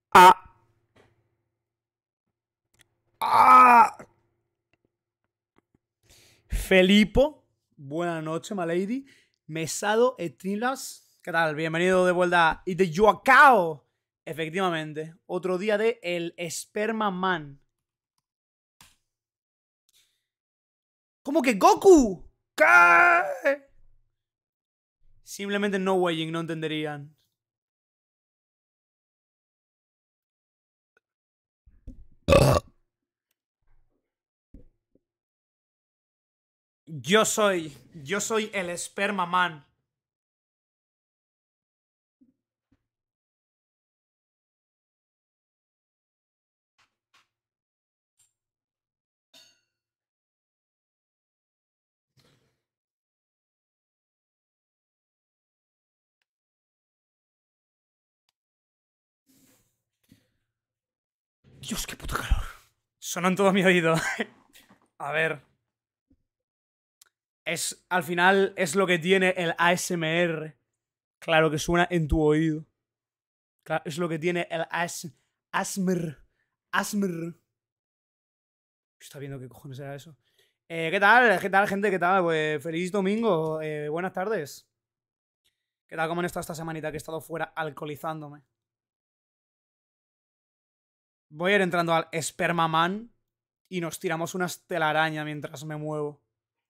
Ah, ah. Felipo, buenas noches, my lady. Mesado Etilas, ¿qué tal? Bienvenido de vuelta. Y de Yoacao. Efectivamente, otro día de El Sperma Man. ¿Cómo que Goku? ¿Qué? Simplemente no weighing, no entenderían. Yo soy el Sperma Man. Dios, qué puto calor. Sonó en todo mi oído. A ver. Al final es lo que tiene el ASMR. Claro que suena en tu oído. Claro, es lo que tiene el ASMR. ASMR. Está viendo qué cojones era eso. ¿Qué tal? ¿Qué tal, gente? ¿Qué tal? Pues feliz domingo. Buenas tardes. ¿Qué tal? ¿Cómo han estado esta semanita que he estado fuera alcoholizándome? Voy a ir entrando al Spermaman y nos tiramos una telaraña mientras me muevo.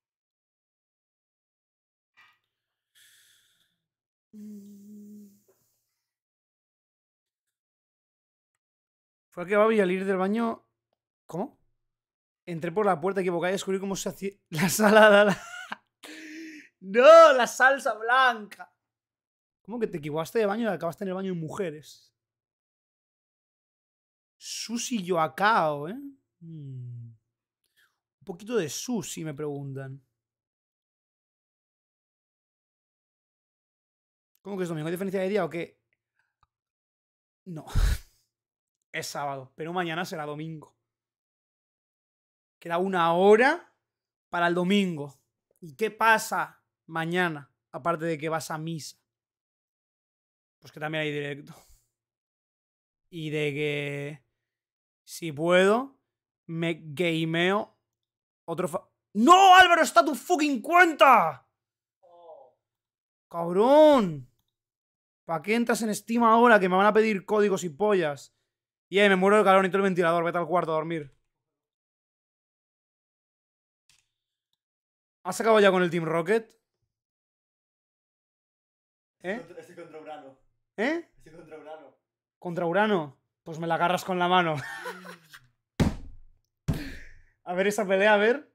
Fue al kebab y al ir del baño. ¿Cómo? Entré por la puerta equivocada y descubrí cómo se hacía la salada. ¡No! ¡La salsa blanca! ¿Cómo que te equivocaste de baño y acabaste en el baño de mujeres? Sushi Yoakao, ¿eh? Un poquito de sushi, me preguntan. ¿Cómo que es domingo? ¿Hay diferencia de día o qué? No. Es sábado, pero mañana será domingo. Queda una hora para el domingo. ¿Y qué pasa mañana? Aparte de que vas a misa. Pues que también hay directo. Y de que, si puedo, me gameo otro... ¡No, Álvaro! ¡Está tu fucking cuenta! ¡Cabrón! ¿Para qué entras en Steam ahora que me van a pedir códigos y pollas? Y ahí me muero de calor, necesito el ventilador, vete al cuarto a dormir. ¿Has acabado ya con el Team Rocket? ¿Eh? Estoy contra Urano. ¿Eh? Estoy contra Urano. ¿Contra Urano? Pues me la agarras con la mano. A ver esa pelea, a ver.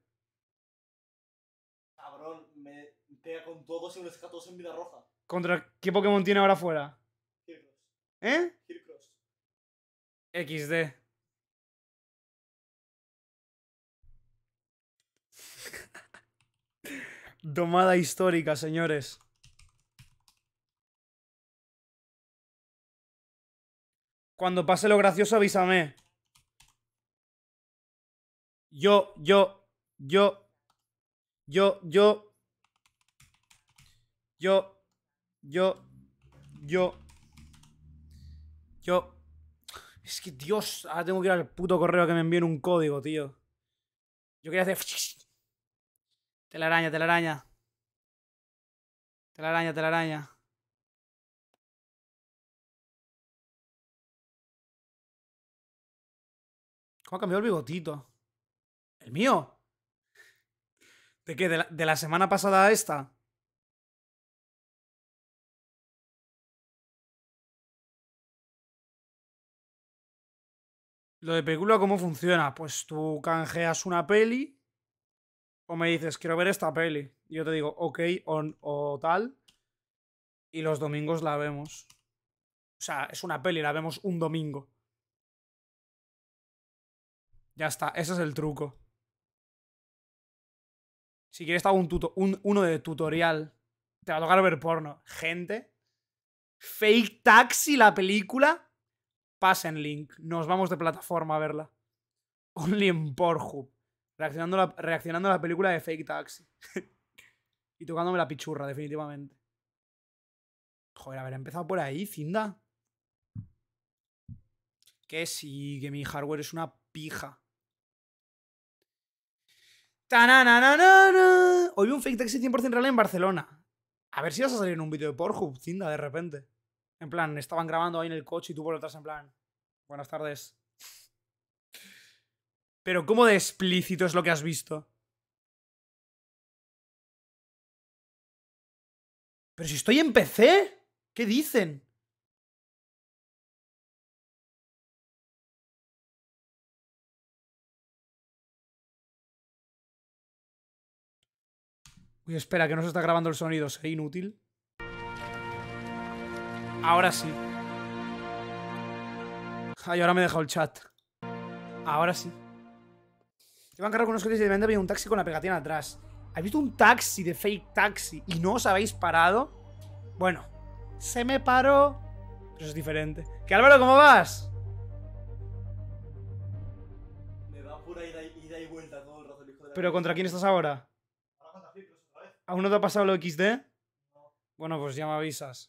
Cabrón, me pega con todos y me los deja todos en vida roja. ¿Contra qué Pokémon tiene ahora fuera? Heracross. ¿Eh? Heracross. XD. Domada histórica, señores. Cuando pase lo gracioso, avísame. Yo, yo, yo, yo, yo, yo, yo, yo, yo. Es que, Dios, ahora tengo que ir al puto correo a que me envíen un código, tío. Yo quería hacer... Telaraña, telaraña. Telaraña, telaraña. ¿Cómo ha cambiado el bigotito? ¿El mío? ¿De qué? ¿De la semana pasada a esta? Lo de película, ¿cómo funciona? Pues tú canjeas una peli o me dices, quiero ver esta peli. Y yo te digo, ok, o tal. Y los domingos la vemos. O sea, es una peli, la vemos un domingo. Ya está, ese es el truco. Si quieres, te hago uno de tutorial. Te va a tocar ver porno. Gente. Fake Taxi, la película. Pasen link. Nos vamos de plataforma a verla. Only en Pornhub. Reaccionando a la película de Fake Taxi. Y tocándome la pichurra, definitivamente. Joder, haber empezado por ahí, Cinda. Que sí, que mi hardware es una pija. ¡Tananana! Hoy vi un fake taxi 100% real en Barcelona. A ver si vas a salir en un vídeo de Pornhub, Cinda, de repente. En plan, estaban grabando ahí en el coche y tú por detrás en plan... Buenas tardes. Pero ¿cómo de explícito es lo que has visto? Pero si estoy en PC. ¿Qué dicen? Uy, espera, que no se está grabando el sonido. ¿Será inútil? Ahora sí. Ay, ahora me he dejado el chat. Ahora sí. Iban a cargar con unos coches y de repente había un taxi con la pegatina atrás. ¿Habéis visto un taxi de fake taxi y no os habéis parado? Bueno, se me paró. Pero es diferente. ¿Qué, Álvaro, cómo vas? Me va pura ida y vuelta todo el rato el hijo de la... ¿Pero contra quién estás ahora? Ahora contra Flipros otra vez. ¿Aún no te ha pasado lo XD? No. Bueno, pues ya me avisas.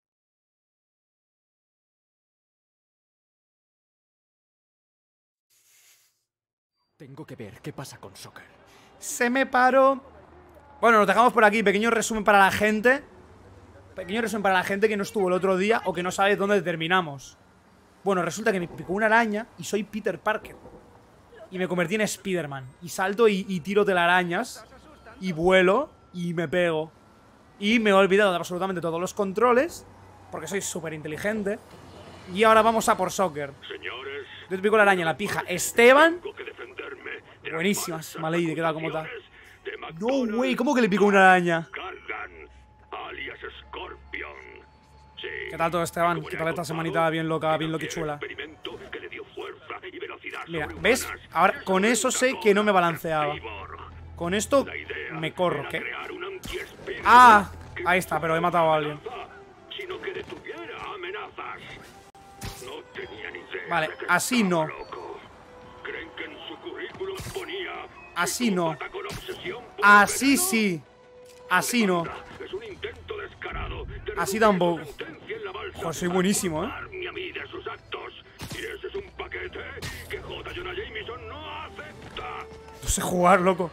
Tengo que ver qué pasa con Soccer. Se me paró. Bueno, nos dejamos por aquí. Pequeño resumen para la gente. Pequeño resumen para la gente que no estuvo el otro día o que no sabe dónde terminamos. Bueno, resulta que me picó una araña y soy Peter Parker. Y me convertí en Spider-Man. Y salto y tiro telarañas. Y vuelo y me pego. Y me he olvidado de absolutamente todos los controles. Porque soy súper inteligente. Y ahora vamos a por Soccer. Señores, Yo te pico la araña en la pija. Esteban. tengo que defenderme de las Buenísimas, falsas Malady, ¿qué tal? ¿Cómo está? acusaciones de No, McDonald's. güey, ¿cómo que le picó una araña? Cargan, alias Scorpion. Sí. ¿Qué tal todo, Esteban? Como ¿Qué ya tal he esta contado, semanita bien loca, bien financié loquichula? el experimento que le dio fuerza y velocidad Mira, sobrehumanas ¿ves? Ahora, con eso sé que no me balanceaba. Cyborg. Con esto La idea me corro, era ¿qué? crear un antiespíritu ¡Ah! que Ahí está, pero he matado a alguien. sino que detuviera amenazas. No tenía ni idea Vale, de que así estaba no. loco. ¿Creen que en su currículum ponía Así no. psicópata con obsesión por el Así veneno? sí. Así no. Es un intento descarado de Así reducir tampoco. su sentencia en la balsa Joder, soy para buenísimo, culparme a mí de sus actos. Y ese es un paquete que J. Jonah Jameson no acepta. No sé jugar, loco.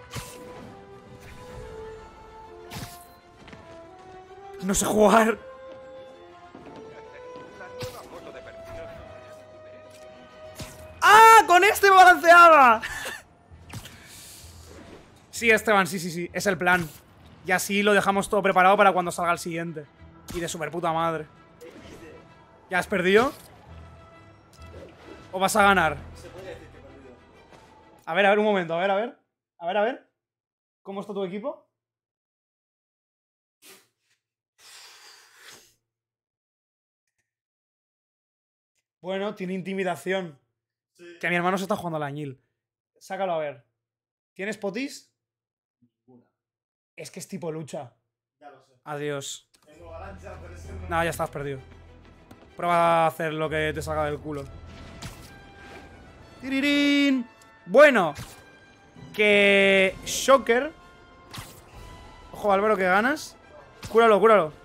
No sé jugar. ¡Ah! ¡Con este me balanceaba! Sí, Esteban, sí. Es el plan. Y así lo dejamos todo preparado para cuando salga el siguiente. Y de super puta madre. ¿Ya has perdido? ¿O vas a ganar? Se podría decir que he perdido. A ver, un momento. A ver. ¿Cómo está tu equipo? Bueno, tiene intimidación. Sí. Que mi hermano se está jugando al añil. Sácalo a ver. ¿Tienes potis? Una. Es que es tipo lucha. Ya lo sé. Adiós. Tengo avalancha, pero es que no... No, ya estás perdido. Prueba a hacer lo que te salga del culo. ¡Tirirín! Bueno. Que... Shocker. Ojo, Álvaro, que ganas. Cúralo.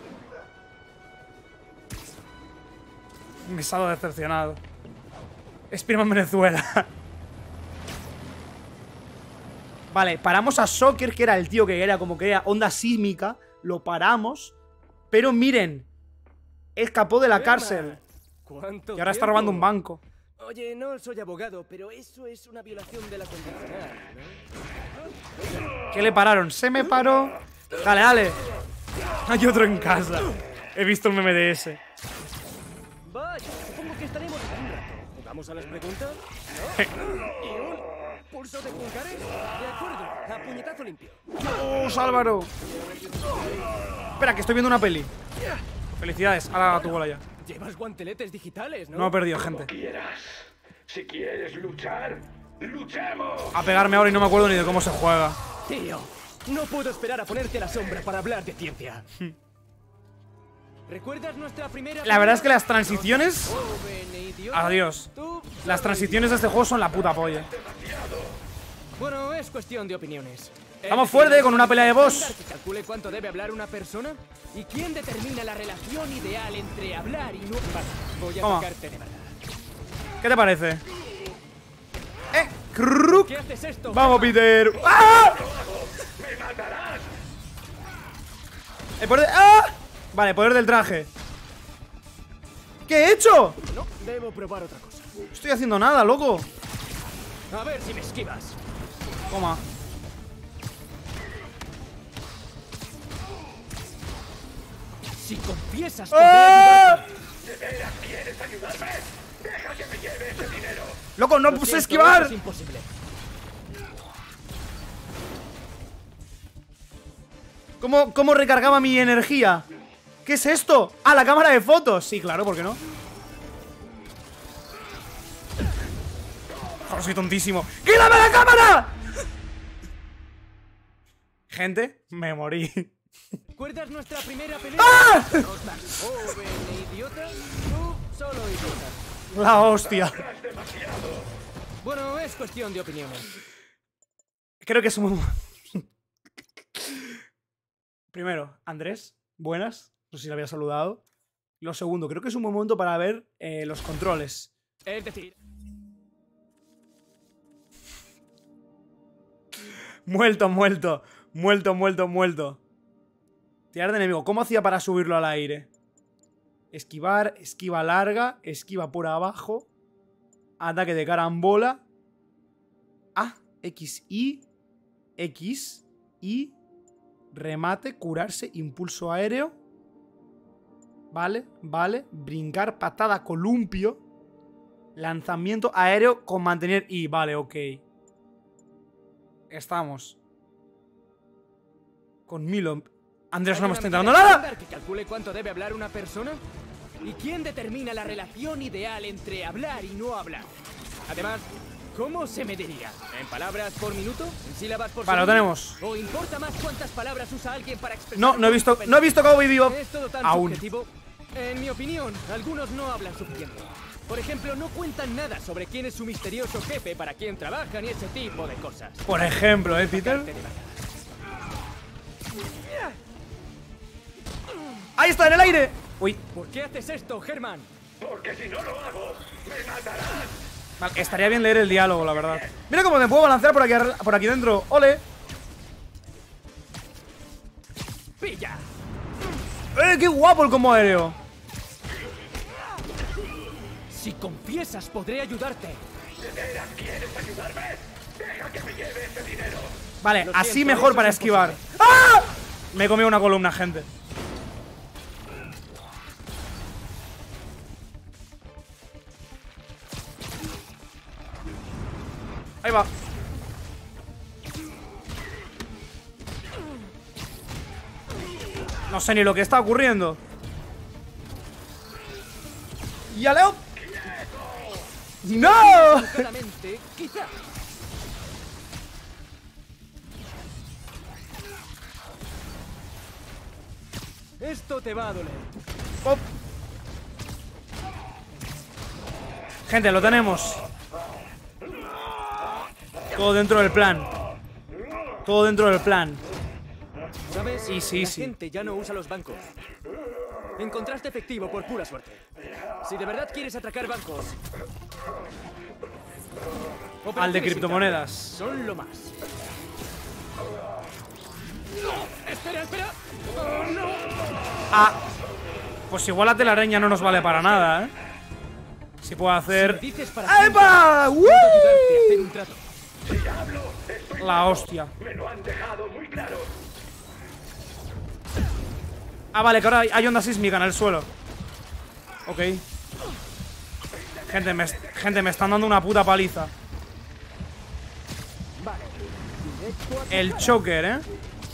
Me he estado decepcionado. Spiderman Venezuela. Vale, paramos a Soccer, que era el tío que era como que era onda sísmica. Lo paramos. Pero miren, escapó de la cárcel. ¿Cuánto Y ahora está robando un banco. Oye, no soy abogado, pero eso es una violación de la condicional, ¿no? ¿Qué le pararon? Se me paró. Dale. Hay otro en casa. He visto el meme de ese. Vaya, supongo que estaremos aquí un rato. ¿Jugamos a las preguntas? ¿No? ¿Y un pulso de pulgares? De acuerdo, a puñetazo limpio. ¡Oh, Álvaro! Espera, que estoy viendo una peli. Felicidades, ahora tu bola ya. Llevas guanteletes digitales, ¿no? No he perdido, gente. Quieras. Si quieres luchar, luchemos. A pegarme ahora y no me acuerdo ni de cómo se juega. Tío, no puedo esperar a ponerte a la sombra para hablar de ciencia. ¿Recuerdas nuestra primera... La verdad es que las transiciones... Joven e idiota? Adiós. Tú Las sabes. transiciones de este juego son la puta polla. Bueno, es cuestión de opiniones. Estamos fuerte con una pelea de boss. ¿Que calcule cuánto debe hablar una persona? ¿Y quién determina la relación ideal entre hablar y no...? Vale, voy a Toma. tocarte de verdad. ¿Qué te parece? Kruk. ¿Qué haces esto? Vamos, Peter. ¡Ah! El poder ¡Ah! Vale, poder del traje. ¿Qué he hecho? No, debo probar otra cosa. No estoy haciendo nada, loco. A ver si me esquivas. Toma. Si confiesas, ¡Ah! ¿quieres ayudarme? Deja que me lleve ese dinero. Loco, no puse esquivar. Es imposible. ¿Cómo recargaba mi energía? ¿Qué es esto? ¡Ah, la cámara de fotos! Sí, claro, ¿por qué no? Oh, soy tontísimo. ¡Quítame la cámara! Gente, me morí. ¿Recuerdas nuestra primera pelea? ¡Ah! Joven e idiota. Tú solo idiota. La hostia. Bueno, es cuestión de opiniones. Creo que es un... Primero, Andrés, buenas. No sé si le había saludado. Lo segundo, creo que es un buen momento para ver los controles. Es decir... Muerto. Tirar de enemigo. ¿Cómo hacía para subirlo al aire? Esquivar, esquiva larga, esquiva por abajo. Ataque de carambola. A, X, Y. X, Y. Remate, curarse, impulso aéreo. Vale. Brincar, patada, columpio. Lanzamiento aéreo con mantener Y. Vale, ok. Estamos. Con Milo. Andrés, no me está entrando nada. ¿Que calcule cuánto debe hablar una persona? ¿Y quién determina la relación ideal entre hablar y no hablar? Además, ¿cómo se mediría? ¿En palabras por minuto? ¿En sílabas por Vale, lo segundo? tenemos. ¿O importa más cuántas palabras usa alguien para expresar? No he visto Cowboy Bebop Es todo tan aún. subjetivo. En mi opinión, algunos no hablan suficiente. Por ejemplo, no cuentan nada sobre quién es su misterioso jefe, para quién trabajan y ese tipo de cosas. Por ejemplo, Peter. ¡Ahí está, en el aire! Uy, ¿Por qué haces esto, Herman? Porque si no lo hago, me matarás. vale, estaría bien leer el diálogo, la verdad. Mira cómo me puedo balancear por aquí dentro. ¡Ole! ¡Pilla! ¡Qué guapo el combo aéreo! Si confiesas, podré ayudarte. ¿Quieres ayudarme? Deja que me lleve ese dinero. Vale, Lo así siento, mejor eso para es esquivar. imposible. ¡Ah! Me he comido una columna, gente. Ahí va. No sé ni lo que está ocurriendo. ¡Ya, Leo! ¡No! Claramente, quizá. Esto te va a doler. Pop. Gente, lo tenemos. Todo dentro del plan. Todo dentro del plan. ¿Sabes? Sí. La gente ya no usa los bancos. Encontraste efectivo por pura suerte. Si de verdad quieres atracar bancos... Al de operaciones criptomonedas. Son lo más. ¡Espera! ¡Oh, no! Ah. Pues igual la telaraña no nos vale para nada, ¿eh? Si puedo hacer... Si dices para ¡Epa! ¡Uy! puedo ayudarte a hacer un trato. La hostia. Me lo han dejado muy claro. Ah, vale, que ahora hay onda sísmica en el suelo. Ok. Gente, me están dando una puta paliza. Vale. Directo a... El choker, ¿eh?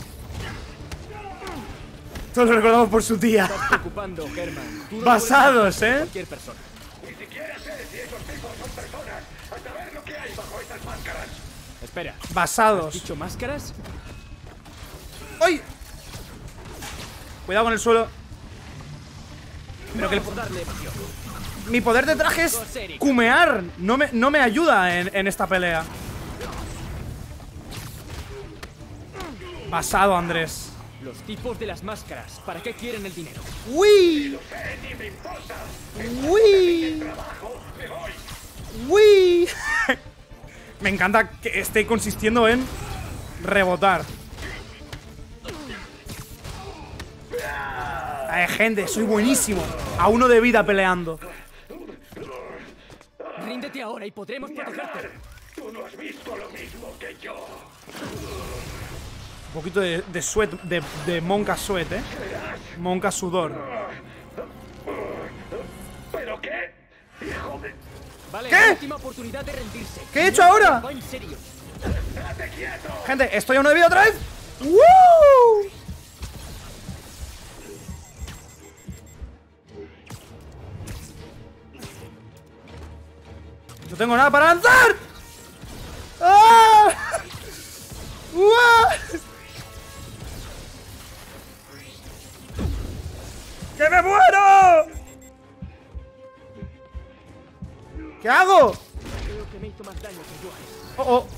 Todos lo recordamos por su tía. Estás preocupando, Herman. Tú no Basados, puedes ¿eh? cualquier persona. Ni siquiera sé si esos tipos son personas. A saber lo que hay bajo esas máscaras. Espera. Basados. ¿Dicho máscaras? ¡Ay! Cuidado con el suelo. Pero que Vamos a darle emoción. mi poder de traje es cumear. No me ayuda en esta pelea. Basado, Andrés. Los tipos de las máscaras. ¿Para qué quieren el dinero? ¡Uy! ¡Uy! ¡Uy! Me encanta que esté consistiendo en rebotar. Gente, soy buenísimo. A 1 de vida peleando. Ríndete ahora y podremos protegerte. Tú no has visto lo mismo que yo. Un poquito de sweat, de Monka sweat, Monka sudor. ¿Pero qué? Hijo de... Vale, ¿Qué? última oportunidad de rendirse. ¿Qué he hecho ahora? Va en serio. ¡Date quieto! Gente, estoy a 1 de vida otra vez. ¡Woo! No tengo nada para lanzar. ¡Ah! ¡Uah! ¡Que me muero! ¿Qué hago? Creo que me hizo más daño que yo a él. Oh, oh.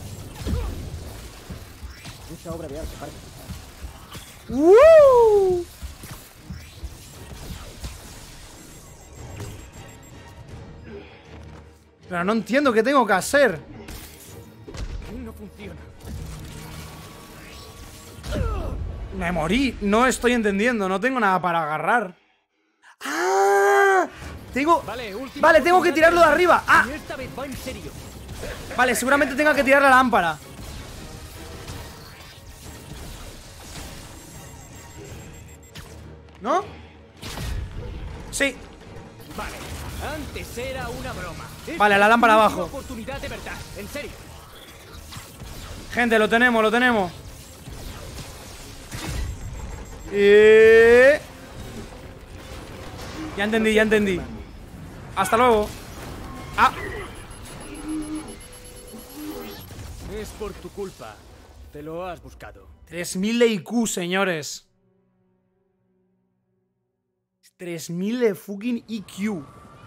Mucha obra de arte, parece. ¡Woo! Pero no entiendo qué tengo que hacer. No funciona. Me morí. No estoy entendiendo. No tengo nada para agarrar. ¡Ah! Tengo... Vale, tengo que tirarlo de arriba. ¡Ah! Y esta vez va en serio. Vale, seguramente tenga que tirar la lámpara. ¿No? Sí. Vale, antes era una broma. Vale, la lámpara Última abajo. Oportunidad de verdad, en serio. Gente, lo tenemos, lo tenemos. Ya entendí, ya entendí. Hasta luego. Ah, Es por tu culpa. Te lo has buscado. 3000 de IQ, señores. 3000 de fucking IQ.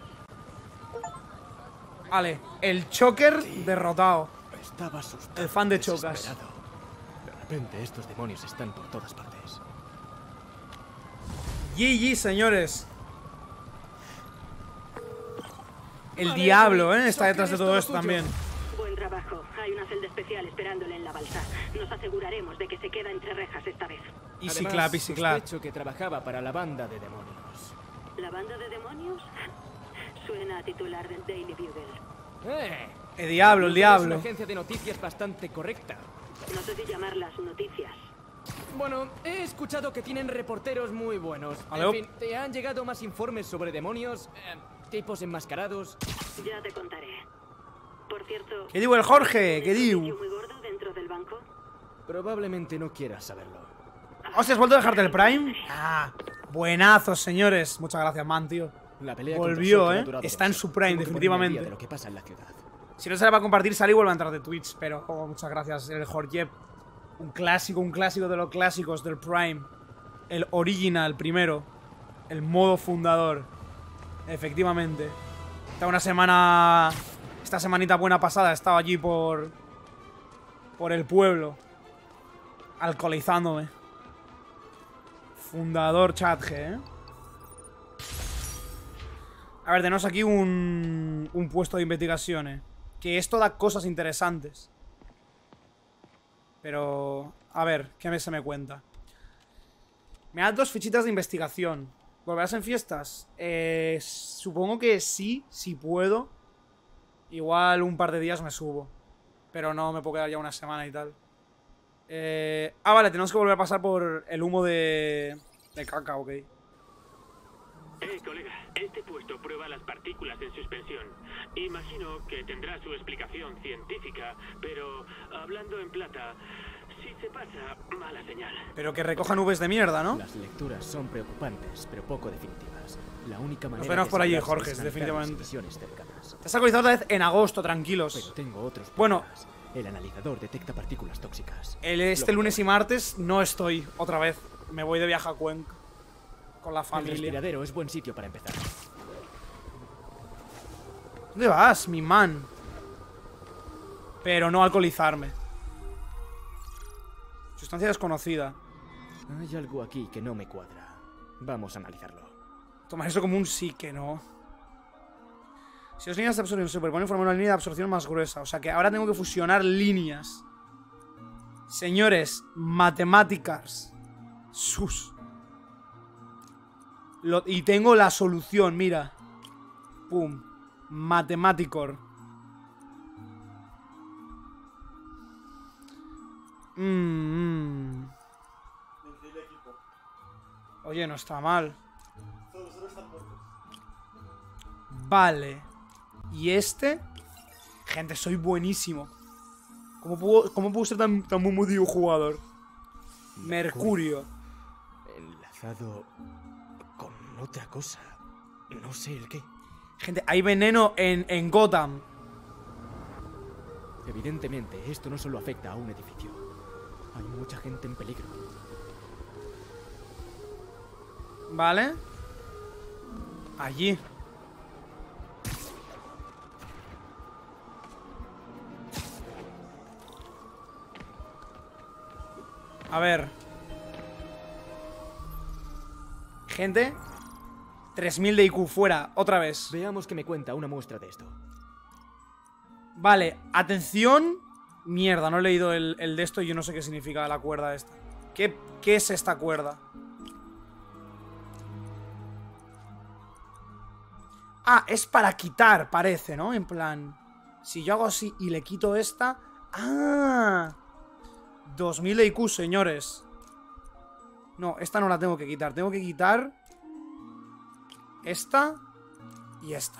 Vale, el Choker derrotado. Estaba asustado. El fan de Chocas. desesperado. De repente estos demonios están por todas partes. GG, señores. El Vale, diablo, está Choker, detrás de es todo todo esto tuyo. también. Buen trabajo. Hay una celda especial esperándole en la balsa. Nos aseguraremos de que se queda entre rejas esta vez. Easy Además, clap, easy clap. sospecho que trabajaba para la banda de demonios. ¿La banda de demonios? Suena a titular del Daily Bugle. El diablo, el Es una diablo. agencia de noticias bastante correcta. No sé si llamarlas noticias. Bueno, he escuchado que tienen reporteros muy buenos. Aló. En fin, ¿te han llegado más informes sobre demonios? Tipos enmascarados. Ya te contaré. Por cierto... ¿Qué digo el Jorge? ¿Qué ¿tienes un digo? sitio muy gordo dentro del banco? Probablemente no quieras saberlo. Hostia, ¿has vuelto a dejarte el Prime? Ah, buenazos, señores. Muchas gracias, man, tío. La pelea Volvió, contra Shocker ha durado Está en mucho. su prime, Tengo que definitivamente. ponerme al día de lo que pasa en la ciudad. Si no se le va a compartir, sale y vuelve a entrar de Twitch. Pero, muchas gracias, el Jorge. Un clásico de los clásicos del Prime. El original, primero. El modo fundador. Efectivamente. Está una semana... Esta semanita buena pasada estaba allí por el pueblo. Alcoholizándome. Fundador Chatge, A ver, tenemos aquí un puesto de investigaciones. Que esto da cosas interesantes. Pero... A ver, ¿qué se me cuenta? Me da 2 fichitas de investigación. ¿Volverás en fiestas? Supongo que sí, si puedo. Igual un par de días me subo. Pero no me puedo quedar ya una semana y tal. Vale, tenemos que volver a pasar por el humo de caca, ok. Colega, este puesto prueba las partículas en suspensión. Imagino que tendrá su explicación científica, pero hablando en plata, si se pasa, mala señal. Pero que recoja nubes de mierda, ¿no? Las lecturas son preocupantes, pero poco definitivas. La única manera vemos de por allí, salvarse Jorge, es analizar definitivamente. las emisiones cercanas. Te has actualizado otra vez en agosto, Pero tranquilos. tengo otros Bueno. problemas. El analizador detecta partículas tóxicas. Este lunes y martes no estoy otra vez. Me voy de viaje a Cuenca. Con la El familia. respiradero es buen sitio para empezar. ¿Dónde vas, mi man? Pero no alcoholizarme. Sustancia desconocida. Hay algo aquí que no me cuadra. Vamos a analizarlo. Tomar eso como un sí que no. Si dos líneas de absorción se superponen, forman una línea de absorción más gruesa. O sea que ahora tengo que fusionar líneas. Señores, matemáticas. Sus. Y tengo la solución, mira. Pum. Matematicor. Vencí el equipo. Oye, no está mal. Solo están muertos. Vale. ¿Y este? Gente, soy buenísimo. ¿Cómo puedo ser tan muy jugador? Mercurio. Enlazado con otra cosa. No sé el qué. Gente, hay veneno en Gotham. Evidentemente, esto no solo afecta a un edificio. Hay mucha gente en peligro. ¿Vale? Allí. A ver. Gente. 3000 de IQ fuera, otra vez. Veamos qué me cuenta una muestra de esto. Vale, atención. Mierda, no he leído el de esto y yo no sé qué significa la cuerda esta. ¿Qué es esta cuerda? Ah, es para quitar, parece, ¿no? En plan, si yo hago así y le quito esta... ¡Ah! 2000 de IQ, señores. No, esta no la tengo que quitar. Tengo que quitar esta y esta.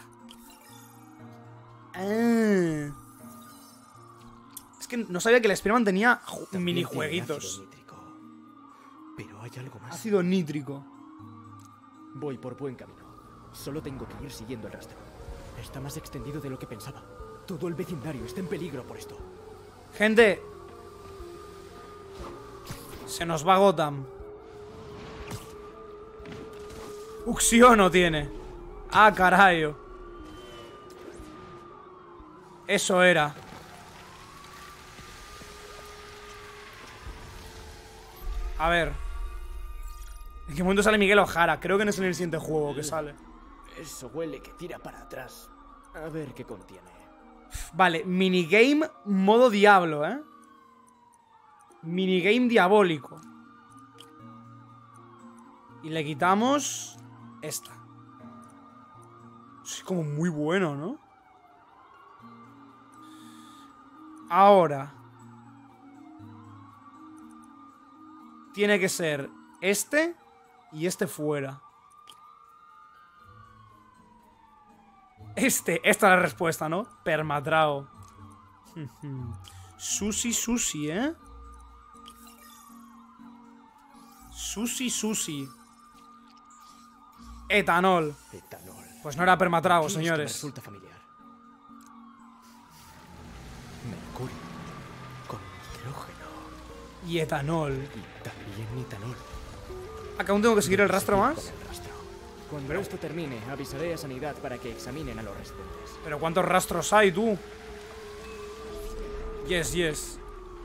Ah. Es que no sabía que el Spider-Man tenía También minijueguitos. tiene ácido nítrico. Pero hay algo más. Ácido nítrico. Voy por buen camino. Solo tengo que ir siguiendo el rastro. Está más extendido de lo que pensaba. Todo el vecindario está en peligro por esto. Gente. Se nos va Gotham. Uxiono tiene. Ah, carajo. Eso era. A ver. ¿En qué momento sale Miguel Ojara? Creo que no es en el siguiente juego que sale. Eso huele que tira para atrás. A ver qué contiene. Vale, minigame modo diablo, ¿eh? Minigame diabólico. Y le quitamos esta. Es como muy bueno, ¿no? Ahora tiene que ser este y este fuera. Esta es la respuesta, ¿no? Permatrao. Susi, ¿eh? Susi. Etanol. Etanol. Pues no era permatrago, ¿Qué es que me señores. resulta familiar? Mercurio. Con nitrógeno. Y etanol. Y también etanol. Acá aún tengo que seguir el rastro Seguir más. con el rastro. Cuando esto termine, avisaré a Sanidad para que examinen a los residentes. Pero ¿cuántos rastros hay, tú? Yes.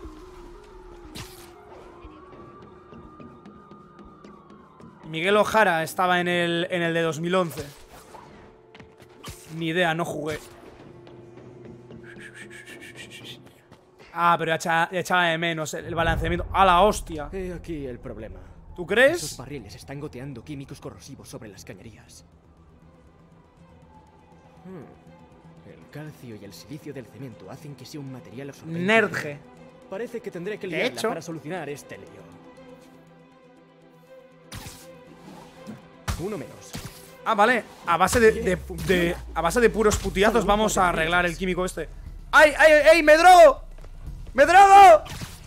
Miguel Ojara estaba en el de 2011. Ni idea, no jugué. Ah, pero echaba de menos el balanceamiento. ¡A la hostia! He aquí el problema. ¿Tú Esos crees? barriles están goteando químicos corrosivos sobre las cañerías. El calcio y el silicio del cemento hacen que sea un material absorbente. Nerdge. Parece que tendré que De liarla hecho. para solucionar este lío. Uno menos. Ah, vale. A base a base de puros putiazos vamos a arreglar el químico este. ¡Ay! ¡Me drogo! ¡Me drogo!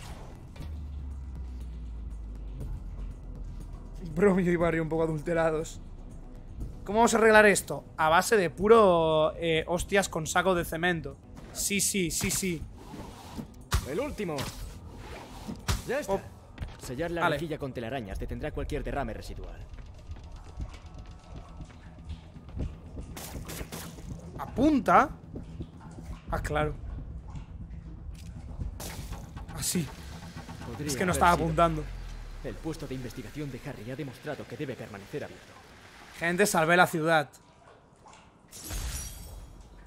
Bromio y barrio un poco adulterados. ¿Cómo vamos a arreglar esto? A base de puro hostias con saco de cemento. Sí. El último. Ya está. Oh. Sellar la Vale. rejilla con telarañas detendrá cualquier derrame residual. ¿Apunta? Ah, claro. Así. Podría Es que no haber estaba sido. apuntando. El puesto de investigación de Harry ha demostrado que debe permanecer abierto. Gente, salvé la ciudad.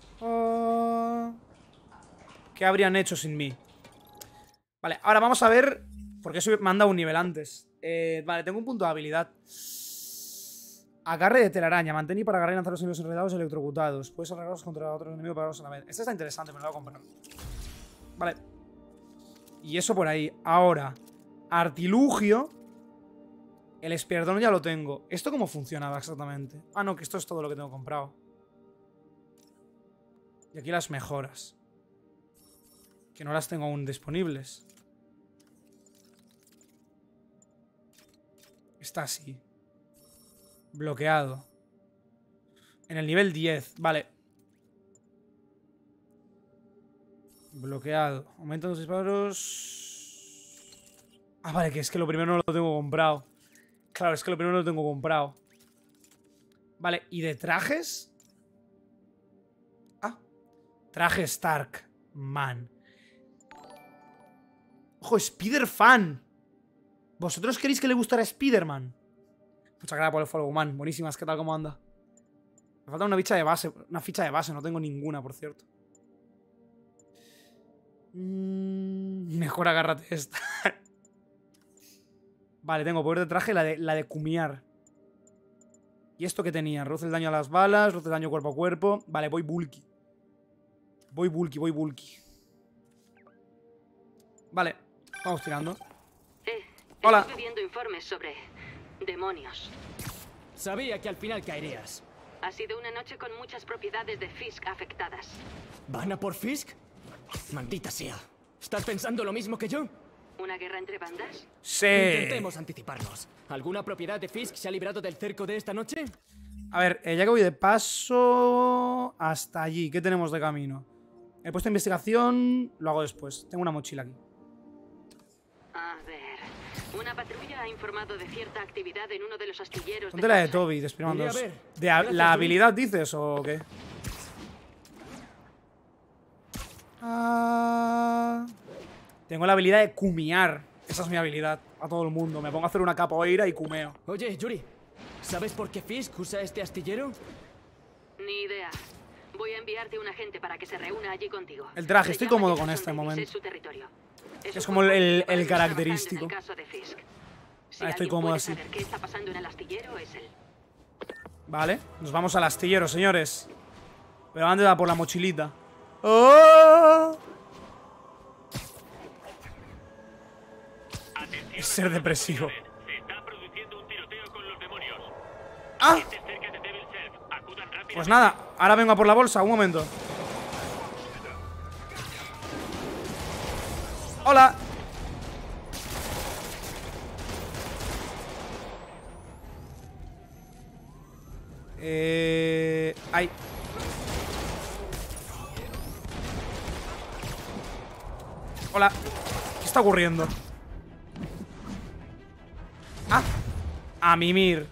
¿Qué habrían hecho sin mí? Vale, ahora vamos a ver. Porque eso me han dado un nivel antes. Vale, tengo un punto de habilidad. Agarre de telaraña. Mantén y para agarrar y lanzar los enemigos enredados y electrocutados. Puedes agarrarlos contra otros enemigos para a la vez. Esta está interesante, me la voy a comprar. Vale. Y eso por ahí. Ahora, artilugio. El espierdón ya lo tengo. ¿Esto cómo funcionaba exactamente? Ah, no, que esto es todo lo que tengo comprado. Y aquí las mejoras. Que no las tengo aún disponibles. Está así. Bloqueado. En el nivel 10. Vale. Bloqueado. Aumenta los disparos. Ah, vale, que es que lo primero no lo tengo comprado. Claro, es que lo primero no lo tengo comprado. Vale, ¿y de trajes? Ah. Traje Stark. Man. Ojo, Spider-Fan. ¿Vosotros queréis que le gustara Spider-Man? Muchas gracias por el follow, man. Buenísimas, ¿qué tal? ¿Cómo anda? Me falta una ficha de base. Una ficha de base, no tengo ninguna, por cierto. Mejor agárrate esta. Vale, tengo poder de traje, la de cumiar. ¿Y esto qué tenía? Reduce el daño a las balas, reduce el daño cuerpo a cuerpo. Vale, voy bulky. Voy bulky. Vale, vamos tirando. Hola. Estoy viendo informes sobre demonios. Sabía que al final caerías. Ha sido una noche con muchas propiedades de Fisk afectadas. ¿Van a por Fisk? Maldita sea. ¿Estás pensando lo mismo que yo? ¿Una guerra entre bandas? Sí. Intentemos anticiparnos. ¿Alguna propiedad de Fisk se ha librado del cerco de esta noche? A ver, ya que voy de paso hasta allí. ¿Qué tenemos de camino? He puesto investigación, lo hago después. Tengo una mochila aquí. A ver. Una patrulla ha informado de cierta actividad en uno de los astilleros. Ponte la de Townsend. Toby, desprimandos. Iré a ver. ¿De Gracias, la Juli. habilidad dices o qué? Tengo la habilidad de cumear. Esa es mi habilidad. A todo el mundo. Me pongo a hacer una capoeira y cumeo. Oye, Yuri, ¿sabes por qué Fisk usa este astillero? Ni idea. Voy a enviarte un agente para que se reúna allí contigo. El traje, Se estoy llama cómodo con Jefferson este Davis, momento. es su territorio. Es un como el comandante que va característico. trabajando en el caso de Fisk. Si Estoy alguien cómodo puede así. saber qué está pasando en el astillero, es él. Vale, nos vamos al astillero, señores. Pero antes va por la mochilita. ¡Oh! Es ser depresivo. Se está produciendo un tiroteo con los demonios. ¡Ah! Gente cerca de Devil Self. Acudan rápidamente. Pues nada, ahora vengo a por la bolsa, un momento. ¡Hola! ¡Ay! Hola. ¿Qué está ocurriendo? ¡Ah! A mimir.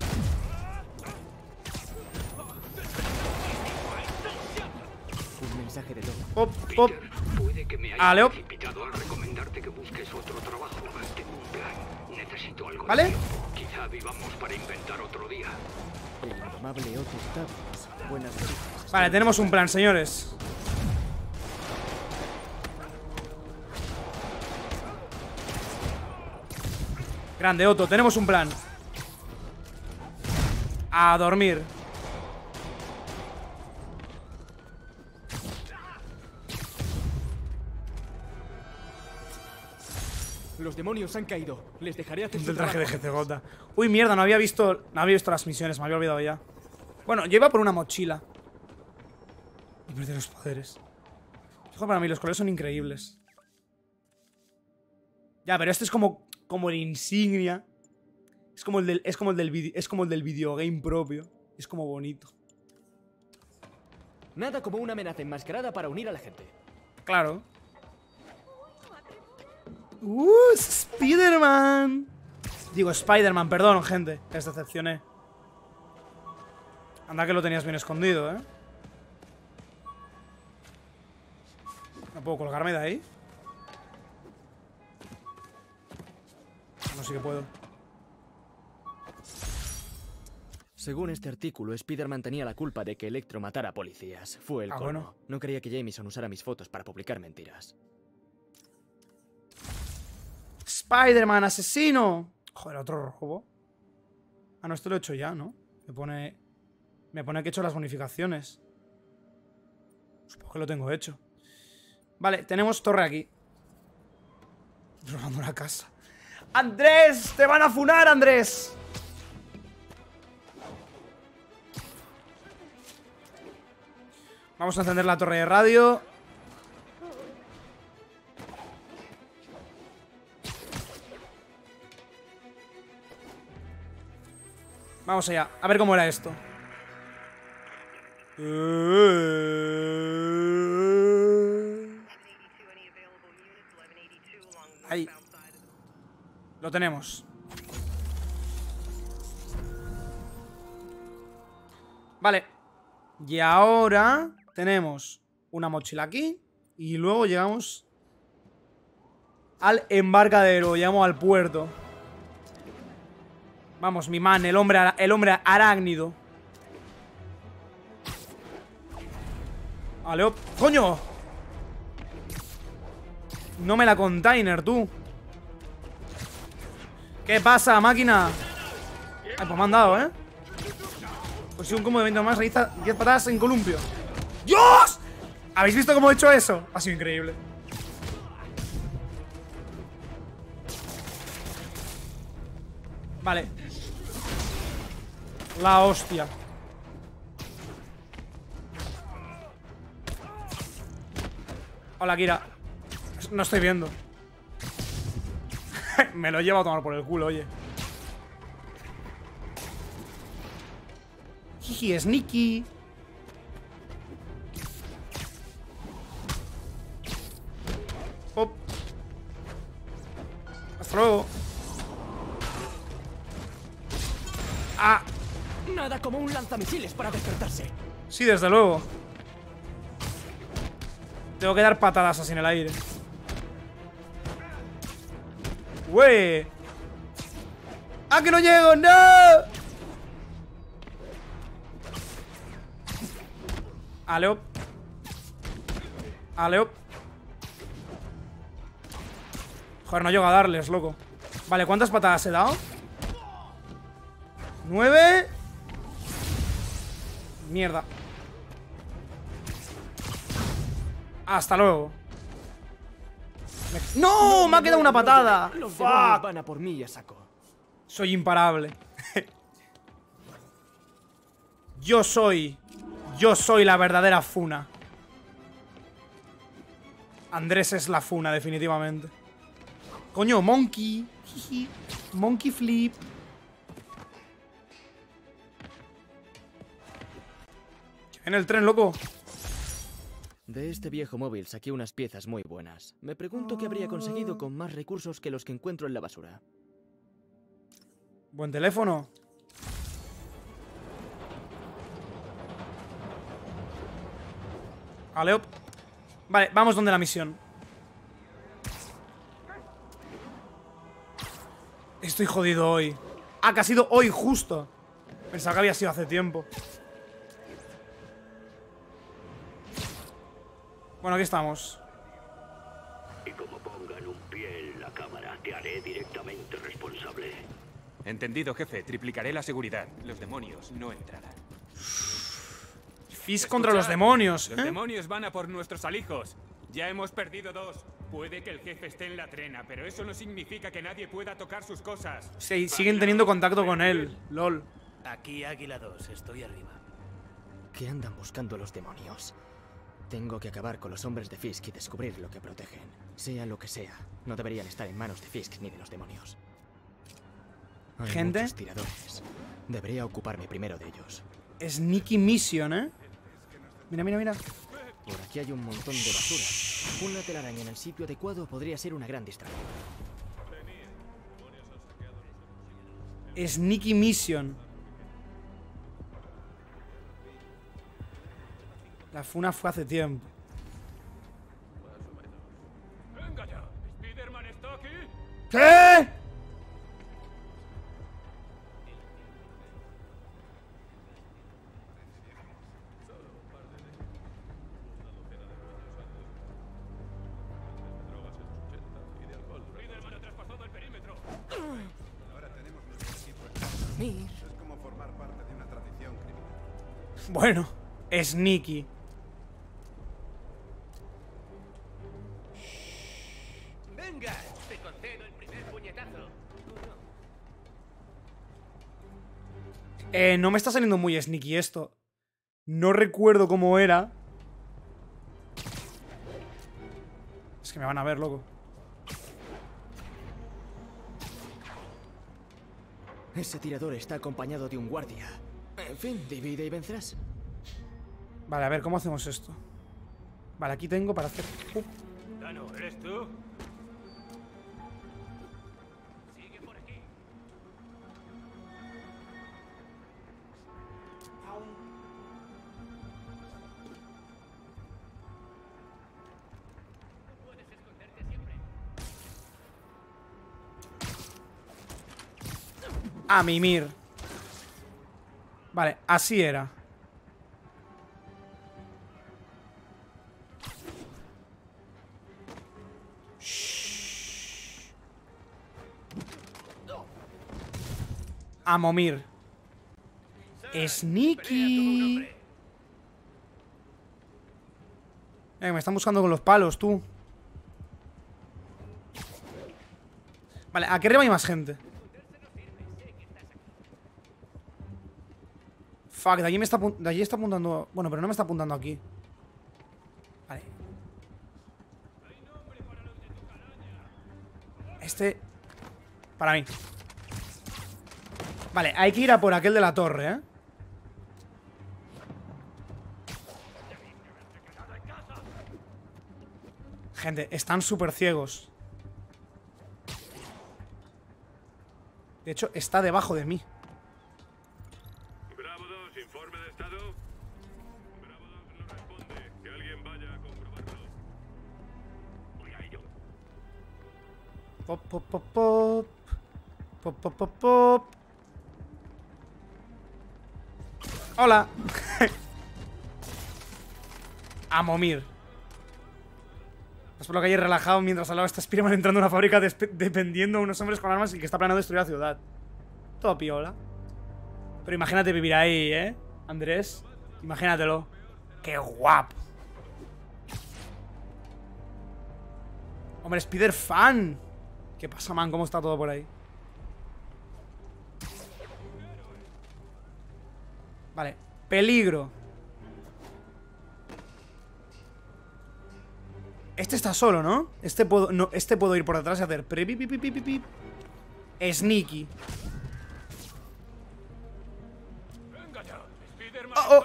Un mensaje de Tom. Pop, pop. Puede que me Ah, haya Leo. precipitado al recomendarte que busques otro trabajo. Tengo un plan. Necesito algo ¿Vale? de tiempo. Quizá vivamos para inventar otro día. El indomable Otis Davis. Buenas noticias. Vale, tenemos un plan, señores. Grande, Otto, tenemos un plan. A dormir. Los demonios han caído. Les dejaré hacer su Del traje de trabajo. GCJ. Uy, mierda, no había visto las misiones, me había olvidado ya. Bueno, yo iba por una mochila. Y perdí los poderes. Fijo, para mí los colores son increíbles. Ya, pero este es como el insignia. Es como el del videogame propio. Es como bonito. Nada como una amenaza enmascarada para unir a la gente. Claro. Spider-Man. Digo, Spider-Man, perdón, gente. Les decepcioné. Anda que lo tenías bien escondido, ¿eh? ¿No puedo colgarme de ahí? No sé que puedo. Según este artículo, Spider-Man tenía la culpa de que Electro matara a policías. Fue el colmo. Bueno. No quería que Jameson usara mis fotos para publicar mentiras. Spider-Man, asesino. Joder, otro robo. Ah, no, esto lo he hecho ya, ¿no? Me pone que he hecho las bonificaciones. Supongo que lo tengo hecho. Vale, tenemos torre aquí. Robando una casa. ¡Andrés! ¡Te van a funar, Andrés! Vamos a encender la torre de radio. Vamos allá, a ver cómo era esto. Ahí. Lo tenemos. Vale. Y ahora tenemos una mochila aquí. Y luego llegamos al embarcadero. Llegamos al puerto. Vamos, mi man, el hombre arácnido. Vale, ¡coño! No me la container, tú. ¿Qué pasa, máquina? Ay, pues me han dado, ¿eh? Pues si un combo de 20 más realiza 10 patadas en columpio. ¡Dios! ¿Habéis visto cómo he hecho eso? Ha sido increíble. Vale. La hostia. Hola, Kira. No estoy viendo. Me lo llevo a tomar por el culo, oye. Jiji, sneaky. Pop. Hasta luego. Ah. Nada como un lanzamisiles para despertarse. Sí, desde luego. Tengo que dar patadas así en el aire. ¡Wey! ¡Ah, que no llego! ¡No! Aleop. Aleop. Joder, no llego a darles, loco. Vale, ¿cuántas patadas he dado? 9. Mierda. Hasta luego. ¡No! ¡Me ha quedado una patada! Los demonios ¡Fuck! van a por mí, ya saco. Soy imparable. Yo soy la verdadera funa. Andrés es la funa, definitivamente. Coño, monkey. Jiji. Monkey flip. Que viene el tren, loco. De este viejo móvil saqué unas piezas muy buenas. Me pregunto qué habría conseguido con más recursos que los que encuentro en la basura. Buen teléfono. Vale, vale, vamos donde la misión. Estoy jodido hoy. Ah, que ha sido hoy justo. Pensaba que había sido hace tiempo. Bueno, aquí estamos. Y como pongan un pie en la cámara, te haré directamente responsable. Entendido, jefe. Triplicaré la seguridad. Los demonios no entrarán. Fisk contra los demonios, Los demonios van a por nuestros alijos. Ya hemos perdido 2. Puede que el jefe esté en la trena, pero eso no significa que nadie pueda tocar sus cosas. Sí, siguen teniendo contacto con él. LOL. Aquí Águila 2, estoy arriba. ¿Qué andan buscando los demonios? Tengo que acabar con los hombres de Fisk y descubrir lo que protegen. Sea lo que sea, no deberían estar en manos de Fisk ni de los demonios. Hay ¿Gente? muchos tiradores. Debería ocuparme primero de ellos. Sneaky Mission, ¿eh? Mira, mira, mira. Por aquí hay un montón de basura. Una telaraña en el sitio adecuado podría ser una gran distracción. Sneaky Mission. La funa fue hace tiempo. ¡Venga ya! ¿Spider-Man está aquí? ¿Qué? Mir. Es como formar parte de una tradición criminal. Bueno, sneaky. Venga, te concedo el primer puñetazo. No me está saliendo muy sneaky esto. No recuerdo cómo era. Es que me van a ver, loco. Ese tirador está acompañado de un guardia. En fin, divide y vencerás. Vale, a ver, ¿cómo hacemos esto? Vale, aquí tengo para hacer... Dano, ¿eres tú? Sigue por aquí. Puedes esconderte siempre. A mimir. Vale, así era. Shhh. A momir. Sneaky. Me están buscando con los palos, tú. Vale, aquí arriba hay más gente. Fuck, de allí está apuntando. Bueno, pero no me está apuntando aquí. Vale. Este. Para mí. Vale, hay que ir a por aquel de la torre, ¿eh? Gente, están súper ciegos. De hecho, está debajo de mí. Bravo 2, informe de estado. Bravo 2 no responde. Que alguien vaya a comprobarlo. Voy a ello. Pop, pop, pop, pop. Pop, pop, pop, pop. Hola. A momir. Estás por la calle relajado mientras al lado está Spiderman entrando en una fábrica dependiendo a unos hombres con armas y que está planeando destruir la ciudad. Todo piola. Pero imagínate vivir ahí, ¿eh? Andrés. Imagínatelo. ¡Qué guapo! Hombre, Spider fan. ¿Qué pasa, man? ¿Cómo está todo por ahí? Vale. Peligro. Este está solo, ¿no? Este puedo ir por detrás y hacer pip. Sneaky. Venga ya, Spiderman. Oh, oh.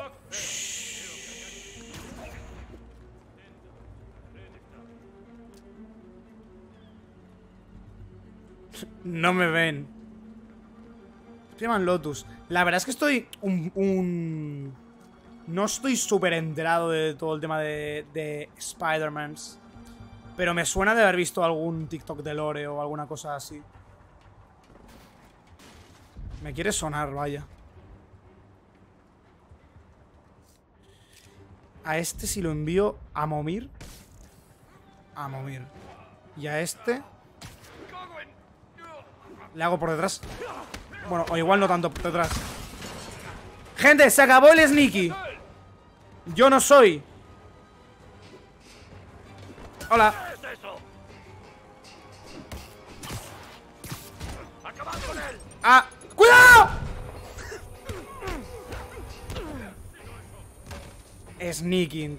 No me ven. Spiderman Lotus. La verdad es que estoy no estoy súper enterado de todo el tema de Spider-Mans. Pero me suena de haber visto algún TikTok de Lore o alguna cosa así. Me quiere sonar, vaya. A este si lo envío a Momir. A Momir. Y a este le hago por detrás. Bueno, o igual no tanto por detrás. Gente, se acabó el sneaky. Yo no soy. Hola. ¡Ah! ¡Cuidado! Sneaking.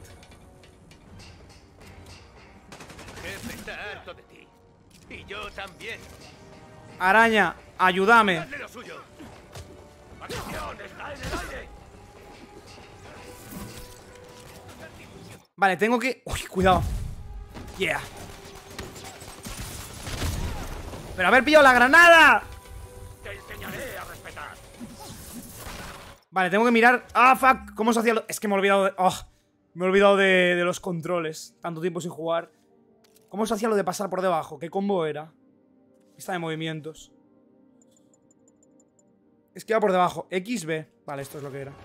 Jefe está harto de ti. Y yo también. Araña, ayúdame. Hazle lo suyo. ¡Acción! ¡Está en el aire! Vale, tengo que... Uy, cuidado. Yeah. Pero haber pillado la granada. Te enseñaré a respetar. Vale, tengo que mirar... Ah, fuck. ¿Cómo se hacía lo... Es que me he olvidado de... Oh, me he olvidado de los controles. Tanto tiempo sin jugar. ¿Cómo se hacía lo de pasar por debajo? ¿Qué combo era? Lista de movimientos. Es que iba por debajo. XB. Vale, esto es lo que era.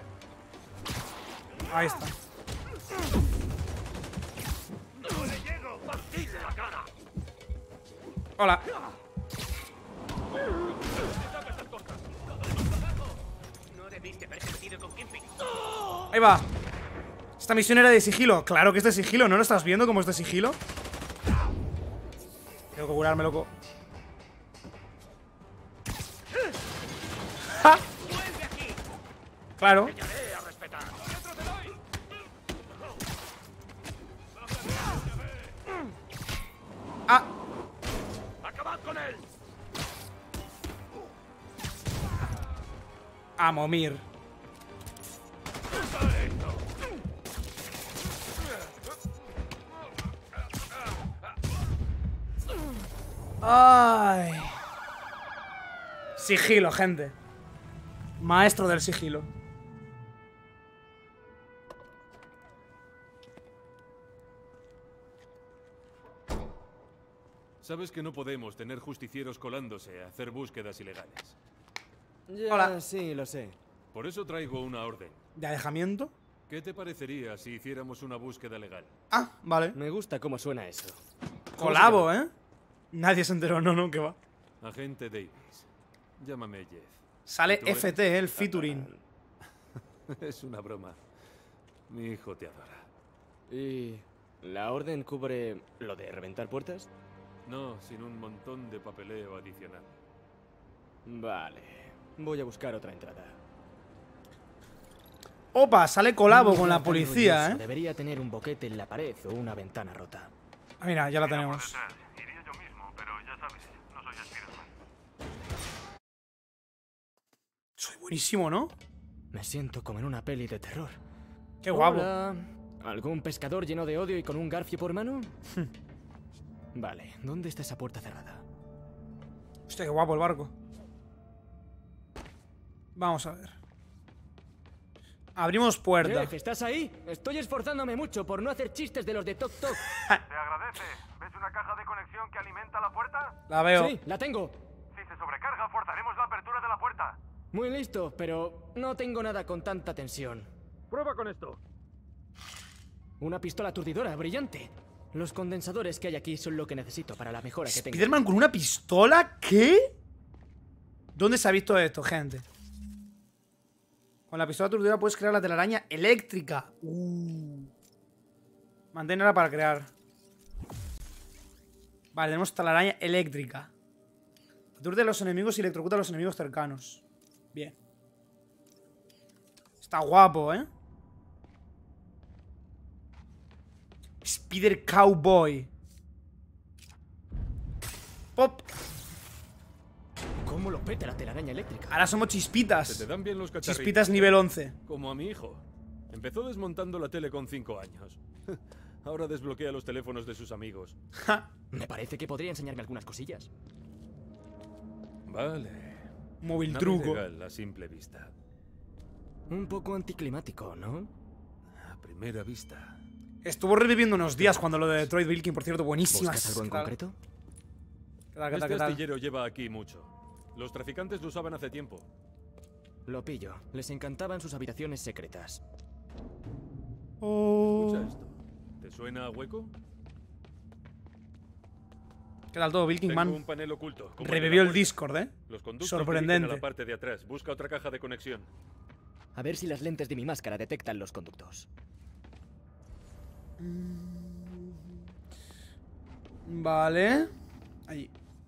Ahí está. ¡No le llego! ¡Partirle la cara! Hola. Ahí va. Esta misión era de sigilo. Claro que es de sigilo, ¿no lo estás viendo cómo es de sigilo? Tengo que curarme, loco. ¡Ja! Claro. ¡Ah! ¡Acabad con él! A momir. Ay. Sigilo, gente. Maestro del sigilo. Sabes que no podemos tener justicieros colándose a hacer búsquedas ilegales. Ya, Hola. sí, lo sé. Por eso traigo una orden. ¿De alejamiento? ¿Qué te parecería si hiciéramos una búsqueda legal? Ah, vale. Me gusta cómo suena eso. Colabo, ¿eh? Nadie se enteró, no, que va. Agente Davis. Llámame Jeff. Sale ¿Tú eres? FT, el featuring. Es una broma. Mi hijo te adora. ¿Y la orden cubre lo de reventar puertas? No, sin un montón de papeleo adicional. Vale. Voy a buscar otra entrada. Opa, sale colabo Un con la lugar tan policía, ruidoso ¿eh? Debería tener un boquete en la pared o una ventana rota. Ah, mira, ya la tenemos. Iría yo mismo, pero ya sabes, no soy Spiderman. Soy buenísimo, ¿no? Me siento como en una peli de terror. Qué guapo. Hola. ¿Algún pescador lleno de odio y con un garfio por mano? Vale, ¿dónde está esa puerta cerrada? Hostia, qué guapo el barco. Vamos a ver. Abrimos puerta. Jeff, ¿estás ahí? Estoy esforzándome mucho por no hacer chistes de los de Tok Tok. Te agradece. ¿Ves una caja de conexión que alimenta la puerta? La veo. Sí, la tengo. Si se sobrecarga, forzaremos la apertura de la puerta. Muy listo, pero no tengo nada con tanta tensión. Prueba con esto. Una pistola aturdidora, brillante. Los condensadores que hay aquí son lo que necesito para la mejora que tengo. ¿Spiderman con una pistola? ¿Qué? ¿Dónde se ha visto esto, gente? Con la pistola aturdidora puedes crear la telaraña eléctrica. Manténla para crear. Vale, tenemos telaraña eléctrica. Aturde a los enemigos y electrocuta a los enemigos cercanos. Bien. Está guapo, ¿eh? Spider Cowboy. Pop. ¿Cómo lo peta la telaraña eléctrica? Ahora somos Se chispitas. te dan bien los cacharritos. Chispitas nivel 11. Como a mi hijo. Empezó desmontando la tele con 5 años. Ahora desbloquea los teléfonos de sus amigos. Me parece que podría enseñarme algunas cosillas. Vale. Móvil Nada truco. ilegal a simple vista. Un poco anticlimático, ¿no? A primera vista. Estuvo reviviendo unos días cuando lo de Detroit Wilkin, por cierto, buenísimas. ¿Buscas algo en ¿Qué tal? concreto? ¿Qué tal, qué tal, Este qué tal? astillero lleva aquí mucho. Los traficantes lo usaban hace tiempo. Lo pillo. Les encantaban sus habitaciones secretas. Escucha esto. ¿Te suena a hueco? ¿Qué tal todo, Wilkin, Tengo man? un panel oculto. como Revivió en la el puerta. Discord, ¿eh? Los conductos Sorprendente. dirigen a la parte de atrás. Busca otra caja de conexión. A ver si las lentes de mi máscara detectan los conductos. Vale. Ahí.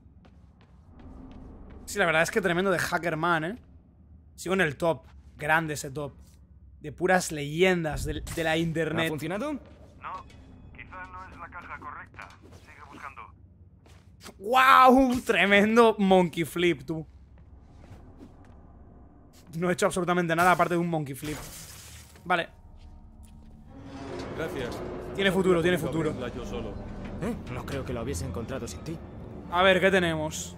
Sí, la verdad es que tremendo de Hackerman, ¿eh? Sigo en el top. Grande ese top. De puras leyendas de la ¿Ha internet. funcionado? No, quizá no es la caja correcta. Sigue buscando. ¡Wow! Tremendo monkey flip, tú. No he hecho absolutamente nada aparte de un monkey flip. Vale. Gracias. Tiene futuro, tiene Puedo futuro. abrirla yo solo. No creo que lo hubiese encontrado sin ti. A ver, ¿qué tenemos?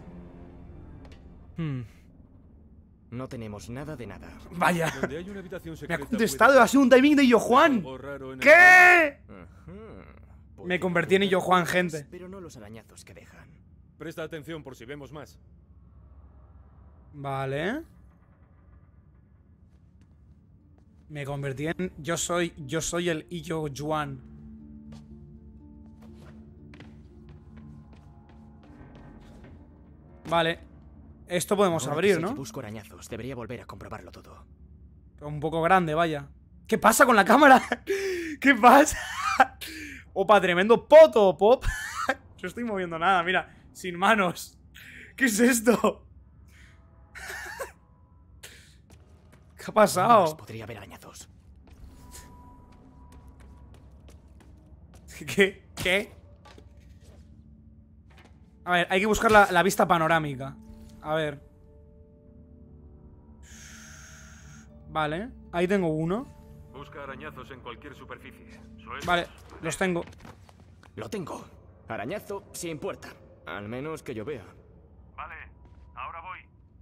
No tenemos nada de nada. Vaya. Donde hay una habitación Me secreta. ha contestado, ha sido un timing de Yo Juan. Algo raro en el ¿Qué? Ajá. Me convertí en Illo Juan, gente. Pero no los arañazos que dejan. Presta atención por si vemos más. Vale. Me convertí en... Yo soy el Illo Juan. Vale. Esto podemos Ahora que abrir, sé que ¿no? busco arañazos. Debería volver a comprobarlo todo. Un poco grande, vaya. ¿Qué pasa con la cámara? ¿Qué pasa? Opa, tremendo poto, pop. No estoy moviendo nada, mira. Sin manos. ¿Qué es esto? ¿Qué ha pasado? Podría haber arañazos. ¿Qué? ¿Qué? A ver, hay que buscar la vista panorámica. A ver. Vale, ahí tengo uno. Busca arañazos en cualquier superficie. Suelta. Vale, los tengo. Lo tengo. Arañazo sin puerta. Al menos que yo vea. Vale, ahora voy.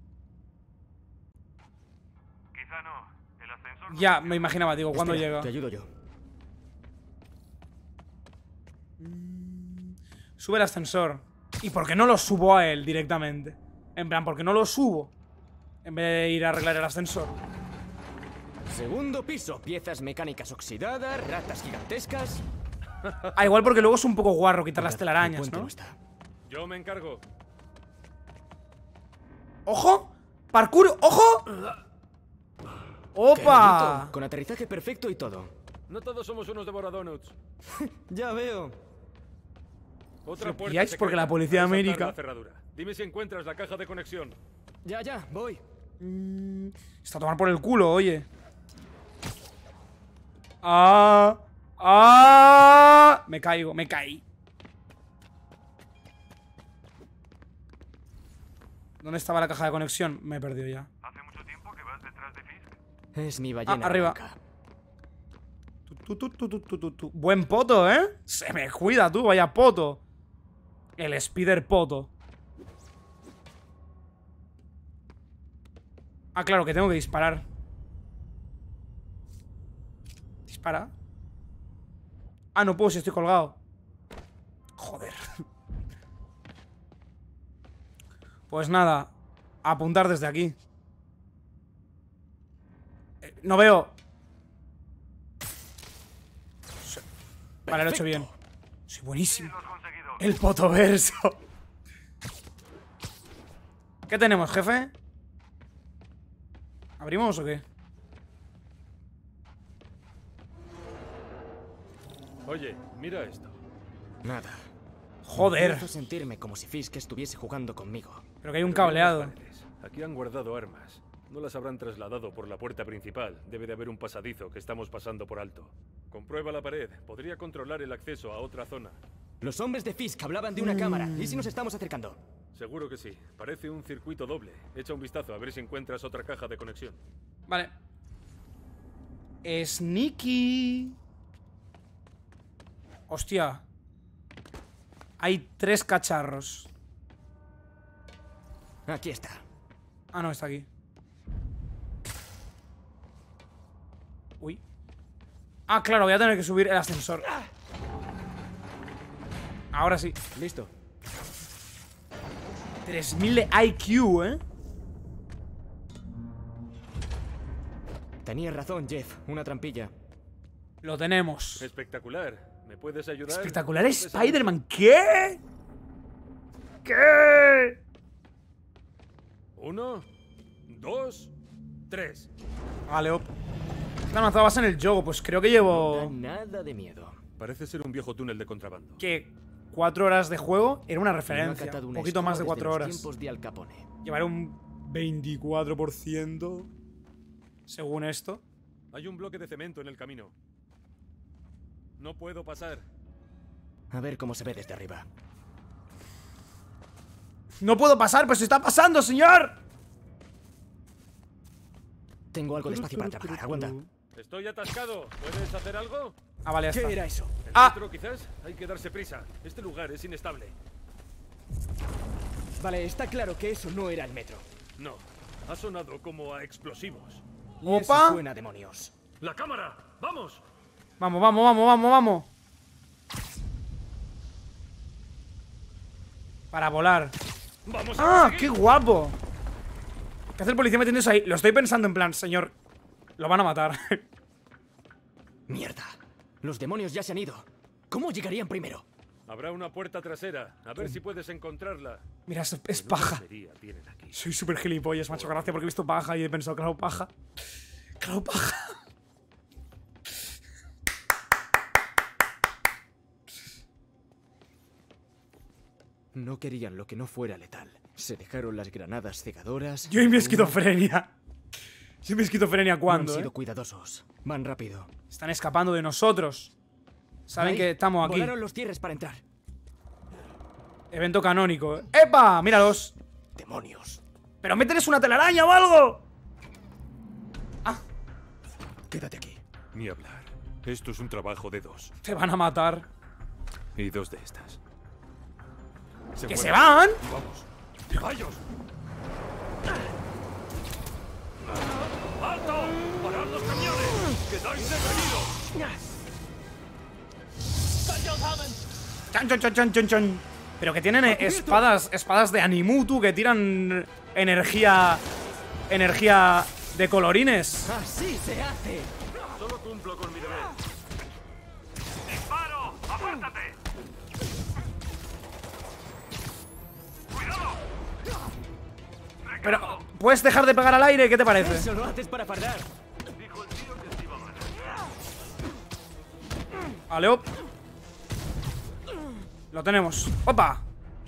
Quizá no. El ascensor... no Ya, me imaginaba, digo, ¿cuándo Espera, llega? Te ayudo yo. Sube el ascensor. ¿Y por qué no lo subo a él directamente? En plan, ¿por qué no lo subo? En vez de ir a arreglar el ascensor. Segundo piso. Piezas mecánicas oxidadas, ratas gigantescas. Ah, igual porque luego es un poco guarro quitar las El telarañas, puente ¿no? está. Yo me encargo. ¡Ojo! ¡Parkour! ¡Ojo! ¡Qué ¡Opa! bonito! Con aterrizaje perfecto y todo. No todos somos unos devoradonuts. Ya veo. Otra ¿Lo puerta pilláis? secreta. Porque la policía de Resaltar América- la cerradura. Dime si encuentras la caja de conexión. Ya, voy. Está a tomar por el culo, oye. ¡Ah! ¡Ah! Me caigo, me caí. ¿Dónde estaba la caja de conexión? Me he perdido ya. ¿Hace mucho tiempo que vas detrás de Fisk? Es mi ballena arriba. blanca. Tu. Buen poto, ¿eh? Se me cuida tú, vaya poto. El Spider poto. Ah, claro, que tengo que disparar. ¿Dispara? Ah, no puedo si estoy colgado. Joder. Pues nada. A apuntar desde aquí. No veo. Vale, lo he hecho bien. Soy buenísimo. Lo has conseguido. El potoverso. ¿Qué tenemos, jefe? ¿Abrimos o qué? Oye, mira esto. Nada. Joder. Empiezo a sentirme como si Fisk estuviese jugando conmigo. Pero que hay un Pero mira cableado. las paredes. Aquí han guardado armas. No las habrán trasladado por la puerta principal. Debe de haber un pasadizo que estamos pasando por alto. Comprueba la pared. Podría controlar el acceso a otra zona. Los hombres de Fisk hablaban de una cámara. ¿Y si nos estamos acercando? Seguro que sí. Parece un circuito doble. Echa un vistazo a ver si encuentras otra caja de conexión. Vale. Sneaky. Hostia. Hay 3 cacharros. Aquí está. Ah, no, está aquí. Uy. Ah, claro, voy a tener que subir el ascensor. Ahora sí. Listo. 3000 de IQ, ¿eh? Tenías razón, Jeff. Una trampilla. Lo tenemos. Espectacular. ¿Me puedes ayudar? Espectacular No pesa Spider-Man. ¿Qué? ¿Qué? mucho. 1, 2, 3. Vale, op. Esta lanzada base en el juego. Pues creo que No llevo... da nada de miedo. Parece ser un viejo túnel de contrabando. Que 4 horas de juego era una No ha referencia. catado Un una poquito más de escoba 4 desde los horas. tiempos de Al Capone. Llevaré un 24%. Según esto. Hay un bloque de cemento en el camino. No puedo pasar. A ver cómo se ve desde arriba. No puedo pasar, pues se está pasando, señor. Tengo algo de espacio para trabajar. Aguanta. Estoy atascado. ¿Puedes hacer algo? Ah, vale, ya ¿Qué está. era eso? ¿El Ah. metro, quizás? Hay que darse prisa. Este lugar es inestable. Vale, está claro que eso no era el metro. No. Ha sonado como a explosivos. Y eso Opa. suena a demonios. ¡La cámara! ¡Vamos! Vamos. Para volar. ¡Vamos ¡Ah, a qué seguir! guapo! ¿Qué hace el policía metiéndose ahí? Lo estoy pensando en plan, señor. Lo van a matar. Mierda. Los demonios ya se han ido. ¿Cómo llegarían primero? Habrá una puerta trasera. A ver si puedes encontrarla. Mira, es Menuda paja. tontería tienen aquí. Soy súper gilipollas, macho. Gracias porque he visto paja y he pensado, claro, paja. Claro, paja. No querían lo que no fuera letal. Se dejaron las granadas cegadoras. Yo y mi esquizofrenia. Yo y mi esquizofrenia, No ¿cuándo? han sido cuidadosos. Van rápido. Están escapando de nosotros. Saben Ahí, que estamos aquí. volaron los cierres para entrar. Evento canónico. ¡Epa! Míralos. ¡Demonios! ¡Pero mételes una telaraña o algo! Ah, Quédate aquí. Ni hablar. Esto es un trabajo de dos. te van a matar. Y dos de estas. ¡Que se van! Vamos. ¡Caballos! ¡Alto! ¡Parad los camiones! ¡Quedáis detenidos! ¡Chan, chan, chan, chan, chan, chan! Pero que tienen espadas de Animutu que tiran energía de colorines. ¡Así se hace! Solo cumplo con mi deber. ¡Disparo! ¡Apártate! ¡Cuidado! Pero, ¿puedes dejar de pegar al aire? ¿Qué te parece? Eso lo haces para fardar. Dijo el tío que esquiva mal. Vale, op. Lo tenemos. ¡Opa!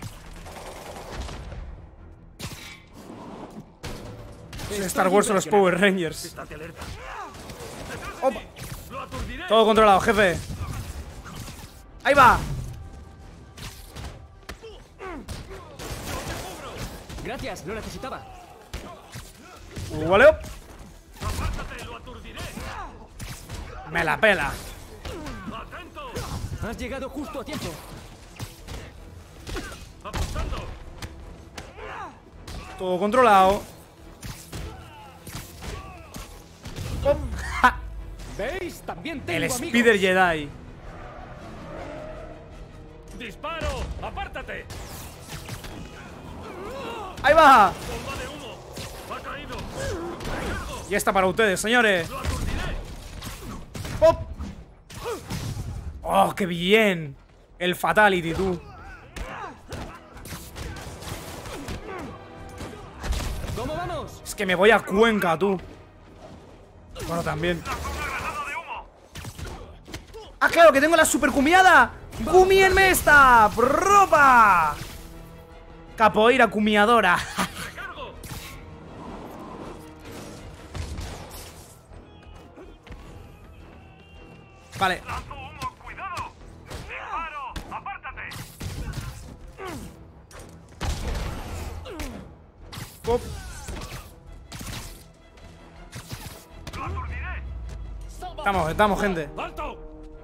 Es Star Wars o los Power Rangers. Estate alerta. ¡Opa! ¡Lo aturdiré! Todo controlado, jefe. ¡Ahí va! Gracias, lo necesitaba. Vale, op. ¡Apártate! ¡Lo aturdiré! Me la pela. ¡Atento! Has llegado justo a tiempo. ¡Apuntando! Todo controlado. Op. ¡Ja! ¿Veis? También tengo El amigos. Spider Jedi. ¡Disparo! ¡Apártate! ¡Ahí va! ¡Bomba de humo! ¡Ha caído! Y esta para ustedes, señores. ¡Lo aturdiré! ¡Pop! ¡Oh, qué bien! El Fatality, tú. ¿Cómo vamos? Es que me voy a Cuenca, tú. Bueno, también. ¡Ah, claro, que tengo la super cumiada! ¡Cumíenme esta! ¡Propa! Capoeira cumiadora. Vale. ¡Cuidado! ¡Disparo! ¡Apártate! Pop. ¡Lo aturdiré! Estamos, gente. ¡Alto!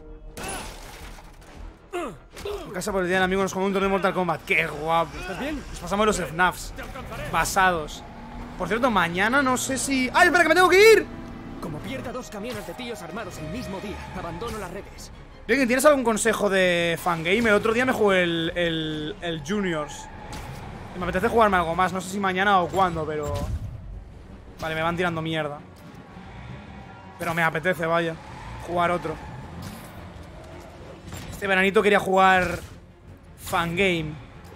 En casa por el día del amigo nos jugamos un torneo de Mortal Kombat. ¡Qué guapo! ¿Estás bien? Nos pasamos los FNAFs. Basados. Por cierto, mañana no sé si... ¡Ay, espera, que me tengo que ir! Como pierda 2 camiones de tíos armados el mismo día, abandono las redes. Bien, ¿tienes algún consejo de fangame? El otro día me jugué el Juniors. Y me apetece jugarme algo más. No sé si mañana o cuándo, pero... Vale, me van tirando mierda. Pero me apetece, vaya. Jugar otro. Este veranito quería jugar fangame.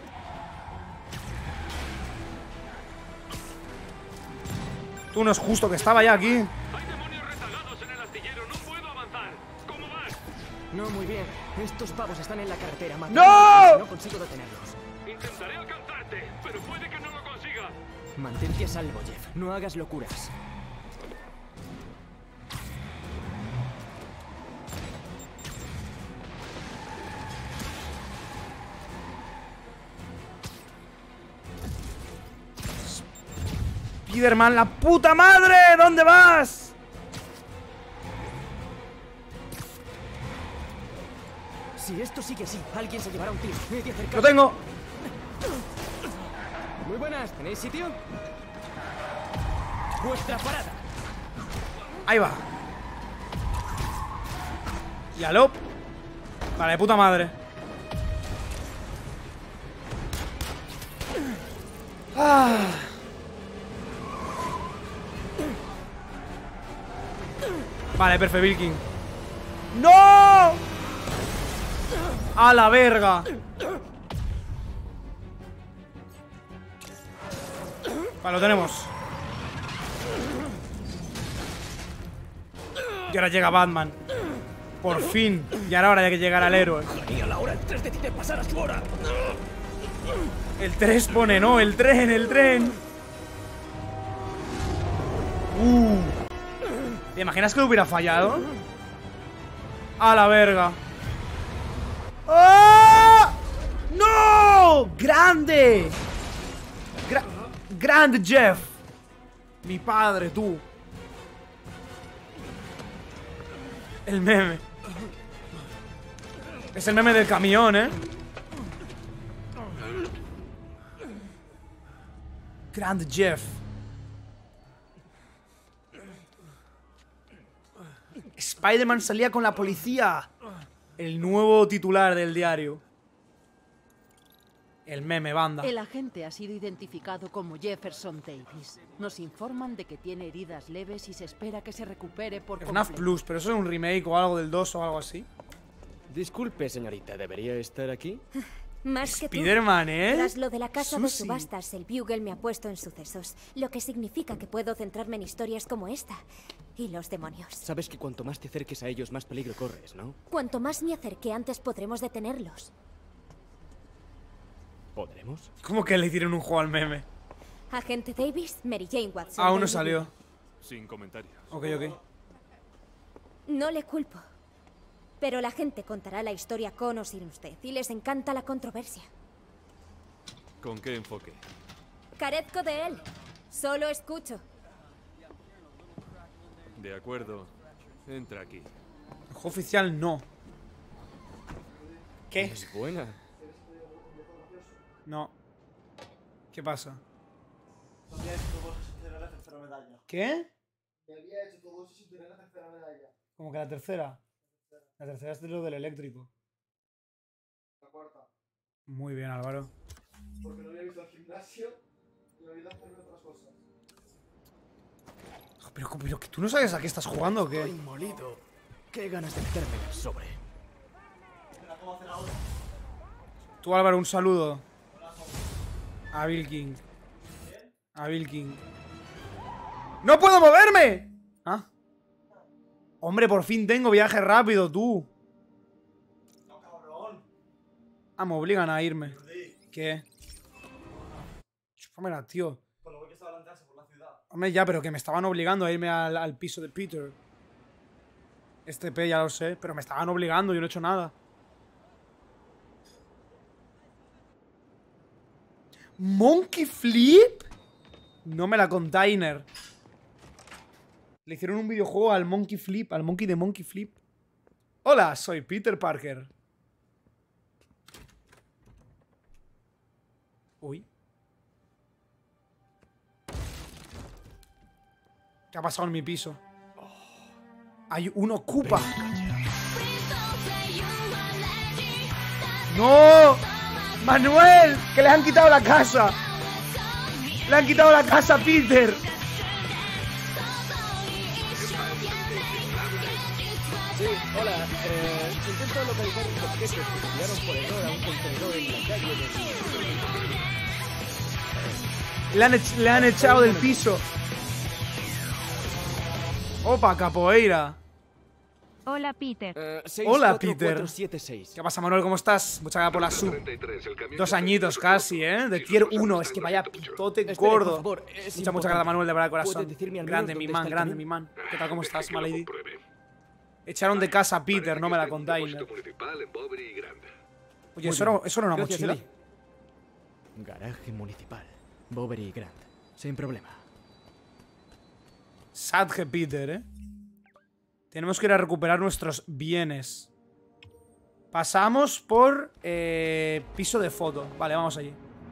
Tú, no es justo, que estaba ya aquí. Hay demonios rezagados en el astillero, no puedo avanzar. ¿Cómo vas? No, muy bien. Estos pavos están en la carretera. ¡No! No consigo detenerlos. Intentaré alcanzarte, pero puede que no lo consiga. Mantente a salvo, Jeff. No hagas locuras. Spiderman, la puta madre. ¿Dónde vas? Si esto sigue así, alguien se llevará un tiro. He de acercarme. Lo tengo. Muy buenas. ¿Tenéis sitio? Vuestra parada. Ahí va. Y aló. Vale, de puta madre. Ah. Vale, perfecto, Vilking. ¡No! ¡A la verga! Vale, lo tenemos. Y ahora llega Batman. Por fin. Y ahora hora de que llegara el héroe. Daría la hora el 3 de ti de pasar a su hora. El 3 pone, no, el tren, el tren. ¿Te imaginas que lo hubiera fallado? A la verga. ¡Ah! ¡No! ¡Grande! ¡Grande Jeff! Mi padre, tú. El meme. Es el meme del camión, ¿eh? Grande Jeff. Spider-Man salía con la policía. El nuevo titular del diario. El meme, banda. El agente ha sido identificado como Jefferson Davis. Nos informan de que tiene heridas leves y se espera que se recupere por FNAF completo. Plus, pero eso es un remake o algo del 2 o algo así. Disculpe, señorita, ¿debería estar aquí? Más que tú. Spider-Man, ¿eh? Tras lo de la casa de Susi. subastas, el Bugle me ha puesto en sucesos, lo que significa que puedo centrarme en historias como esta y los demonios. Sabes que cuanto más te acerques a ellos, más peligro corres, ¿no? Cuanto más me acerque, antes podremos detenerlos. ¿Podremos? ¿Cómo que le hicieron un juego al meme? Agente Davis, Mary Jane Watson. Aún no del salió. Bugle. Sin comentarios. Ok, ok. No le culpo. Pero la gente contará la historia con o sin usted, y les encanta la controversia. ¿Con qué enfoque? Carezco de él. Solo escucho. De acuerdo. Entra aquí. El juego oficial no. ¿Qué? Es buena. No. ¿Qué pasa? Me había hecho todo eso sin tener la tercera medalla. ¿Qué? Me había hecho todo eso sin tener la tercera medalla. Como que la tercera. La tercera es de lo del eléctrico. La cuarta. Muy bien, Álvaro. Porque no había visto el gimnasio y me había ido a hacer otras cosas. Pero que tú no sabes a qué estás jugando o qué. Estoy molido. Qué ganas de meterme en el sobre. Mira cómo hacer ahora. Tú, Álvaro, un saludo. A Bill King. A Bill King. ¡No puedo moverme! ¿Ah? Hombre, por fin tengo viaje rápido, tú. No, cabrón. Ah, me obligan a irme. ¿Qué? Chúpamela, tío. Con lo que estaba lanzarse por la ciudad. Hombre, ya, pero que me estaban obligando a irme al piso de Peter. Este P ya lo sé, pero me estaban obligando, yo no he hecho nada. ¿Monkey Flip? No me la container. Le hicieron un videojuego al Monkey Flip, al Monkey de Monkey Flip. Hola, soy Peter Parker. Uy. ¿Qué ha pasado en mi piso? Hay un Ocupa. ¡No! ¡Manuel! ¡Que le han quitado la casa! ¡Le han quitado la casa a Peter! Sí, hola. Intento localizar unos objetos que se tiraron por error a un contenedor en la calle de... Le han echado del piso. Opa, capoeira. Hola, Peter. Hola, Peter. 476. ¿Qué pasa, Manuel? ¿Cómo estás? Muchas gracias por la sub. 2 añitos casi, ¿eh? De tier 1. Es que vaya pitote gordo. Muchas gracias, Manuel, de verdad, corazón. Grande, mi man, grande, mi man. ¿Qué tal? ¿Cómo estás, Malady? Echaron de casa a Peter, no me la contáis. Oye, ¿eso era una mochila? Garaje municipal. Bovary y Grant. Sin problema. Sadge Peter, ¿eh? Tenemos que ir a recuperar nuestros bienes. Pasamos por piso de foto. Vale, vamos allí.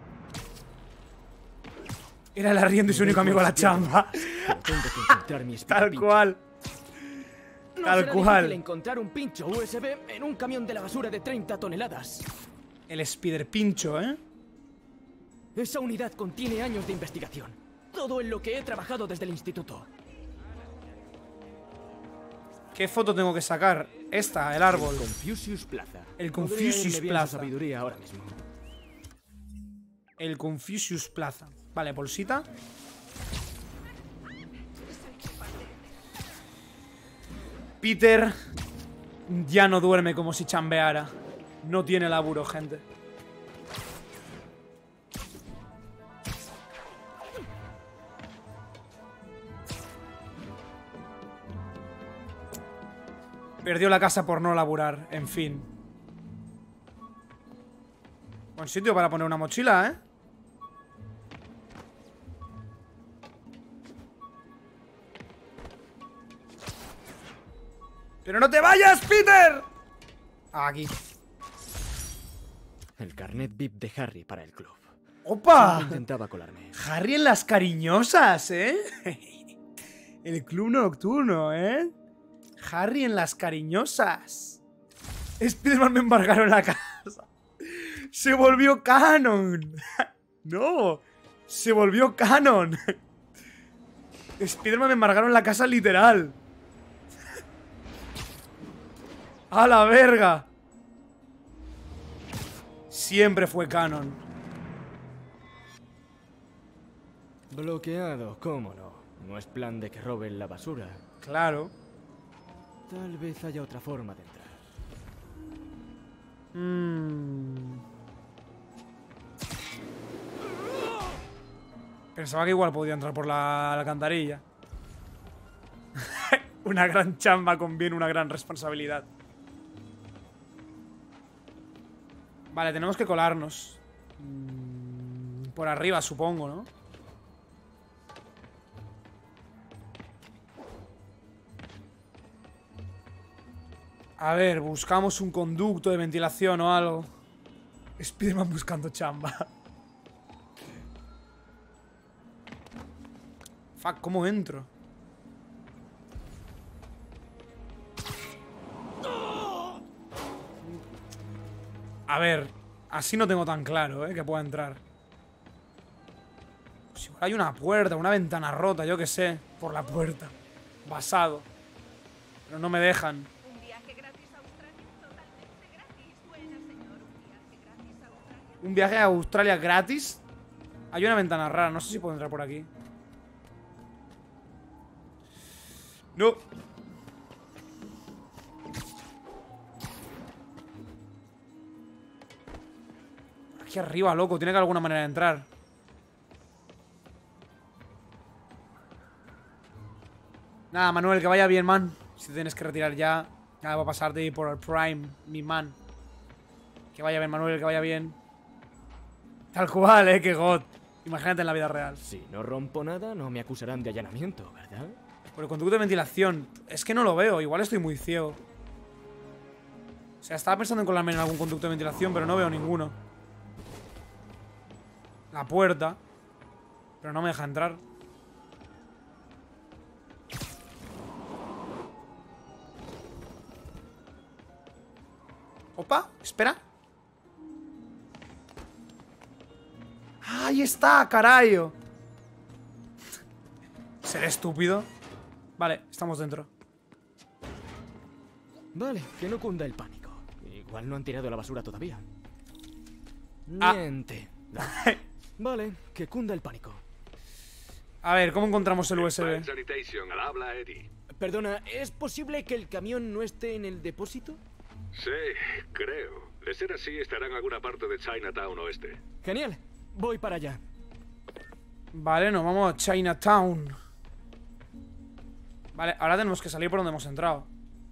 Era el arriendo y su único amigo a la chamba. Tal cual. Tal cual. Encontrar un pincho USB en un camión de la basura de 30 toneladas. El Spider Pincho, ¿eh? Esa unidad contiene años de investigación. Todo en lo que he trabajado desde el instituto. ¿Qué foto tengo que sacar? Esta, el árbol. El Confucius Plaza. El Confucius Plaza. Sabiduría ahora mismo. El Confucius Plaza. Vale, bolsita. Peter ya no duerme como si chambeara. No tiene laburo, gente. Perdió la casa por no laburar, en fin. Buen sitio para poner una mochila, ¿eh? ¡Pero no te vayas, Peter! Aquí. El carnet VIP de Harry para el club. ¡Opa! Siempre intentaba colarme. Harry en las cariñosas, ¿eh? El club nocturno, ¿eh? Harry en las cariñosas. Spiderman me embargaron la casa. Se volvió canon. No. Se volvió canon. Spiderman me embargaron la casa literal. ¡A la verga! Siempre fue canon. Bloqueado, ¿cómo no? No es plan de que roben la basura. Claro. Tal vez haya otra forma de entrar. Pensaba que igual podía entrar por la alcantarilla. Una gran chamba conviene una gran responsabilidad. Vale, tenemos que colarnos. Por arriba, supongo, ¿no? A ver, buscamos un conducto de ventilación o algo. Spiderman buscando chamba. Fuck, ¿cómo entro? A ver, así no tengo tan claro, que pueda entrar. Pues igual hay una puerta, una ventana rota, yo qué sé. Por la puerta. Basado. Pero no me dejan. Un viaje a Australia gratis. Hay una ventana rara, no sé si puedo entrar por aquí. No. Aquí arriba, loco, tiene que haber alguna manera de entrar. Nada, Manuel, que vaya bien, man. Si te tienes que retirar ya. Ya va a pasarte ahí por el Prime, mi man. Que vaya bien, Manuel, que vaya bien. Tal cual, que god. Imagínate en la vida real. Si no rompo nada, no me acusarán de allanamiento, ¿verdad? Por el conducto de ventilación. Es que no lo veo, igual estoy muy ciego. O sea, estaba pensando en colarme en algún conducto de ventilación, pero no veo ninguno. La puerta. Pero no me deja entrar. Opa, espera. ¡Ahí está, carayo! ¿Seré estúpido? Vale, estamos dentro. Vale, que no cunda el pánico. Igual no han tirado la basura todavía. Ah. Miente. Vale, que cunda el pánico. A ver, ¿cómo encontramos el USB? Sanitation, al habla Eddie. Perdona, ¿es posible que el camión no esté en el depósito? Sí, creo. De ser así, estará en alguna parte de Chinatown oeste. Genial, voy para allá. Vale, nos vamos a Chinatown. Vale, ahora tenemos que salir por donde hemos entrado.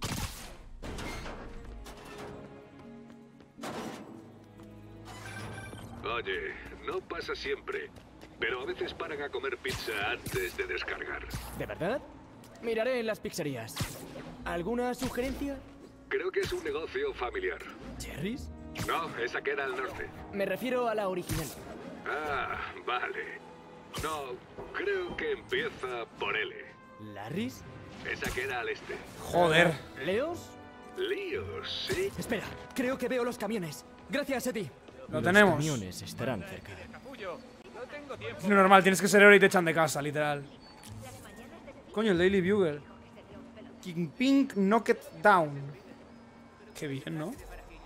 Oye, no pasa siempre, pero a veces paran a comer pizza antes de descargar. ¿De verdad? Miraré en las pizzerías. ¿Alguna sugerencia? Creo que es un negocio familiar. ¿Jerry's? No, esa queda al norte. Me refiero a la original. Ah, vale. No, creo que empieza por L. ¿Larry's? Esa queda al este. Joder. ¿Leos? Líos, sí. Espera, creo que veo los camiones. Gracias, Eddie. Lo tenemos. Los camiones estarán cerca. Es lo normal, tienes que ser héroe y te echan de casa, literal. Coño, el Daily Bugle. Kingpin Knocked Down. Qué bien, ¿no?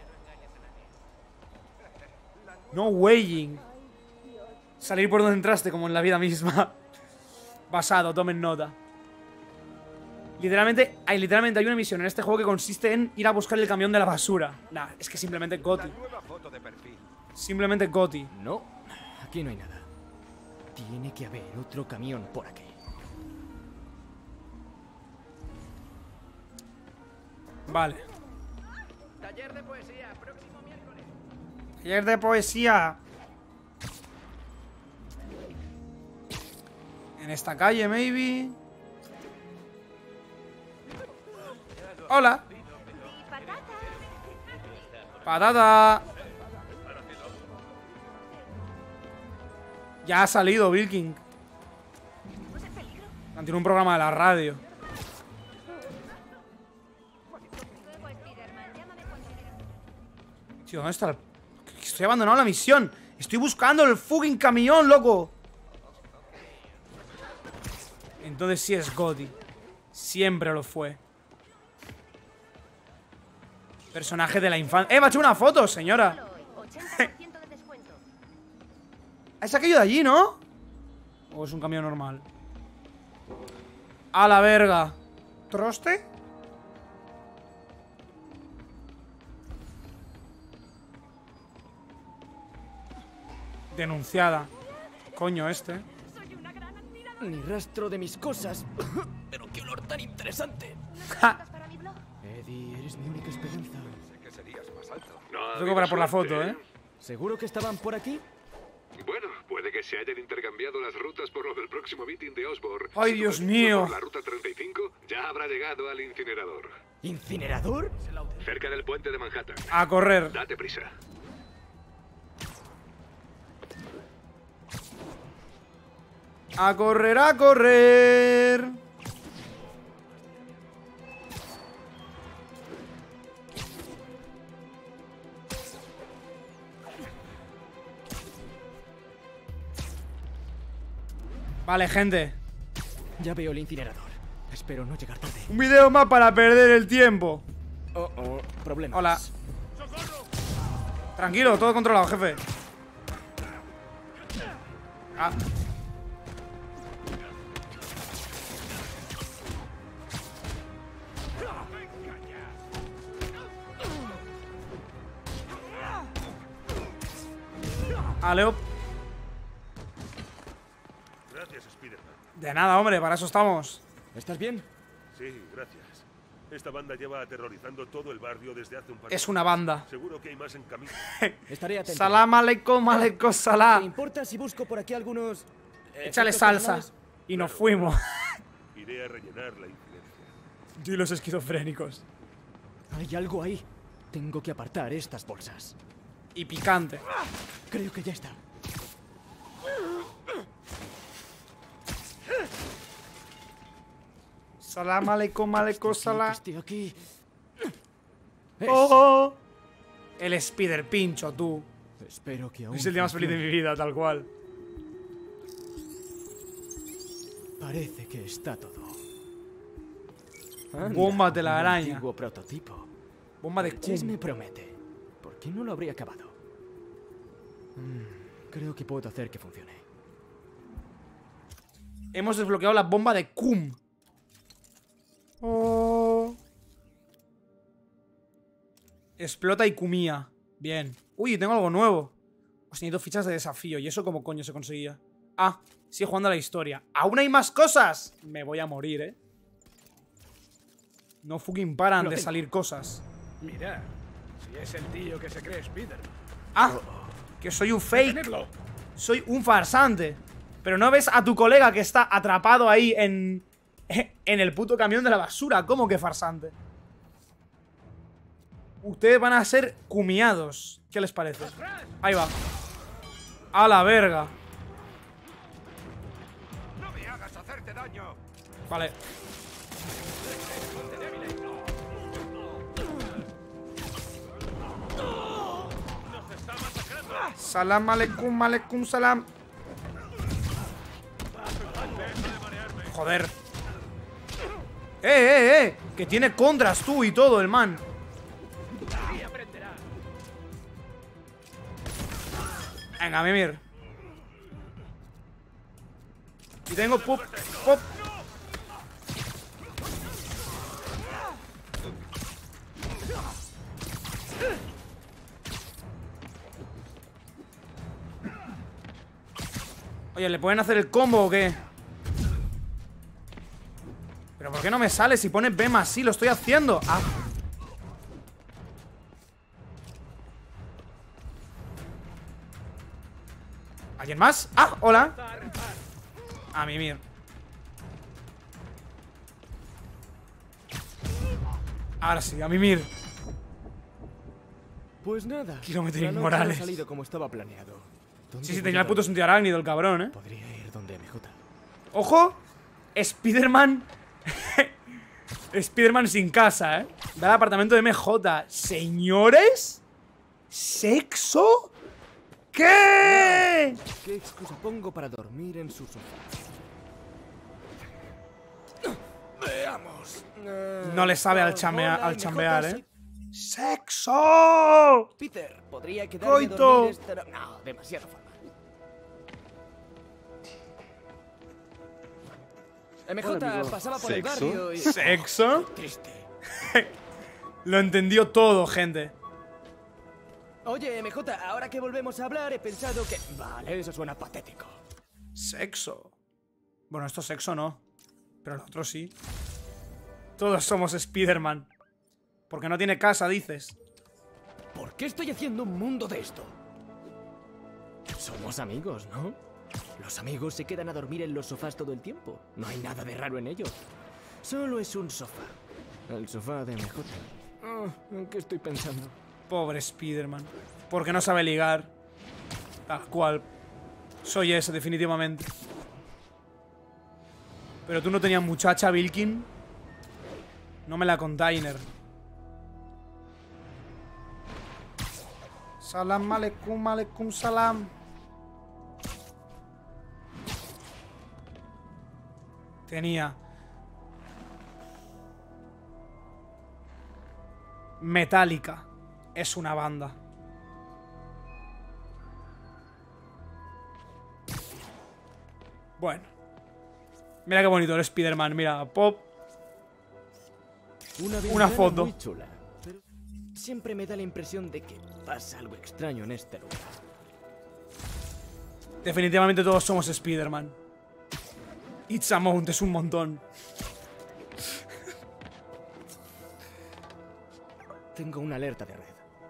No weighing. Salir por donde entraste, como en la vida misma. Basado, tomen nota. Literalmente hay una misión en este juego que consiste en ir a buscar el camión de la basura. Nah, es que simplemente Goti. Simplemente Goti. No, aquí no hay nada. Tiene que haber otro camión por aquí. Vale. Taller de poesía, próximo miércoles. Taller de poesía. En esta calle, maybe. Hola. Patata. Ya ha salido Vilking. Tiene un programa de la radio. Tío, ¿dónde está el...? Estoy abandonando la misión. Estoy buscando el fucking camión, loco. Entonces sí es Gotti. Siempre lo fue. Personaje de la infancia. Me ha hecho una foto, señora. Es aquello de allí, ¿no? ¿O es un camión normal? A la verga. ¿Troste? Denunciada. Coño, este. Ni rastro de mis cosas. Pero qué olor tan interesante. Eddie, eres mi única esperanza. Sé que serías más alto. Tengo que cobrar por la foto, ¿eh? ¿Seguro que estaban por aquí? Bueno, puede que se hayan intercambiado las rutas por lo del próximo meeting de Osborn. ¡Ay, Dios mío! Por la ruta 35 ya habrá llegado al incinerador. ¿Incinerador? Cerca del puente de Manhattan. A correr. Date prisa. A correr, a correr. Vale, gente. Ya veo el incinerador. Espero no llegar tarde. Un video más para perder el tiempo. Problema. Hola. Tranquilo, todo controlado, jefe. Ah. Aleo. Gracias, Spider-Man. De nada, hombre, para eso estamos. ¿Estás bien? Sí, gracias. Esta banda lleva aterrorizando todo el barrio desde hace un par de Es una banda. Seguro que hay más en camino. Estaré atento. Salam aleikum, aleikum salam. ¿Te importa si busco por aquí algunos... Échale salsa. Y nos fuimos. Iré a rellenar la incidencia. Y los esquizofrénicos. Hay algo ahí. Tengo que apartar estas bolsas. Y picante. Creo que ya está. Salam aleikum, aleikum salam. Estoy aquí. Oh, el Spider Pincho, tú. Espero que aún Es el día más feliz de mi vida, tal cual. Parece que está todo. Bomba de la araña. Antiguo prototipo. Bomba de Chess cum. me promete. ¿Por qué no lo habría acabado? Creo que puedo hacer que funcione. Hemos desbloqueado la bomba de cum. Oh. Explota y cumía. Bien. Uy, tengo algo nuevo. Os necesito fichas de desafío. ¿Y eso cómo coño se conseguía? Ah, sigue jugando a la historia. ¡Aún hay más cosas! Me voy a morir, ¿eh? No fucking paran de salir cosas. Mira, si es el tío que se cree Spider-Man. ¡Ah! Que soy un fake. Soy un farsante. Pero no ves a tu colega que está atrapado ahí en el puto camión de la basura. ¿Cómo que farsante? Ustedes van a ser cumiados. ¿Qué les parece? Ahí va. A la verga. No me hagas hacerte daño. Vale. Salam aleikum, aleikum salam. Joder. Que tiene contras tú y todo el man. Venga, Mimir. Y tengo pop, pop. Oye, ¿le pueden hacer el combo o qué? ¿Pero por qué no me sale si pone B más sí? Lo estoy haciendo. Ah. ¿Alguien más? ¡Ah! ¡Hola! A Mimir. Ahora sí, a Mimir. Pues nada. Kilómetro la noche Morales. ha salido como estaba planeado. Sí, tenía el puto sentido arácnido el cabrón, ¿eh? Podría ir donde MJ. ¡Ojo! Spider-Man. Spider-Man sin casa, ¿eh? Ve al apartamento de MJ. ¿Señores? ¿Sexo? ¿Qué? ¿Qué excusa pongo para dormir en su sofá? Veamos. No le sabe al chambear, ¿eh? ¡Sexo! Peter, podría quedarme a ¡Coito! dormir esta no... No, demasiado formal. MJ pasaba por el barrio y... ¿Sexo? Triste. Lo entendió todo, gente. Oye, MJ, ahora que volvemos a hablar, he pensado que... Vale, eso suena patético. Sexo. Bueno, esto sexo no. Pero el otro sí. Todos somos Spider-Man. Porque no tiene casa, dices. ¿Por qué estoy haciendo un mundo de esto? Somos amigos, ¿no? Los amigos se quedan a dormir en los sofás todo el tiempo. No hay nada de raro en ello. Solo es un sofá. El sofá de MJ. ¿En qué estoy pensando? Pobre Spider-Man. Porque no sabe ligar. Tal cual. Soy ese, definitivamente. Pero tú no tenías muchacha, Vilkin. No me la container. Salam aleikum, aleikum salam. Tenía Metallica. Es una banda. Bueno. Mira qué bonito el Spider-Man. Mira, pop. Una foto. Muy chula, pero siempre me da la impresión de que pasa algo extraño en este lugar. Definitivamente todos somos Spider-Man. It's a mount, es un montón. Tengo una alerta de red.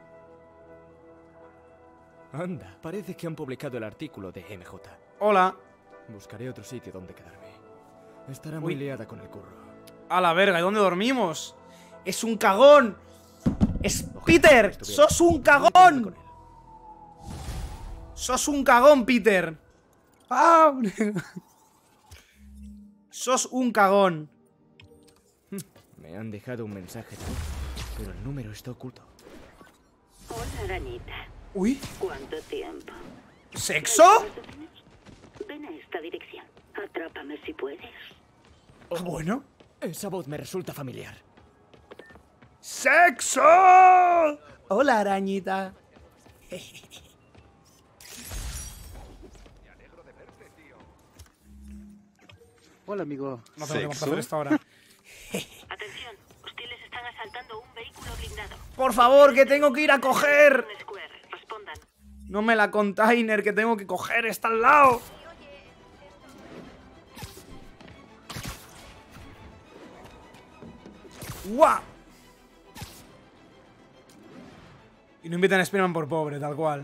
Anda, parece que han publicado el artículo de MJ. Hola. Buscaré otro sitio donde quedarme. Estará muy liada con el curro. A la verga, ¿y dónde dormimos? ¡Es un cagón! ¡Es Peter! ¡Sos un cagón! ¡Sos un cagón, Peter! ¡Ah! ¡Sos un cagón! Me han dejado un mensaje, pero el número está oculto. Hola, arañita. Uy. ¿Cuánto tiempo? ¿Sexo? Ven a esta dirección. Atrápame si puedes. Ah, bueno. Esa voz me resulta familiar. ¡Sexo! Hola, arañita. Hola, amigo. No tengo que hacer esto ahora. Atención, hostiles están asaltando un vehículo blindado. Por favor, que tengo que ir a coger. Respondan. No me la container que tengo que coger, está al lado. ¡Guau! Y no invitan a Spider-Man por pobre, tal cual.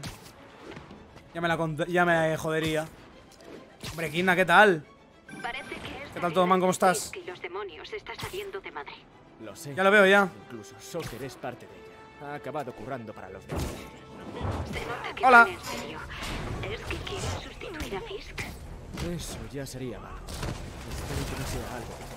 Ya me jodería. Hombre, Kidna, ¿qué tal? ¿Qué tal todo, man? ¿Cómo estás? Que los demonios está saliendo de madre. Lo sé. Ya lo veo, ya. Incluso Shocker es parte de ella. Ha acabado currando para los demás. Se nota que Hola. van en serio. ¿Es que quieren sustituir a Fisk? Eso ya sería malo. Espero que no sea algo.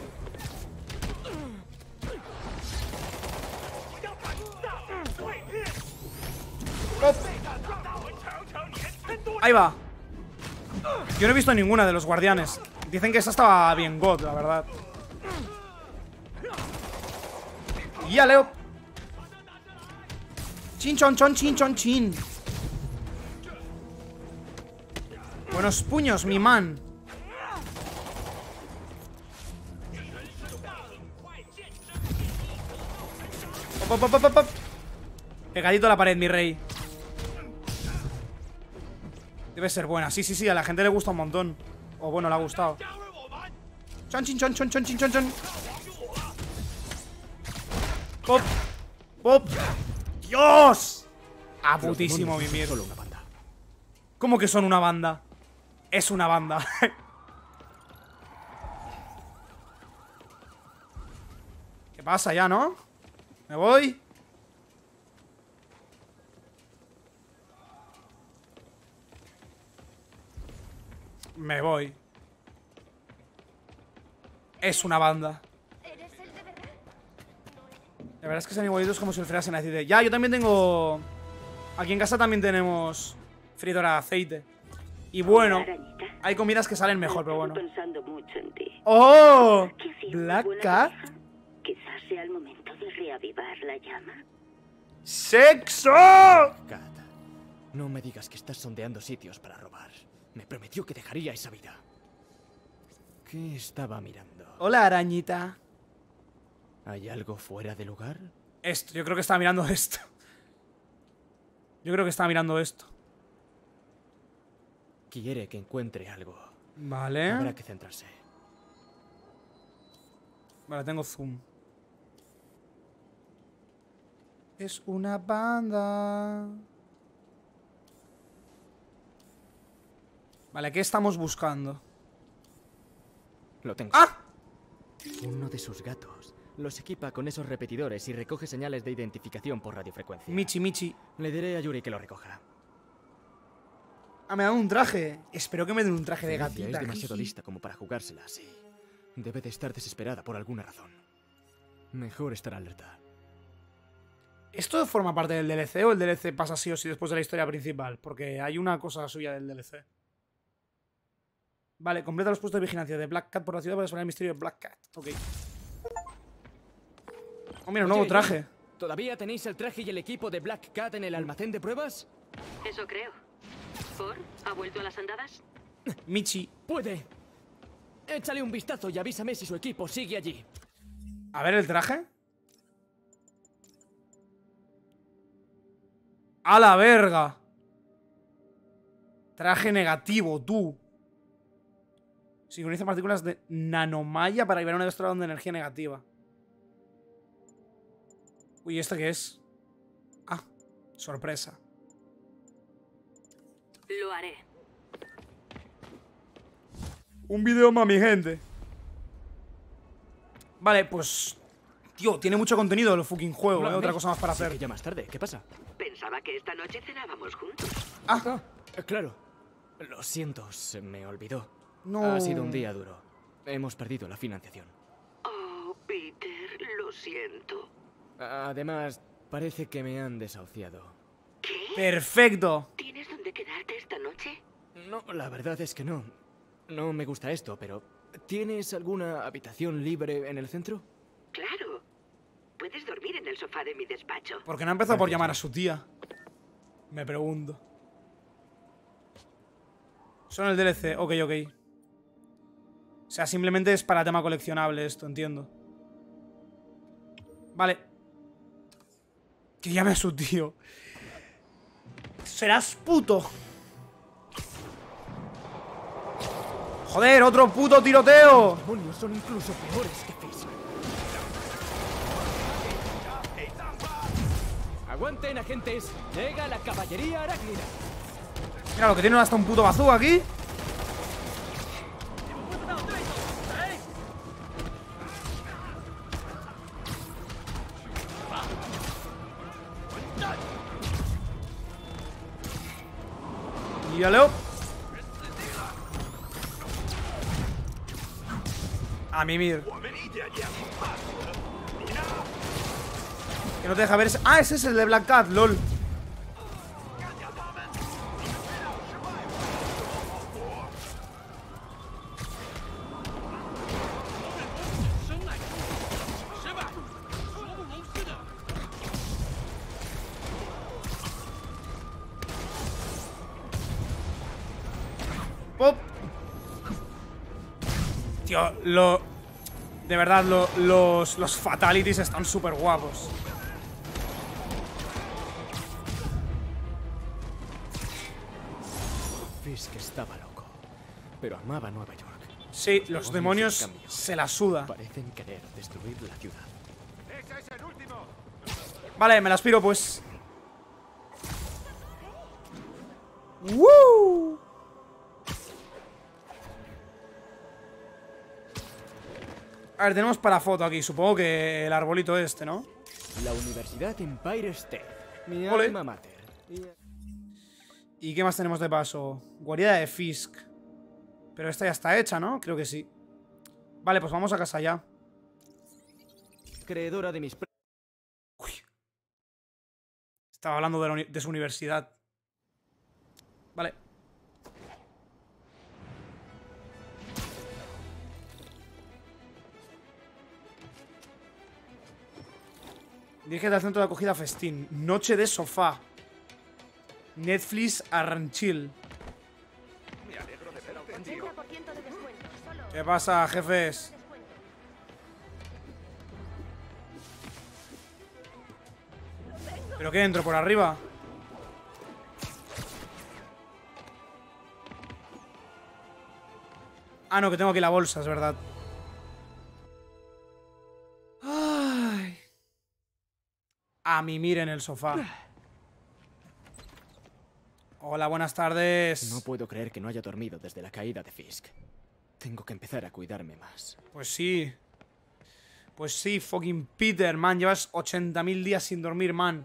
Ahí va. Yo no he visto ninguna de los guardianes. Dicen que esa estaba bien god, la verdad. Ya, Leo. Chin, chon, chon, chin, chon, chin. Buenos puños, mi man. Pop, pop, pop, pop, pop. Pegadito a la pared, mi rey. Debe ser buena. Sí, sí, sí, a la gente le gusta un montón. O bueno, le ha gustado. Chon, chin, chon, chon, chon, chin, chon, chon. Pop. Pop. ¡Dios! A putísimo, Mimir. ¿Cómo que son una banda? Es una banda. ¿Qué pasa ya, no? ¿Me voy? Me voy. Es una banda. La verdad es que son igualitos como si lo fueras en aceite. Ya, yo también tengo... Aquí en casa también tenemos freidora de aceite. Y bueno, hay comidas que salen mejor, pero bueno. Pensando mucho en ti. ¡Oh! ¿Qué hacía Black una buena Cat. pareja? Quizás sea el momento de reavivar la llama. ¡Sexo! Cat, no me digas que estás sondeando sitios para robar. Me prometió que dejaría esa vida. ¿Qué estaba mirando? Hola, arañita. ¿Hay algo fuera de lugar? Esto, yo creo que estaba mirando esto. Yo creo que estaba mirando esto. Quiere que encuentre algo. Vale. Habrá que centrarse. Vale, tengo zoom. Es una banda. Vale, ¿qué estamos buscando? Lo tengo. ¡Ah! Uno de sus gatos. Los equipa con esos repetidores y recoge señales de identificación por radiofrecuencia. Michi. Le diré a Yuri que lo recoja. Ah, me dan un traje. Espero que me den un traje de Felicia gatita. es demasiado jiji. lista como para jugársela así. Debe de estar desesperada por alguna razón. Mejor estar alerta. ¿Esto forma parte del DLC o el DLC pasa sí o sí después de la historia principal? Porque hay una cosa suya del DLC. Vale, completa los puestos de vigilancia de Black Cat por la ciudad para resolver el misterio de Black Cat. Ok. Oh, mira, un nuevo Oye, traje. ¿Todavía tenéis el traje y el equipo de Black Cat en el almacén de pruebas? Eso creo. ¿Por? ¿Ha vuelto a las andadas? Michi. Puede. Échale un vistazo y avísame si su equipo sigue allí. A ver el traje. ¡A la verga! Traje negativo, tú. Sincroniza partículas de nanomalla para liberar un destrozador de energía negativa. Uy, ¿esto qué es? Ah, sorpresa. Lo haré. Un video más, mi gente. Vale, pues... Tío, tiene mucho contenido el fucking juego, Hola, Otra May. cosa más para Sí, hacer. que ya más tarde. ¿Qué pasa? Pensaba que esta noche cenábamos juntos. Ah, claro. Lo siento, se me olvidó. No. Ha sido un día duro. Hemos perdido la financiación. Oh, Peter, lo siento. Además, parece que me han desahuciado. Perfecto. ¿Tienes dónde quedarte esta noche? No, la verdad es que no. No me gusta esto, pero... ¿Tienes alguna habitación libre en el centro? Claro. Puedes dormir en el sofá de mi despacho. ¿Por qué no ha empezado por llamar a su tía? Me pregunto. Son el DLC, ok. O sea, simplemente es para tema coleccionable esto, entiendo. Vale. Que llame a su tío. Serás puto. Joder, otro puto tiroteo. Los demonios son incluso peores que Fisk. ¡Aguanten, agentes! ¡Llega la caballería arácnida! Mira lo que tiene hasta un puto bazooka aquí. Leo. A mimir. Que no te deja ver ese... Ah, ese es el de Black Cat, lol. Pop. Tío, de verdad, los fatalities están súper guapos. Fisk estaba loco, pero amaba Nueva York. Sí, los demonios en cambio, se la suda. Parecen querer destruir la ciudad. ¡Ese es el último! Vale, me la aspiro, pues. ¡Woo! A ver, tenemos para foto aquí. Supongo que el arbolito este, ¿no? La Universidad Empire State. Mi Ole. alma mater. ¿Y qué más tenemos de paso? Guarida de Fisk. Pero esta ya está hecha, ¿no? Creo que sí. Vale, pues vamos a casa ya. Creedora de mis... Estaba hablando de su universidad. Vale. Dirígete al centro de acogida Festín. Noche de sofá. Netflix Arranchil. ¿Qué pasa, jefes? ¿Pero qué entro por arriba? Ah, no, que tengo aquí la bolsa, es verdad. Ay. A mimir en el sofá. Hola, buenas tardes. No puedo creer que no haya dormido desde la caída de Fisk. Tengo que empezar a cuidarme más. Pues sí. Pues sí, fucking Peter, man. Llevas 80.000 días sin dormir, man.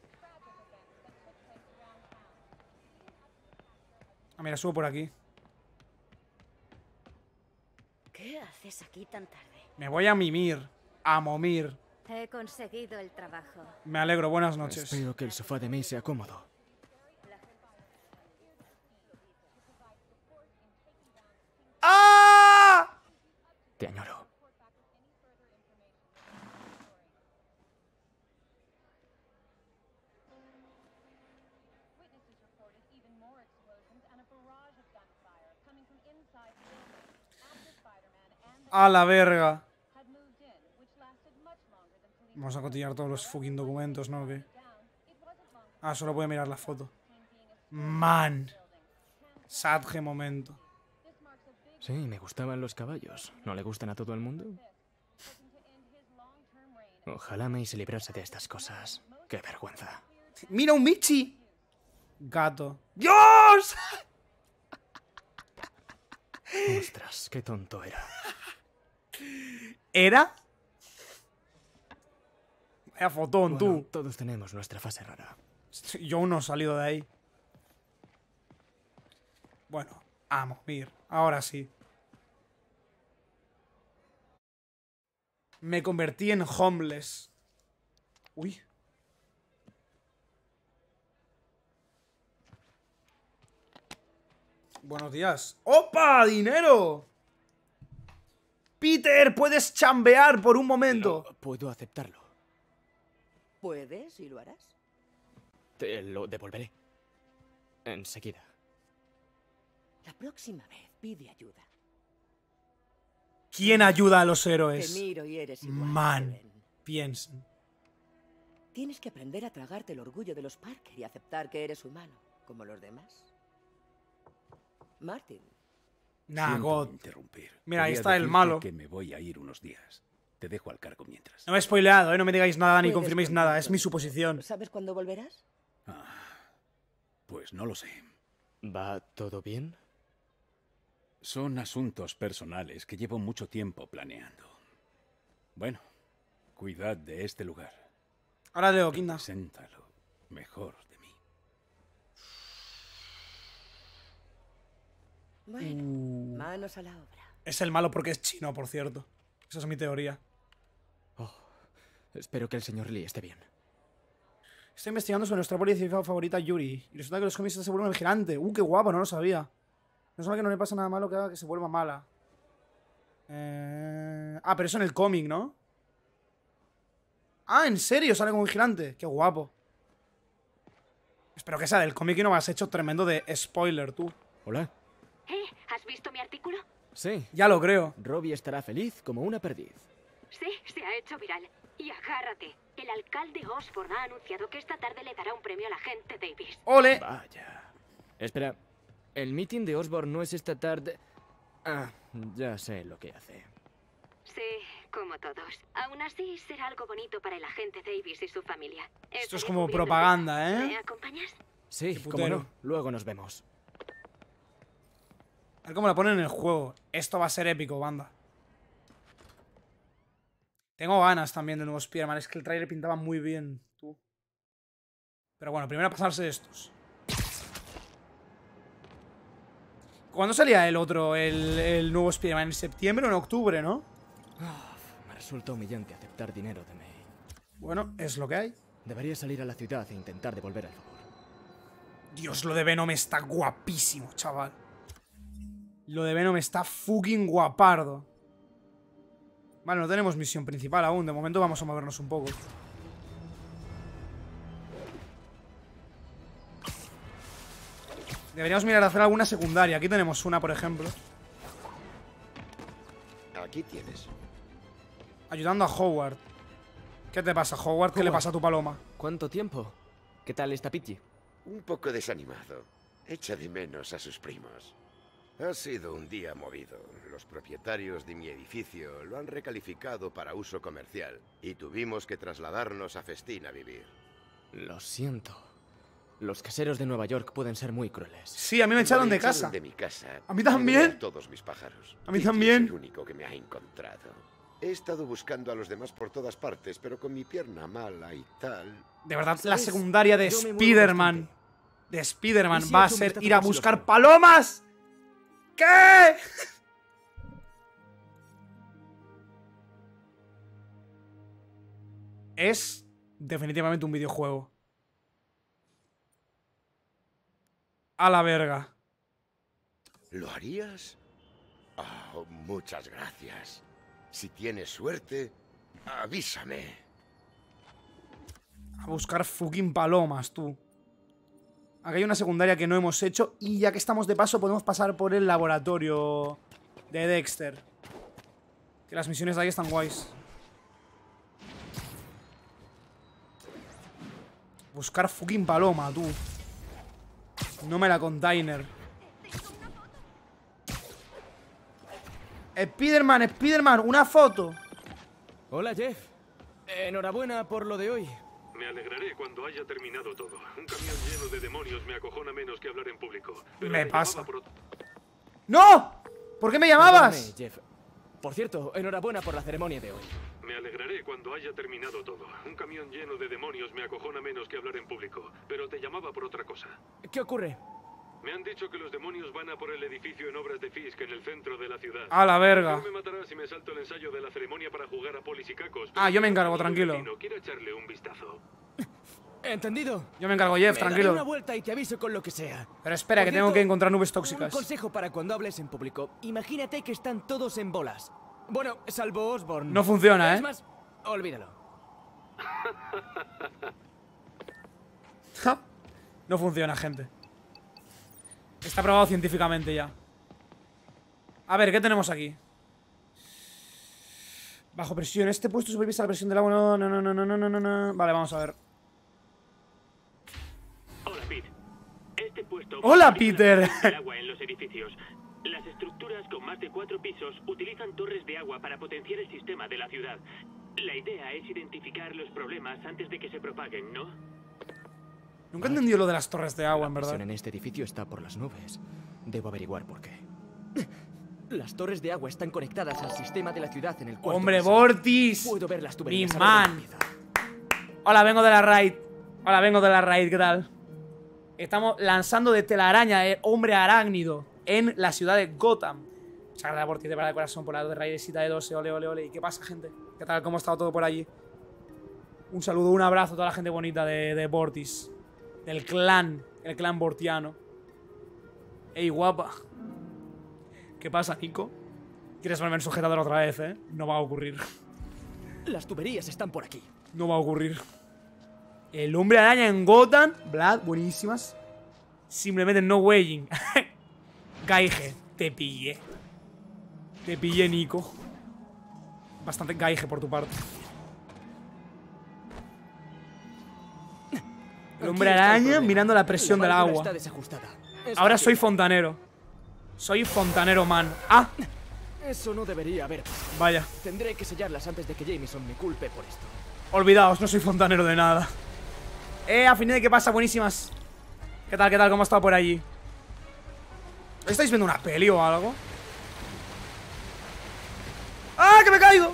Ah, mira, subo por aquí. ¿Qué haces aquí tan tarde? Me voy a mimir. A momir. He conseguido el trabajo. Me alegro, buenas noches. Espero que el sofá de May sea cómodo. ¡Ah! Te añoro. A la verga. Vamos a continuar todos los fucking documentos, ¿no? ¿O qué? Ah, solo puedo mirar la foto. Man. Sadge momento. Sí, me gustaban los caballos. ¿No le gustan a todo el mundo? Ojalá May se librase de estas cosas. ¡Qué vergüenza! ¡Mira un Michi! Gato. ¡Dios! Ostras, qué tonto era. ¿Era? Vaya fotón, Bueno, tú. todos tenemos nuestra fase rara. Yo aún no he salido de ahí. Bueno, a morir. Ahora sí. Me convertí en homeless. Uy. Buenos días. ¡Opa! ¡Dinero! Peter, puedes chambear por un momento. No puedo aceptarlo. ¿Puedes y lo harás? Te lo devolveré. Enseguida. La próxima vez pide ayuda. ¿Quién ayuda a los héroes? Te miro y eres igual. Man, piensen. Tienes que aprender a tragarte el orgullo de los Parker y aceptar que eres humano, como los demás. Martin. Nah, Siento God. interrumpir. Mira, ahí Quería está el decirte malo. que me voy a ir unos días. Te dejo al cargo mientras. No me he spoileado, no me digáis nada ni Puedes confirméis nada. Es mi suposición. ¿Sabes cuándo volverás? Pues no lo sé. ¿Va todo bien? Son asuntos personales que llevo mucho tiempo planeando. Bueno, cuidad de este lugar. Ahora leo, Kinda. Presenta lo mejor de mí. Bueno, manos a la obra. Es el malo porque es chino, por cierto. Esa es mi teoría. Espero que el señor Lee esté bien. Estoy investigando sobre nuestra policía favorita, Yuri. Y resulta que los cómics se vuelven vigilante. Qué guapo, no lo sabía. No sabe que no le pasa nada malo que haga que se vuelva mala. Ah, pero eso en el cómic, ¿no? Ah, ¿en serio? Sale como vigilante. Qué guapo. Espero que sea del cómic y no me has hecho tremendo de spoiler, tú. Hola. ¿Has visto mi artículo? Sí. Ya lo creo. Robbie estará feliz como una perdiz. Sí, se ha hecho viral. Y agárrate. El alcalde Osborn ha anunciado que esta tarde le dará un premio al agente Davis. ¡Ole! Vaya. Espera, ¿el meeting de Osborn no es esta tarde? Ah, ya sé lo que hace. Sí, como todos. Aún así, será algo bonito para el agente Davis y su familia. Esto es como propaganda, ¿eh? ¿Me acompañas? Sí, Qué cómo putero. no. Luego nos vemos. A ver cómo la ponen en el juego. Esto va a ser épico, banda. Tengo ganas también del nuevo Spider-Man. Es que el trailer pintaba muy bien, tú. Pero bueno, primero a pasarse estos. ¿Cuándo salía el otro, el nuevo Spider-Man? ¿En septiembre o en octubre, no? Me resulta humillante aceptar dinero de May. Bueno, es lo que hay. Debería salir a la ciudad e intentar devolver el favor. Dios, lo de Venom está guapísimo, chaval. Lo de Venom está fucking guapardo. Vale, no tenemos misión principal aún. De momento vamos a movernos un poco. Deberíamos mirar a hacer alguna secundaria. Aquí tenemos una, por ejemplo. Aquí tienes. Ayudando a Howard. ¿Qué te pasa, Howard? ¿Qué le pasa a tu paloma? ¿Cuánto tiempo? ¿Qué tal está Pidgey? Un poco desanimado. Echa de menos a sus primos. Ha sido un día movido. Los propietarios de mi edificio lo han recalificado para uso comercial y tuvimos que trasladarnos a Festín a vivir. Lo siento. Los caseros de Nueva York pueden ser muy crueles. Sí, a mí me echaron de casa. De mi casa. ¿A mí también? A todos mis pájaros. A mí Pidgey también. Es el único que me ha encontrado. He estado buscando a los demás por todas partes, pero con mi pierna mala y tal... De verdad, la secundaria de Yo me muevo Spider-Man. De Spider-Man ¿Y si va a echo un ser vistazo ir a por si los buscar veo? palomas. ¿Qué? Es definitivamente un videojuego. A la verga. ¿Lo harías? Oh, muchas gracias. Si tienes suerte, avísame. A buscar fucking palomas, tú. Aquí hay una secundaria que no hemos hecho. Y ya que estamos de paso, podemos pasar por el laboratorio de Dexter. Que las misiones de ahí están guays. Buscar fucking paloma, tú. No me la container. Spider-Man, Spider-Man, una foto. Hola, Jeff. Enhorabuena por lo de hoy. Me alegraré cuando haya terminado todo. Un camión lleno de demonios me acojona menos que hablar en público. Pero Me te pasa. llamaba por ¡No! ¿Por qué me llamabas? Perdóname, Jeff. Por cierto, enhorabuena por la ceremonia de hoy. Me alegraré cuando haya terminado todo. Un camión lleno de demonios me acojona menos que hablar en público. Pero te llamaba por otra cosa. ¿Qué ocurre? Me han dicho que los demonios van a por el edificio en obras de Fisk en el centro de la ciudad. A la verga. No me matará si me salto el ensayo de la ceremonia para jugar a polis y cacos. Ah, yo me encargo, tranquilo. Quiero echarle un vistazo. ¿Entendido? Yo me encargo, Jeff, Me daré tranquilo. una vuelta y te aviso con lo que sea. Pero espera, Por que tengo cierto, que encontrar nubes Un tóxicas. consejo para cuando hables en público. Imagínate que están todos en bolas. Bueno, salvo Osborn. No funciona, Es ¿eh? más, olvídalo. Ja. No funciona, gente. Está probado científicamente ya. A ver, ¿qué tenemos aquí? Bajo presión. Este puesto supervisa la presión del agua. No, no, no, no, no, no, no, no. Vale, vamos a ver. Hola, Pete. Este puesto Hola, utiliza la Peter. presión del agua en los edificios. Las estructuras con más de 4 pisos utilizan torres de agua para potenciar el sistema de la ciudad. La idea es identificar los problemas antes de que se propaguen, ¿no? Nunca he entendido lo de las torres de agua, en La verdad. presión en este edificio está por las nubes. Debo averiguar por qué. Las torres de agua están conectadas al sistema de la ciudad en el cuarto ¡Hombre, piso. Vortis! Puedo ver las Mi tuberías. a ver man. dónde empieza. Hola, vengo de la raid. Hola, vengo de la raid, ¿qué tal? Estamos lanzando de telaraña, hombre arácnido, en la ciudad de Gotham. Muchas gracias, Vortis, de verdad de corazón, por la raidesita de 12. Ole, ole, ole. ¿Y qué pasa, gente? ¿Qué tal? ¿Cómo ha estado todo por allí? Un saludo, un abrazo a toda la gente bonita de Vortis. Del clan, el clan vortiano. Ey, guapa. ¿Qué pasa, Nico? ¿Quieres volver sujetador otra vez, eh? No va a ocurrir. Las tuberías están por aquí. No va a ocurrir. El hombre araña en Gotham. Vlad, buenísimas. Simplemente no weighing. Gaige, te pillé. Te pillé, Nico. Bastante gaige por tu parte. El hombre Aquí está el araña problema. mirando la presión La del válvula agua. está desajustada. Es Ahora fácil. soy fontanero. Soy fontanero, man. Ah, Eso no debería haber. vaya. Tendré que sellarlas antes de que Jameson me culpe por esto. Olvidaos, no soy fontanero de nada. Afinidad, ¿qué pasa? Buenísimas. ¿Qué tal? ¿Cómo está por allí? ¿Estáis viendo una peli o algo? ¡Ah, que me caigo!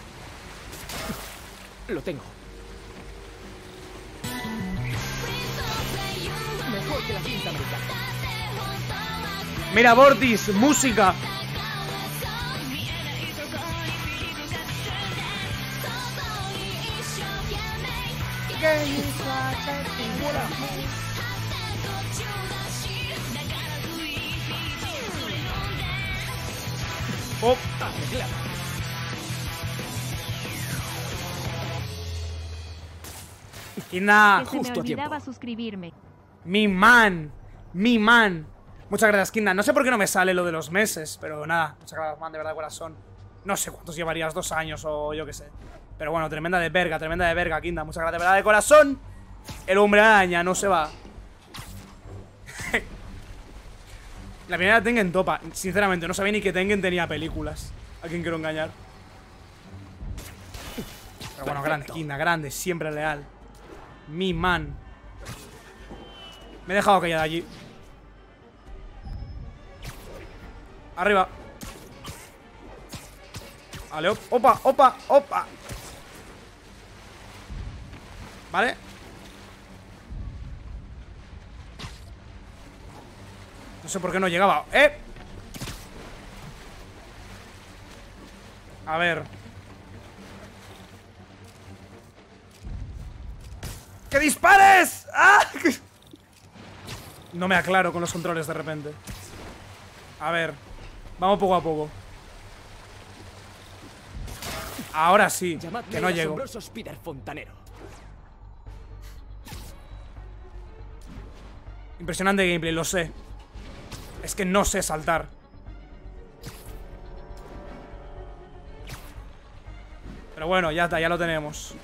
Lo tengo. Mejor que la cinta americana. Mira, Vortis, música. Oh. Kinda. Que se me olvidaba suscribirme. Mi man. Muchas gracias, Kinda. No sé por qué no me sale lo de los meses, pero nada, muchas gracias, man, de verdad, corazón. No sé cuántos llevarías, 2 años o yo qué sé. Pero bueno, tremenda de verga, Kinda. Muchas gracias, de verdad, de corazón. El hombre araña no se va. La primera Tengen topa. Sinceramente, no sabía ni que Tengen tenía películas. ¿A quién quiero engañar? Pero bueno, grande, Kinda, grande, siempre leal. Mi man. Me he dejado caer de allí. Arriba. Vale, opa. Vale. No sé por qué no llegaba. A ver. ¡Que dispares! ¡Ah! No me aclaro con los controles de repente. A ver. Vamos poco a poco. Ahora sí, que no llego. Spider fontanero. Impresionante gameplay, lo sé. Es que no sé saltar. Pero bueno, ya está, ya lo tenemos.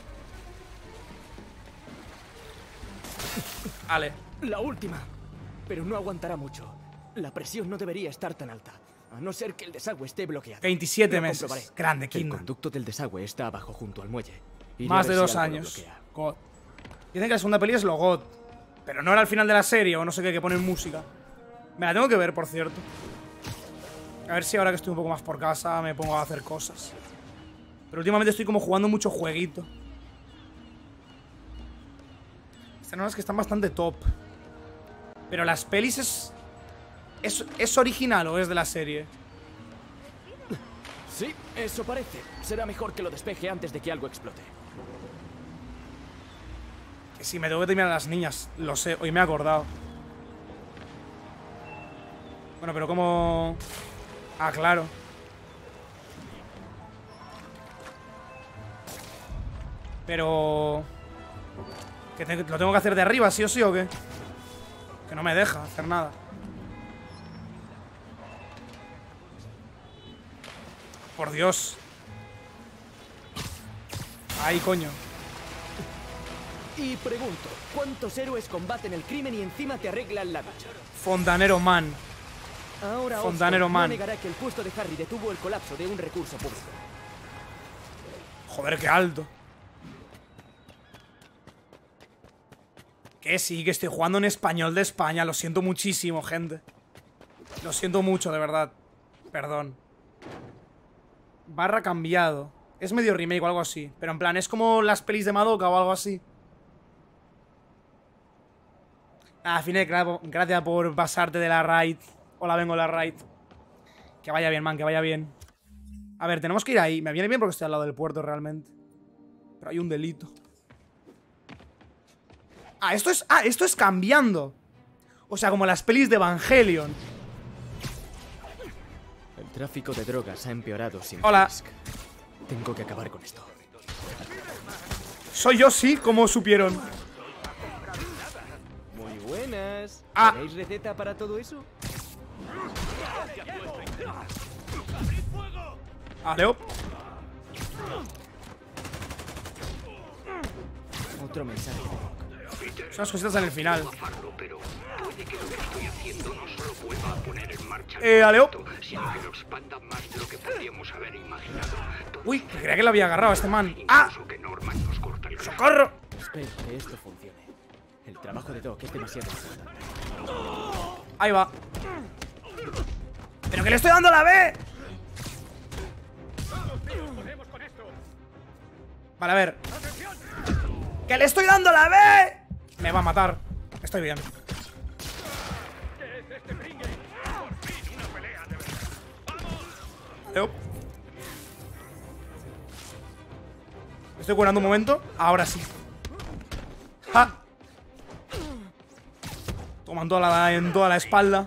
Vale. La última. Pero no aguantará mucho. La presión no debería estar tan alta. A no ser que el desagüe esté bloqueado. 27 meses. Grande, Kinda. El conducto del desagüe está abajo junto al muelle. Más de 2 años. God. Dicen que la segunda peli es lo God. Pero no era al final de la serie o no sé qué, que ponen música. Me la tengo que ver, por cierto. A ver si ahora que estoy un poco más por casa me pongo a hacer cosas. Pero últimamente estoy como jugando mucho jueguito. Estas nuevas que están bastante top. Pero las pelis ¿Es original o es de la serie? Sí, eso parece. Será mejor que lo despeje antes de que algo explote. Que sí, me tengo que terminar a las niñas. Lo sé, hoy me he acordado. Bueno, pero ¿cómo...? Ah, claro. Pero... ¿Lo tengo que hacer de arriba, sí o sí o qué? Que no me deja hacer nada. Por Dios. Ahí, coño. Y pregunto, ¿cuántos héroes combaten el crimen y encima te arreglan la ducha? Fontanero Man. Ahora Fontanero Oscorp Man. no negará que el puesto de Harry detuvo el colapso de un recurso público. Joder, qué alto. Que sí, que estoy jugando en español de España. Lo siento muchísimo, gente. Lo siento mucho, de verdad. Perdón. Barra cambiado. Es medio remake o algo así. Pero en plan, es como las pelis de Madoka o algo así. Ah, Fine, gracias por pasarte de la raid. Hola, vengo de la raid. Que vaya bien, man, que vaya bien. A ver, tenemos que ir ahí. Me viene bien porque estoy al lado del puerto realmente. Pero hay un delito. Ah, esto es cambiando. O sea, como las pelis de Evangelion. El tráfico de drogas ha empeorado sin Hola. Fisk. Tengo que acabar con esto. Soy yo, sí, como supieron. Muy buenas. Ah. ¿Tenéis receta para todo eso? Aleo. Otro mensaje. Son las cositas en el final. Aleo. Uy, que creía que lo había agarrado este man. ¡Ah! ¡Socorro! Espero que esto funcione. El trabajo de Doc es demasiado importante. Ahí va. ¡Pero que le estoy dando la B! Vale, a ver. ¡Que le estoy dando la B! Me va a matar. Estoy bien. Estoy curando un momento. Ahora sí. ¡Ja! Toman en toda la espalda.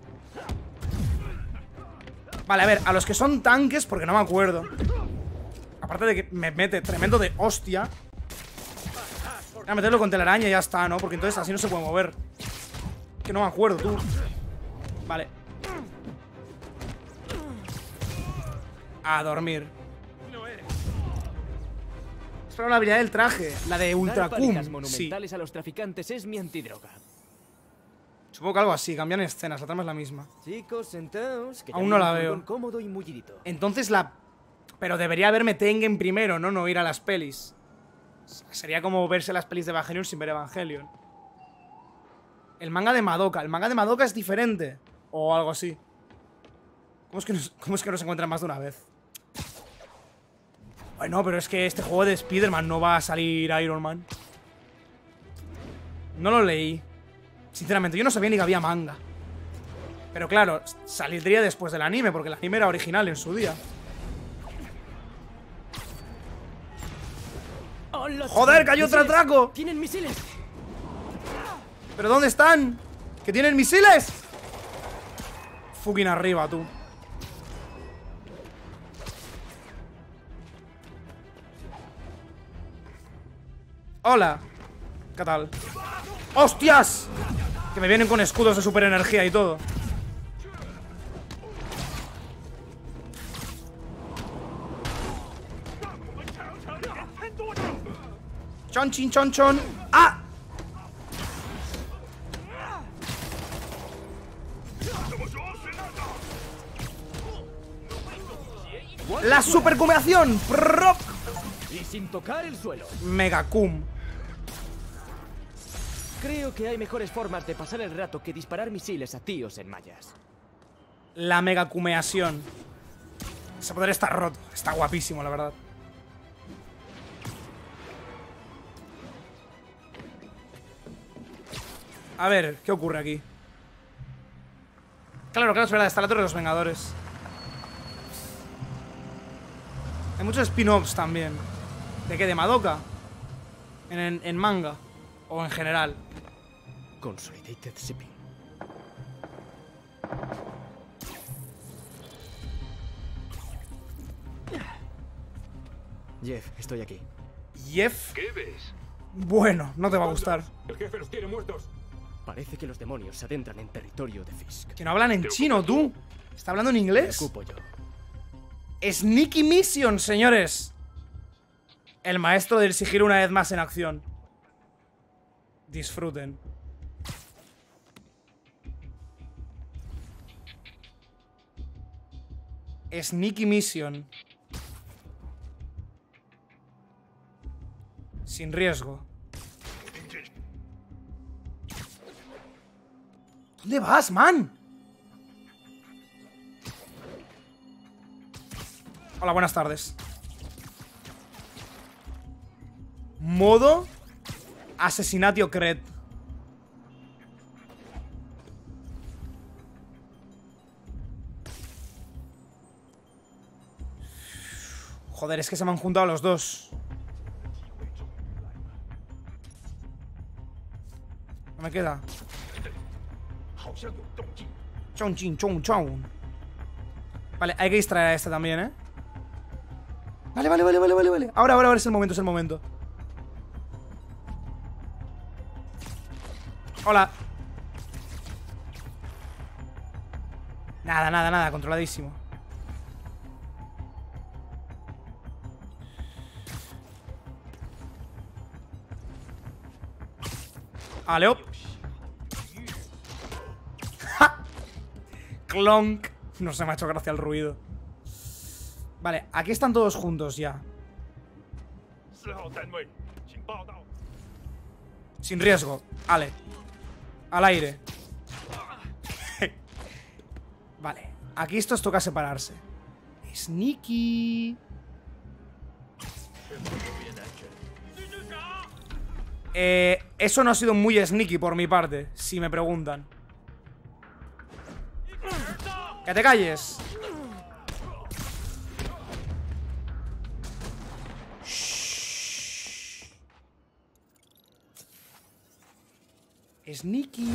Vale, a ver, a los que son tanques, porque no me acuerdo. Aparte de que me mete tremendo de hostia. Voy a meterlo con telaraña y ya está, ¿no? Porque entonces así no se puede mover. Que no me acuerdo, tú. Vale. A dormir. Es para la habilidad del traje. La de Ultra Cum. monumentales a los traficantes es mi antidroga. Supongo que algo así, cambian escenas, la trama es la misma. Chicos, sentaos, que aún no la veo. Cómodo y mullidito. Entonces la... Pero debería verme Tengen primero, ¿no? No ir a las pelis. Sería como verse las pelis de Evangelion sin ver Evangelion. El manga de Madoka. El manga de Madoka es diferente. O algo así. ¿Cómo es que no se encuentran más de una vez? Bueno, pero es que este juego de Spider-Man no va a salir Iron Man. No lo leí. Sinceramente, yo no sabía ni que había manga. Pero claro, saldría después del anime, porque el anime era original en su día. ¡Joder, cayó otro atraco! ¡Tienen misiles! ¿Pero dónde están? ¡Que tienen misiles! Fucking arriba, tú. Hola. ¿Qué tal? ¡Hostias! Que me vienen con escudos de super energía y todo. Chon, chin, chon, chon. ¡Ah! ¡La supercumeación! ¡Prop! Y sin tocar el suelo. Megacum. Creo que hay mejores formas de pasar el rato que disparar misiles a tíos en mallas. La megacumeación. Ese poder está roto. Está guapísimo, la verdad. A ver, ¿qué ocurre aquí? Claro, es verdad, está la Torre de los Vengadores. Hay muchos spin-offs también. ¿De qué? ¿De Madoka? En manga. O en general. Consolidated Shipping. Jeff, estoy aquí. ¿Jeff? ¿Qué ves? Bueno, no te va a gustar. El jefe los tiene muertos. Parece que los demonios se adentran en territorio de Fisk. Que no hablan en chino, tú. ¿Está hablando en inglés? Me ocupo yo. Sneaky Mission, señores. El maestro del sigilo una vez más en acción. Disfruten. Sneaky Mission. Sin riesgo. ¿Dónde vas, man? Hola, buenas tardes. Modo Asesinato Cred. Joder, es que se me han juntado los dos. No me queda. Chon, chin, chon, chon. Vale, hay que distraer a este también, ¿eh? Vale. Ahora es el momento, Hola. Nada, controladísimo. Aleo. Clonk. No se me ha hecho gracia el ruido. Vale, aquí están todos juntos ya. Sin riesgo. Ale. Al aire. Vale. Aquí estos toca separarse. Sneaky. Eso no ha sido muy sneaky por mi parte, si me preguntan. ¡Que te calles! Shh. Sneaky.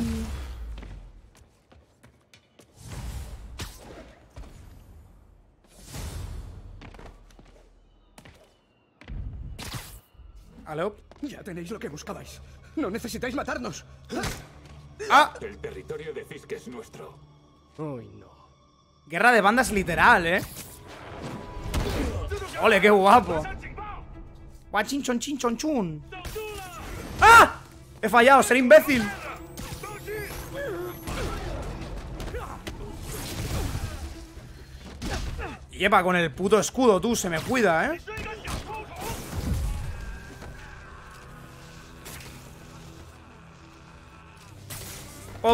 ¿Aló? Ya tenéis lo que buscabais. No necesitáis matarnos. ¡Ah! El territorio de Fisk es nuestro. Uy, no. Guerra de bandas literal, ¡Ole, qué guapo! ¡Guachinchon chinchon chun! ¡Ah! He fallado, ser imbécil. Lleva con el puto escudo, tú, se me cuida, Pop.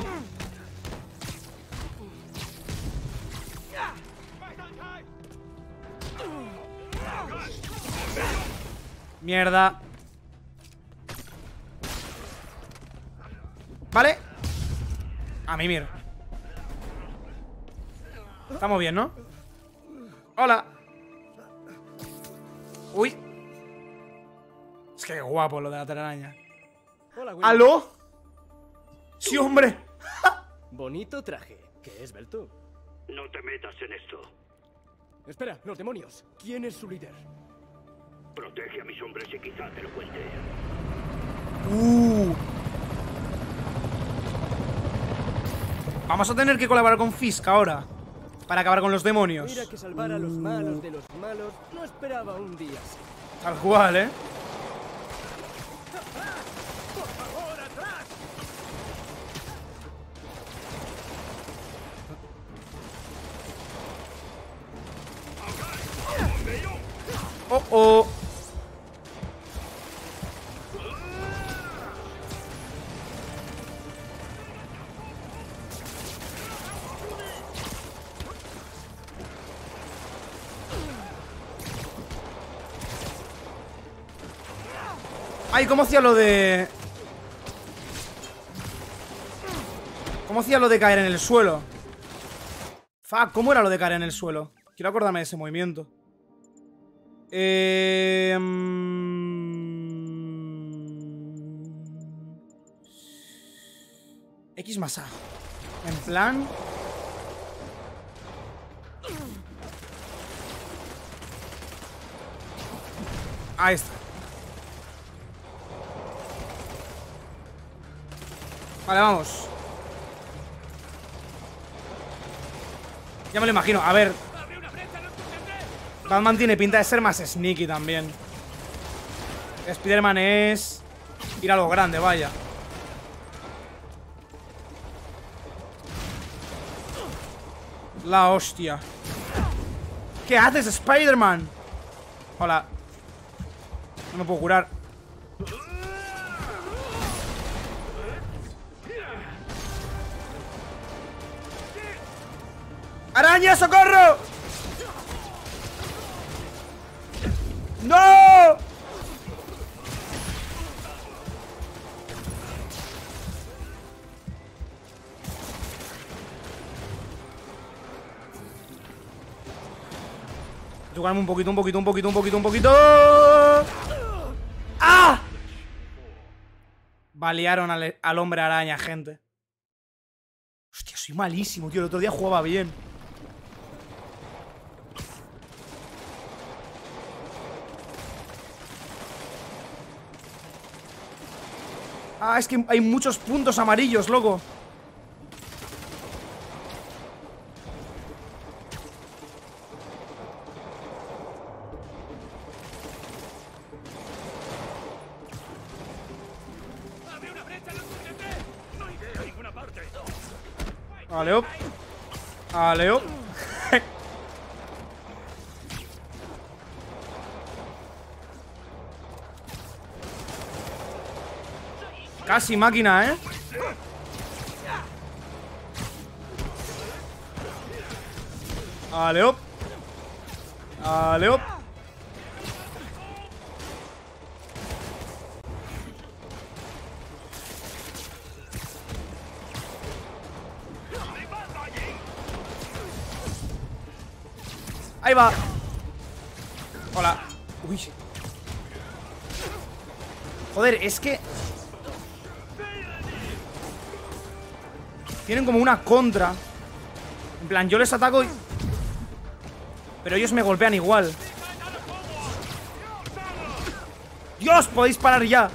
Mierda. Vale. A mimir. Estamos bien, ¿no? Hola. Uy. Es que guapo lo de la telaraña. Hola, Will. ¿Aló? Sí, hombre. Bonito traje. ¿Qué es, Belto? No te metas en esto. Espera, los demonios. ¿Quién es su líder? Protege a mis hombres y quizá te lo cuente. Vamos a tener que colaborar con Fisk ahora para acabar con los demonios. Mira que salvar a los malos de los malos no esperaba un día así. Tal cual, ¡Por favor, atrás! Oh, oh. Ay, ¿cómo hacía lo de...? ¿Cómo hacía lo de caer en el suelo? Fuck, ¿cómo era lo de caer en el suelo? Quiero acordarme de ese movimiento. X más A. En plan... Ahí está. Vale, vamos. Ya me lo imagino. A ver, Batman tiene pinta de ser más sneaky también. Spider-Man es... ir a lo grande, vaya. La hostia. ¿Qué haces, Spider-Man? Hola. No me puedo curar. ¡Araña, socorro! ¡No! Jugarme un poquito, un poquito, un poquito, un poquito, un poquito. ¡Ah! Balearon al hombre araña, gente. Hostia, soy malísimo, tío. El otro día jugaba bien. Ah, es que hay muchos puntos amarillos, loco. Aleo. Aleo. Casi máquina, ¿eh? Aleop. Aleop. Ahí va. Hola. Uy. Joder, es que tienen como una contra. En plan, yo les ataco y... pero ellos me golpean igual. ¡Dios! Podéis parar ya.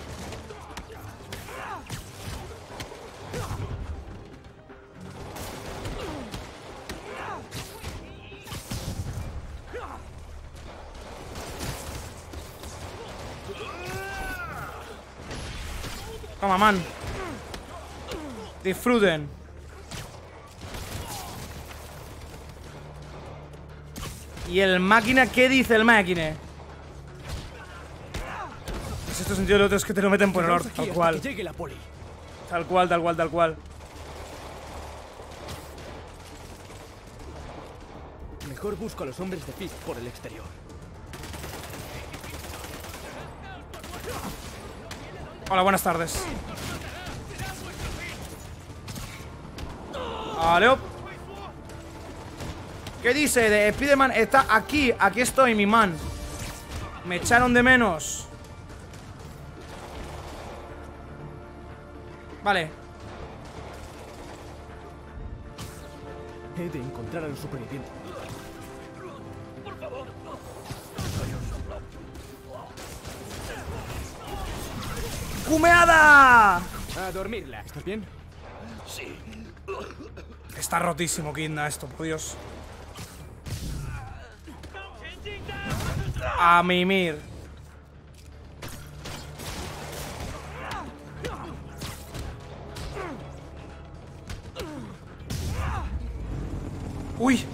Toma, man. Disfruten. ¿Y el máquina? ¿Qué dice el máquina? Es esto sentido, lo otro es que te lo meten por el orto, tal cual. Tal cual, tal cual, tal cual. Mejor busco a los hombres de Fisk por el exterior. Hola, buenas tardes. Vale. ¿Qué dice? De Spiderman está aquí. Aquí estoy, mi man. Me echaron de menos. Vale. He de encontrar a los supervivientes. Por favor. ¡Cumeada! A dormirla. ¿Estás bien? Sí. Está rotísimo, Kidna, esto, por Dios. A mimir. Uy.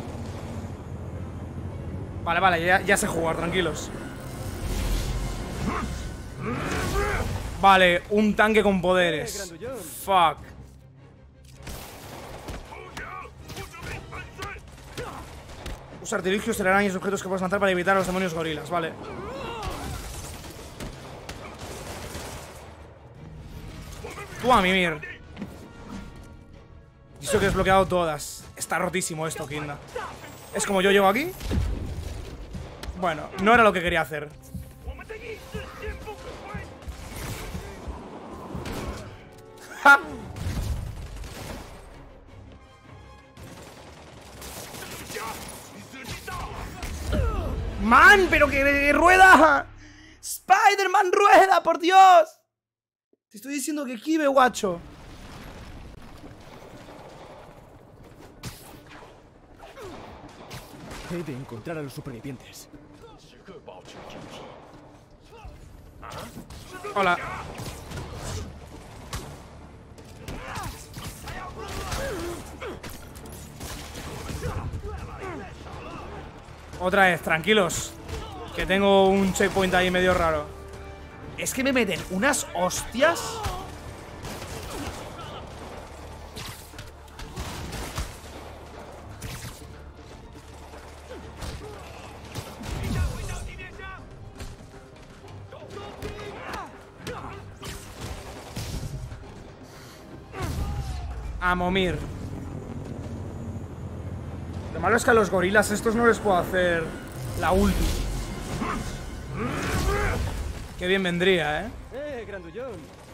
Vale, vale, ya sé jugar, tranquilos. Vale, un tanque con poderes. Fuck. Usa artilugios, telarañas y objetos que puedes lanzar para evitar a los demonios gorilas, vale. Tú a mimir. Y eso que he desbloqueado todas. Está rotísimo esto, Kinda. Es como yo llego aquí. Bueno, no era lo que quería hacer. ¡Ja! ¡Man! ¡Pero que rueda! ¡Spider-Man rueda, por Dios! Te estoy diciendo que kibe, guacho. He de encontrar a los supervivientes. Hola. Otra vez, tranquilos. Que tengo un checkpoint ahí medio raro. Es que me meten unas hostias. A momir. Lo malo es que a los gorilas estos no les puedo hacer la ulti. Qué bien vendría, ¿eh? Grandullón.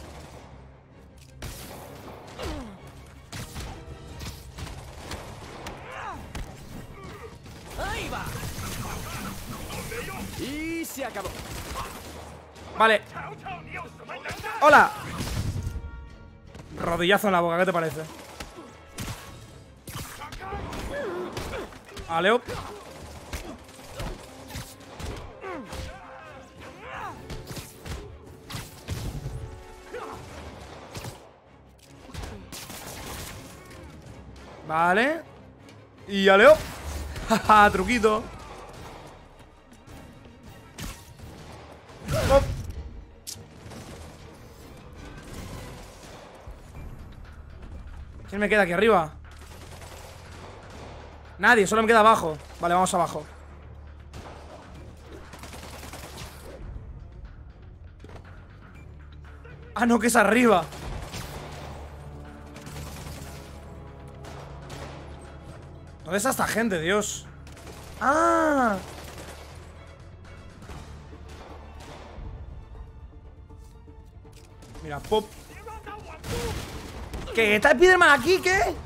Ahí va. Y se acabó. Vale. Hola. Rodillazo en la boca, ¿qué te parece? Aleo. Vale. Y aleo. Jaja, truquito. ¿Quién me queda aquí arriba? Nadie, solo me queda abajo. Vale, vamos abajo. Ah, no, que es arriba. ¿Dónde está esta gente, Dios? ¡Ah! Mira, pop. ¿Qué? ¿Está Spiderman aquí? ¿Qué?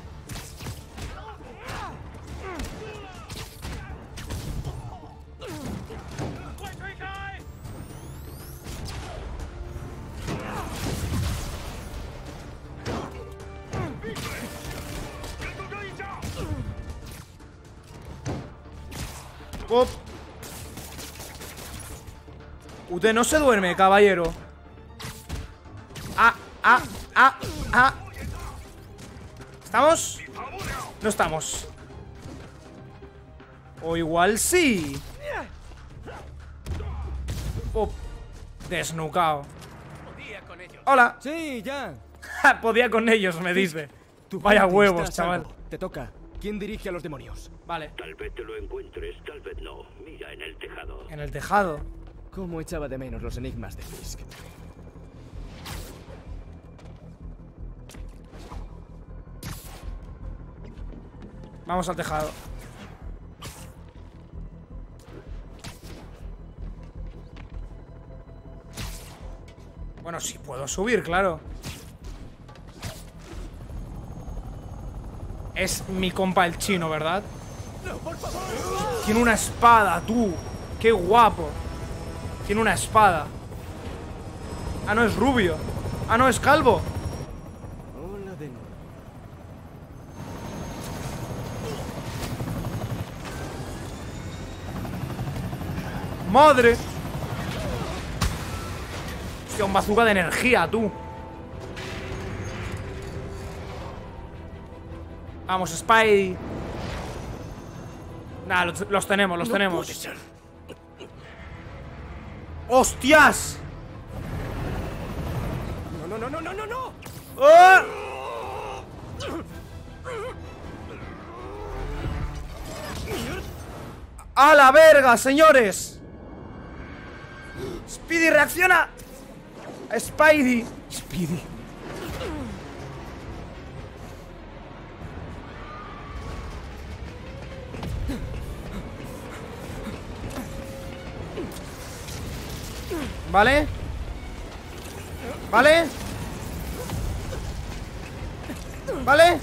Pop. Usted no se duerme, caballero. ¿Estamos? No estamos. O igual sí. Pop. Desnucado. Hola. Sí, ya. Podía con ellos, me dice. Tu Vaya gente huevos, está a chaval. salvo. Te toca. ¿Quién dirige a los demonios? Vale. Tal vez te lo encuentres, tal vez no. Mira en el tejado. En el tejado. ¿Cómo echaba de menos los enigmas de Fisk? Vamos al tejado. Bueno, sí puedo subir, claro. Es mi compa el chino, ¿verdad? Tiene una espada, tú. Qué guapo. Tiene una espada. Ah, no, es rubio. Ah, no, es calvo. Hola de nuevo. ¡Madre! Hostia, un bazooka de energía, tú. Vamos, Spidey. Nah, los tenemos, los tenemos. ¡Hostias! ¡No! ¡Ah! ¡A la verga, señores! ¡Speedy, reacciona! ¡Spidey! ¡Speedy! ¿Vale? ¿Vale? ¿Vale?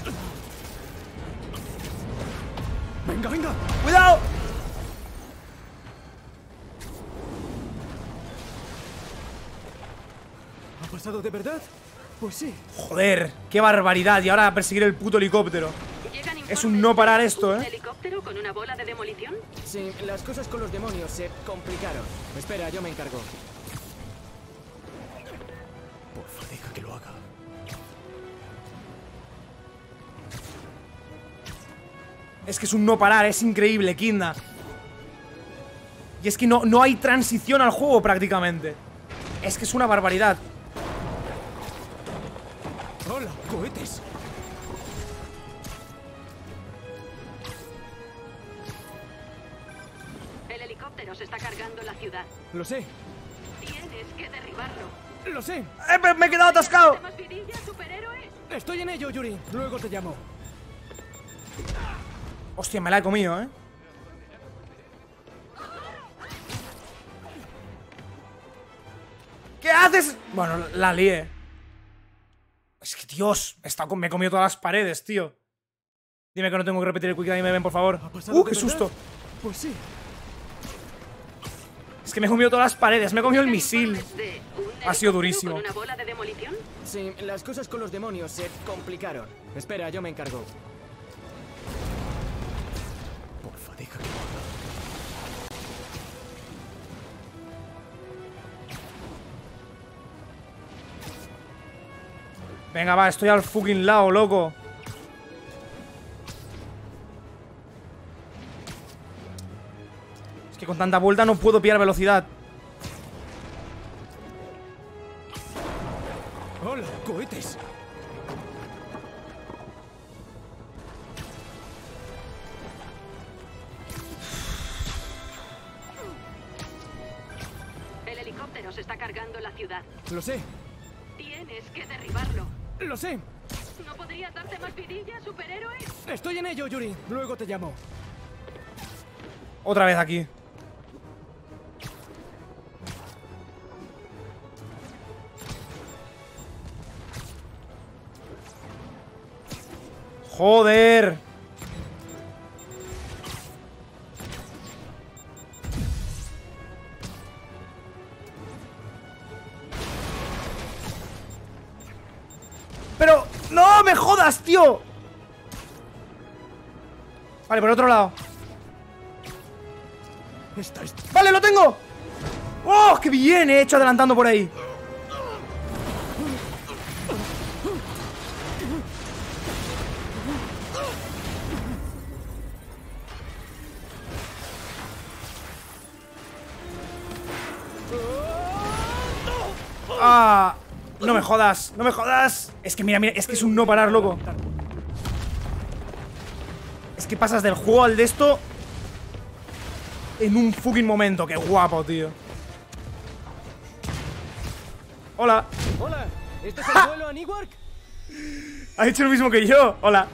Venga. ¡Cuidado! ¿Ha pasado de verdad? Pues sí. Joder, qué barbaridad. Y ahora a perseguir el puto helicóptero. Es un no parar esto, ¿Un helicóptero con una bola de demolición? Sí, las cosas con los demonios se complicaron. Espera, yo me encargo. Porfa, deja que lo haga. Es que es un no parar, es increíble, Kinda. Y es que no hay transición al juego prácticamente. Es que es una barbaridad. ¡Hola, cohetes! El helicóptero se está cargando la ciudad. Lo sé. Tienes que derribarlo. Lo sé. Me he quedado atascado. ¿Más vidilla, superhéroe? Estoy en ello, Yuri. Luego te llamo. Hostia, me la he comido, ¿eh? ¿Qué haces? Bueno, la lié. Es que, Dios, me he comido todas las paredes, tío. Dime que no tengo que repetir el quick time event, por favor. ¡Qué susto! Pues sí. Es que me he comido todas las paredes, me he comido el misil. Ha sido durísimo. ¿Con una bola de demolición? Sí, las cosas con los demonios se complicaron. Espera, yo me encargo. Porfa, deja que lo haga. Venga, va, estoy al fucking lado, loco. Es que con tanta vuelta no puedo pillar velocidad. ¡Hola, cohetes! atacando la ciudad. Lo sé. Tienes que derribarlo. Lo sé. ¿No podrías darte más vidilla, superhéroe? Estoy en ello, Yuri. Luego te llamo. Otra vez aquí. Joder. Pero... ¡No me jodas, tío! Vale, por otro lado. ¡Vale, lo tengo! ¡Oh, qué bien he hecho adelantando por ahí! ¡Ah! No me jodas, no me jodas. Es que mira, es que es un no parar, loco. Es que pasas del juego al de esto en un fucking momento. Qué guapo, tío. Hola. Hola, ¿este es el vuelo a Newark? Ha hecho lo mismo que yo. Hola.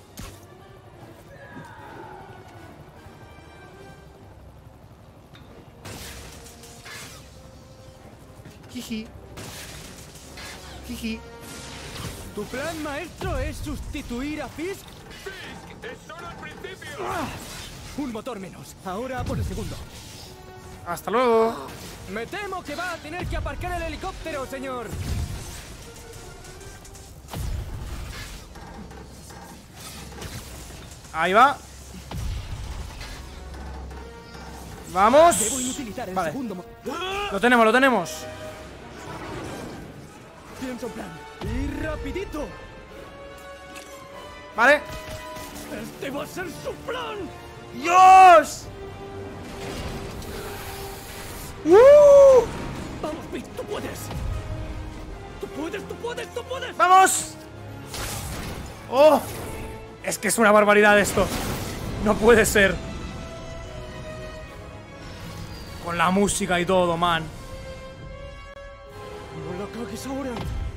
Jiji. Jiji. ¿Tu plan maestro es sustituir a Fisk? ¡Fisk! ¡Es solo el principio! Un motor menos. Ahora por el segundo. Hasta luego. Me temo que va a tener que aparcar el helicóptero, señor. Ahí va. Vamos. Debo inutilizar el Vale. segundo. Lo tenemos, lo tenemos. Pienso en plan. Y rapidito. Vale. Este va a ser su plan. ¡Dios! Vamos, Pete, tú puedes. Tú puedes, tú puedes, tú puedes. ¡Vamos! ¡Oh! Es que es una barbaridad esto. No puede ser. Con la música y todo, man. No lo cagues ahora.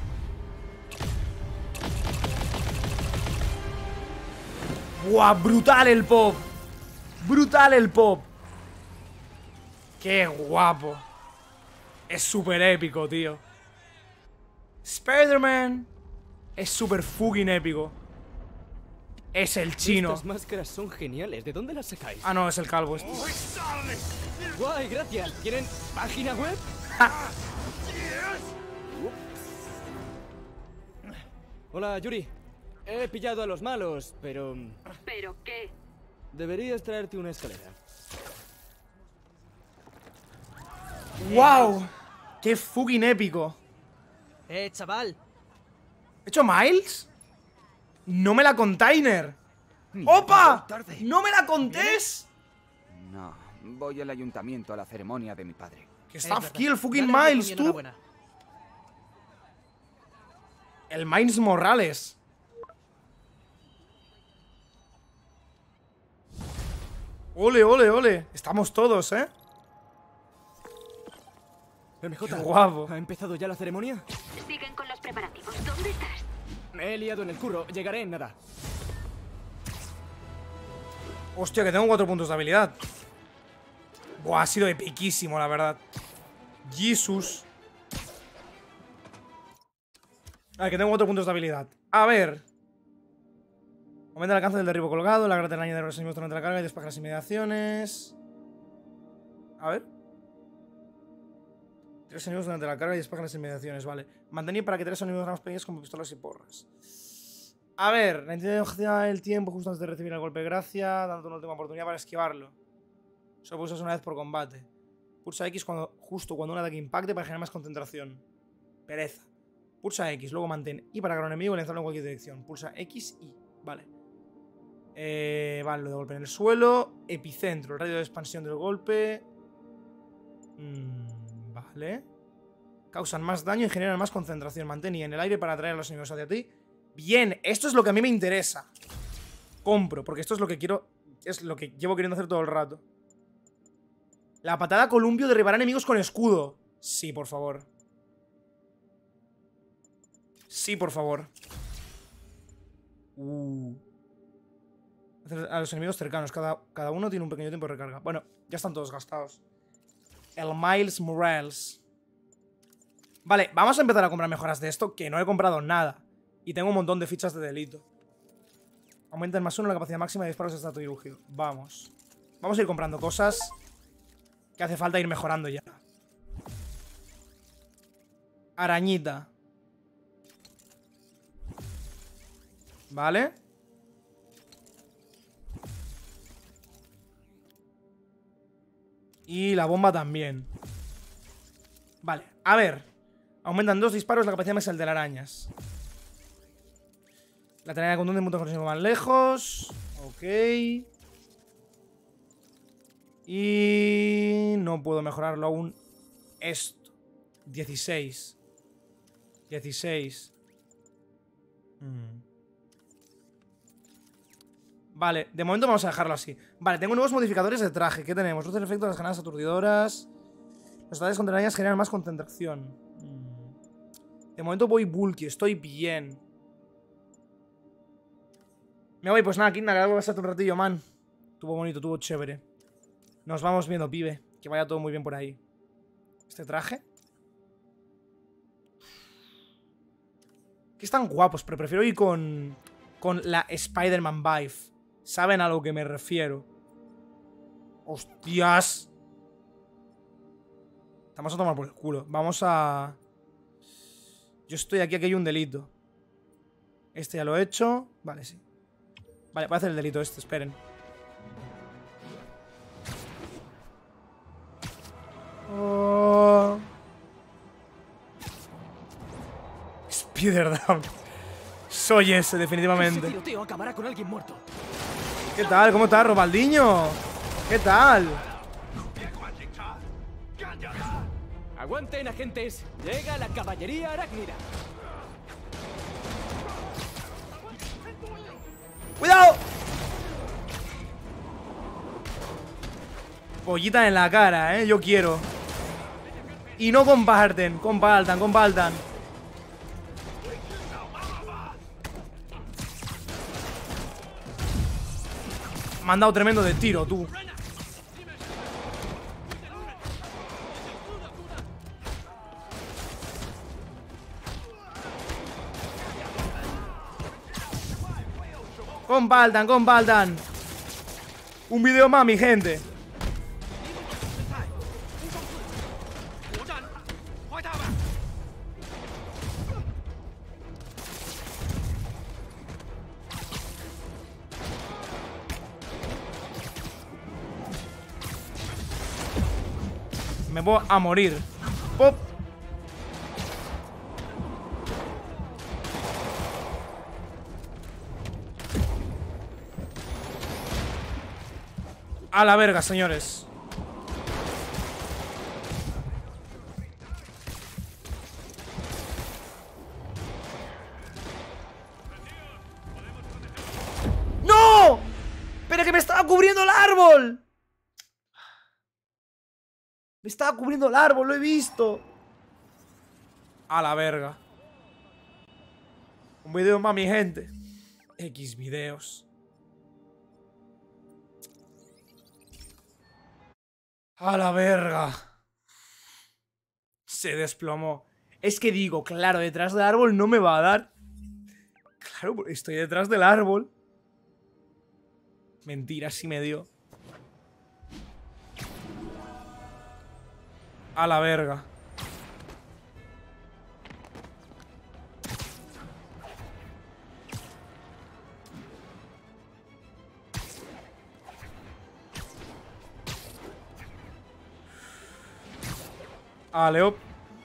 ¡Buah! Brutal el pop. Brutal el pop. ¡Qué guapo! Es súper épico, tío. Spider-Man es súper fucking épico. Es el chino. Estas máscaras son geniales. ¿De dónde las sacáis? Ah, no, es el calvo este. Guay, gracias. ¿Tienen página web? Hola, Yuri. He pillado a los malos, pero... ¿Pero qué? Deberías traerte una escalera. ¡Wow! ¡Qué fucking épico! Chaval. ¿He hecho Miles? ¡No me la container! ¡Opa! ¡No me la contés! No, voy al ayuntamiento a la ceremonia de mi padre. Que está aquí el fucking Miles, tú. El Miles Morales. Ole, ole, ole. Estamos todos, ¿eh? MJ, Qué guapo. ¿Ha empezado ya la ceremonia? Siguen con los preparativos. ¿Dónde estás? Me he liado en el curro. Llegaré en nada. Hostia, que tengo 4 puntos de habilidad. Buah, ha sido epiquísimo, la verdad. Jesus. A ver, que tengo 4 puntos de habilidad. A ver. Aumenta el alcance del derribo colgado. La grata daño de los enemigos durante la carga y despeja las inmediaciones. A ver. 3 enemigos durante la carga y despeja las inmediaciones, vale. Mantenir para que 3 enemigos más pequeños como pistolas y porras. A ver, la intensidad del tiempo justo antes de recibir el golpe de gracia, dándote una última oportunidad para esquivarlo. Solo pulsas una vez por combate. Pulsa X justo cuando un ataque impacte para generar más concentración. Pereza. Pulsa X, luego mantén Y para agarrar a un enemigo y lanzarlo en cualquier dirección. Pulsa X, Y. Vale. Vale, lo de golpe en el suelo. Epicentro, el radio de expansión del golpe. Vale. Causan más daño y generan más concentración. Mantén Y en el aire para atraer a los enemigos hacia ti. Bien, esto es lo que a mí me interesa. Compro, porque esto es lo que quiero. Es lo que llevo queriendo hacer todo el rato. La patada columpio derribará enemigos con escudo. Sí, por favor. Sí, por favor. A los enemigos cercanos. Cada uno tiene un pequeño tiempo de recarga. Bueno, ya están todos gastados. El Miles Morales. Vale, vamos a empezar a comprar mejoras de esto, que no he comprado nada. Y tengo un montón de fichas de delito. Aumenta en +1 la capacidad máxima de disparos de artilugio. Vamos. Vamos a ir comprando cosas que hace falta ir mejorando ya. Arañita. Vale. Y la bomba también. Vale, a ver. Aumentan 2 disparos la capacidad máxima de arañas. La telaraña contundente mucho más lejos. Ok. Y no puedo mejorarlo aún. Esto. 16. 16. Vale, de momento vamos a dejarlo así. Vale, tengo nuevos modificadores de traje. ¿Qué tenemos? Luz del efecto de las granadas aturdidoras. Los ataques contra arañas generan más concentración. De momento voy bulky, estoy bien. Me voy, pues nada, Kidna, que algo va a estar un ratillo, man. Estuvo bonito, estuvo chévere. Nos vamos viendo, pibe. Que vaya todo muy bien por ahí. ¿Este traje? Que están guapos, pero prefiero ir con la Spider-Man Vibe. ¿Saben a lo que me refiero? ¡Hostias! Estamos a tomar por el culo. Vamos a... Yo estoy aquí, aquí hay un delito. Este ya lo he hecho. Vale, sí. Vale, voy a hacer el delito este, esperen. Oh. Spider-Man. Soy ese, definitivamente. Ese tiroteo acabará con alguien muerto. ¿Qué tal? ¿Cómo estás, Robaldiño? ¿Qué tal? Aguanten, agentes. Llega la caballería arácnida. ¡Cuidado! Pollita en la cara, yo quiero. Y no comparten, compartan. Me han dado tremendo de tiro, tú. Compartan. Un video más, mi gente. Me voy a morir. Pop. A la verga, señores. ¡No! ¡Pero que me estaba cubriendo el árbol! Me estaba cubriendo el árbol, lo he visto. A la verga. Un video más, mi gente. X videos. A la verga. Se desplomó. Es que digo, claro, detrás del árbol no me va a dar. Claro, estoy detrás del árbol. Mentira, sí me dio. A la verga. Leo.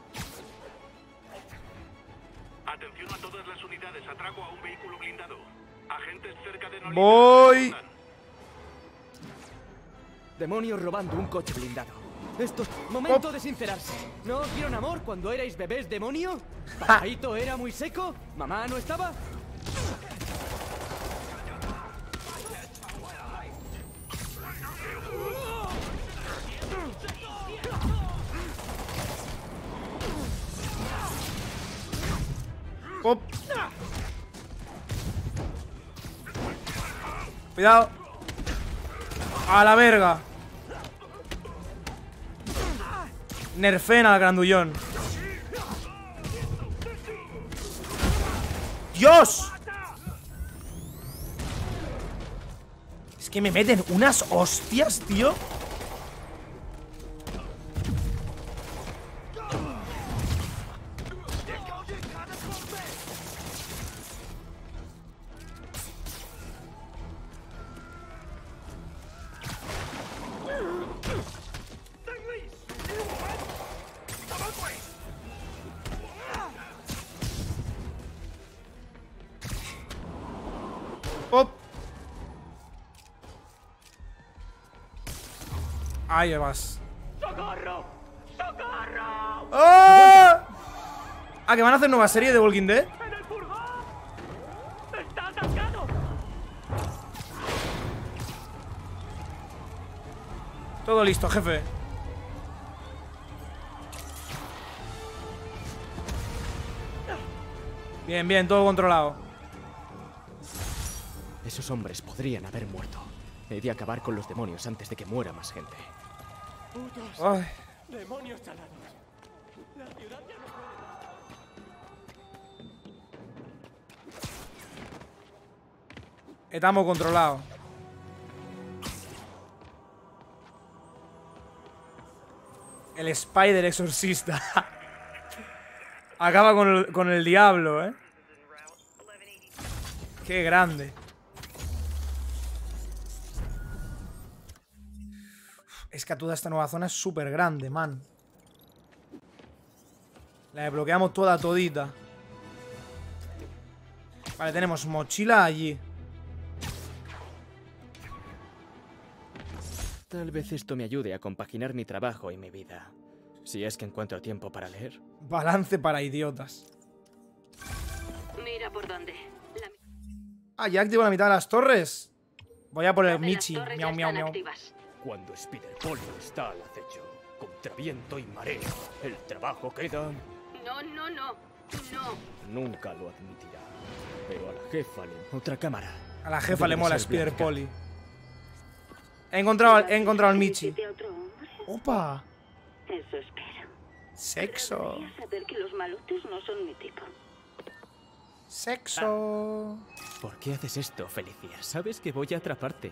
Atención a todas las unidades. Atraco a un vehículo blindado. Agentes cerca de Nolita. Voy. Demonios robando un coche blindado. Esto es momento de sincerarse. ¿No os dieron amor cuando erais bebés demonio? ¿Papaito era muy seco? ¿Mamá no estaba? Pop. Cuidado. A la verga. Nerfen al grandullón. ¡Dios! Es que me meten unas hostias, tío. Pop. Ahí vas. ¡Socorro! ¡Socorro! ¡Oh! Ah, que van a hacer nueva serie de Walking Dead. ¡En el furgón! ¡Está atascado! Todo listo, jefe. Bien, bien, todo controlado. Esos hombres podrían haber muerto. He de acabar con los demonios antes de que muera más gente. Ay. ¡Demonios talados! La ciudad ya no puede. Estamos controlados. El Spider exorcista. Acaba con el diablo, ¿eh? Qué grande. Es que toda esta nueva zona es súper grande, man. La desbloqueamos toda todita. Vale, tenemos mochila allí. Tal vez esto me ayude a compaginar mi trabajo y mi vida. Si es que encuentro tiempo para leer. Balance para idiotas. Mira por dónde. Ah, ya activo la mitad de las torres. Voy a por el Las Michi. torres Miau, ya miau, están miau. activas. Cuando Spider-Poli está al acecho, contra viento y marea, el trabajo queda... No, no, no. No. Nunca lo admitirá. Pero a la jefa le... Otra cámara. A la jefa le Debe mola ser Spider blanca. Poli. He encontrado al Michi. Opa. Eso espero. Sexo. Deberías saber que los malotes no son mi tipo. Sexo. ¿Por qué haces esto, Felicia? Sabes que voy a atraparte.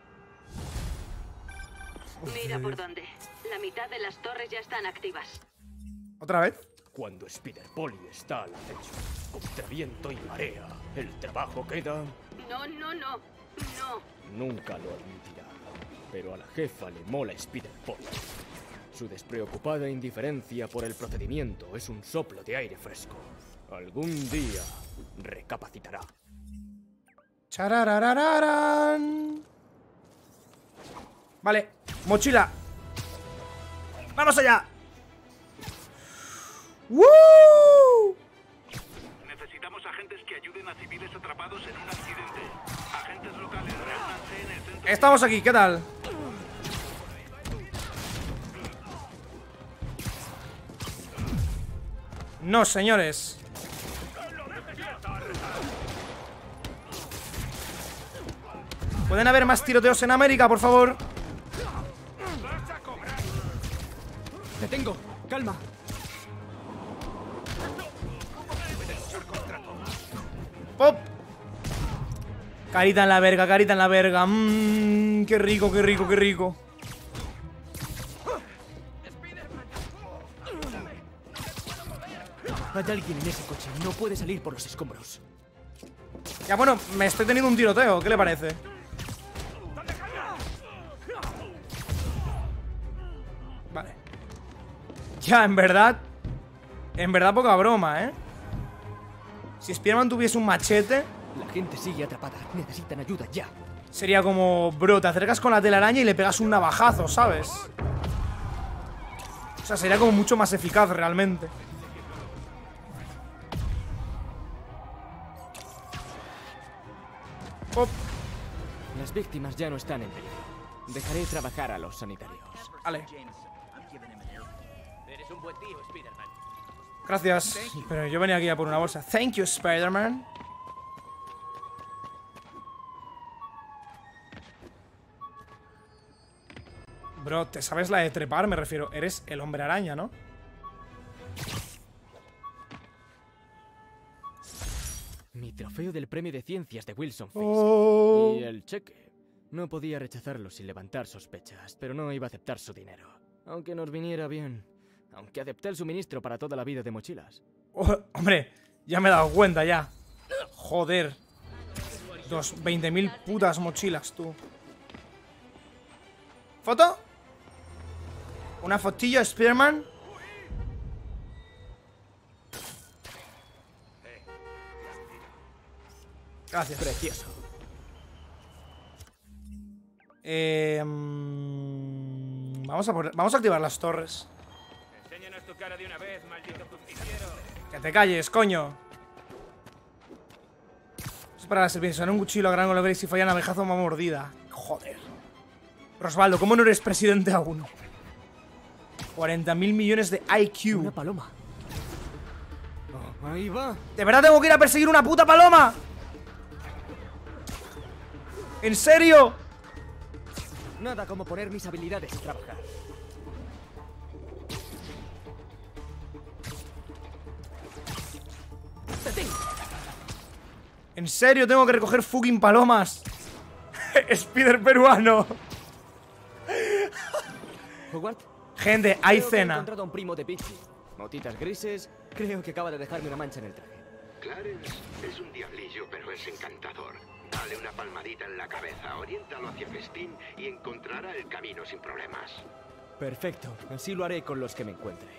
Mira por dónde. La mitad de las torres ya están activas. ¿Otra vez? Cuando Spider-Poli está al acecho, contra viento y marea, el trabajo queda... No, no, no. No. Nunca lo admitirá. Pero a la jefa le mola Spider-Poli. Su despreocupada indiferencia por el procedimiento es un soplo de aire fresco. Algún día recapacitará. Chararararán. Vale, mochila. ¡Vamos allá! ¡Woo! Necesitamos agentes que ayuden a civiles atrapados en un accidente. Agentes locales, reúnanse en el centro. Estamos aquí, ¿qué tal? No, señores. ¿Pueden haber más tiroteos en América, por favor? ¡Te tengo! ¡Calma! ¡Pop! Carita en la verga, carita en la verga. Qué rico, qué rico, qué rico. Hay alguien en ese coche. No puede salir por los escombros. Ya, bueno, me estoy teniendo un tiroteo. ¿Qué le parece? Vale. Ya, en verdad poca broma, ¿eh? Si Spider-Man tuviese un machete, La gente sigue atrapada. Necesitan ayuda ya. sería como, bro, te acercas con la telaraña y le pegas un navajazo, ¿sabes? O sea, sería como mucho más eficaz realmente. Pop. Las víctimas ya no están en peligro. Dejaré trabajar a los sanitarios. Vale. Eres un buen tío, Spider-Man. Gracias. Pero yo venía aquí a por una bolsa. Thank you, Spider-Man. Bro, ¿te sabes la de trepar? Me refiero. Eres el hombre araña, ¿no? Mi trofeo del premio de ciencias de Wilson Fisk. Oh. Y el cheque. No podía rechazarlo sin levantar sospechas, pero no iba a aceptar su dinero. Aunque nos viniera bien. Aunque acepté el suministro para toda la vida de mochilas. Oh, hombre, ya me he dado cuenta ya. Joder. 20.000 putas mochilas, tú. ¿Foto? ¿Una fotillo, Spider-Man? Gracias. Precioso. Vamos a activar las torres. Enséñanos tu cara de una vez, maldito justiciero. Que te calles, coño. Es para la serpiente. Son un cuchillo a gran golpe y si falla navejazo una mordida. Joder. Osvaldo, ¿cómo no eres presidente aún? 40.000 millones de IQ. Una paloma. Oh, ahí va. ¿De verdad tengo que ir a perseguir una puta paloma? ¿En serio? Nada como poner mis habilidades a trabajar. ¿En serio tengo que recoger fucking palomas? Spider peruano. Howard, gente, hay creo que cena. He encontrado a un primo de Pixie. Motitas grises. Creo que acaba de dejarme una mancha en el traje. Clarence es un diablillo, pero es encantador. Dale una palmadita en la cabeza, oriéntalo hacia Festín y encontrará el camino sin problemas. Perfecto, así lo haré con los que me encuentre.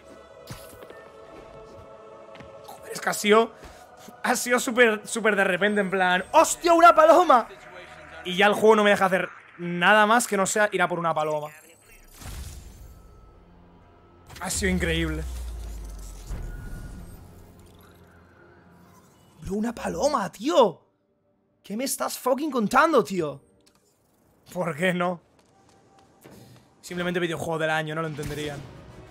Joder, es que ha sido súper de repente, en plan, ¡hostia, una paloma! Y ya el juego no me deja hacer nada más que no sea ir a por una paloma. Ha sido increíble. Bro, una paloma, tío. ¿Qué me estás fucking contando, tío? ¿Por qué no? Simplemente videojuego del año, no lo entenderían.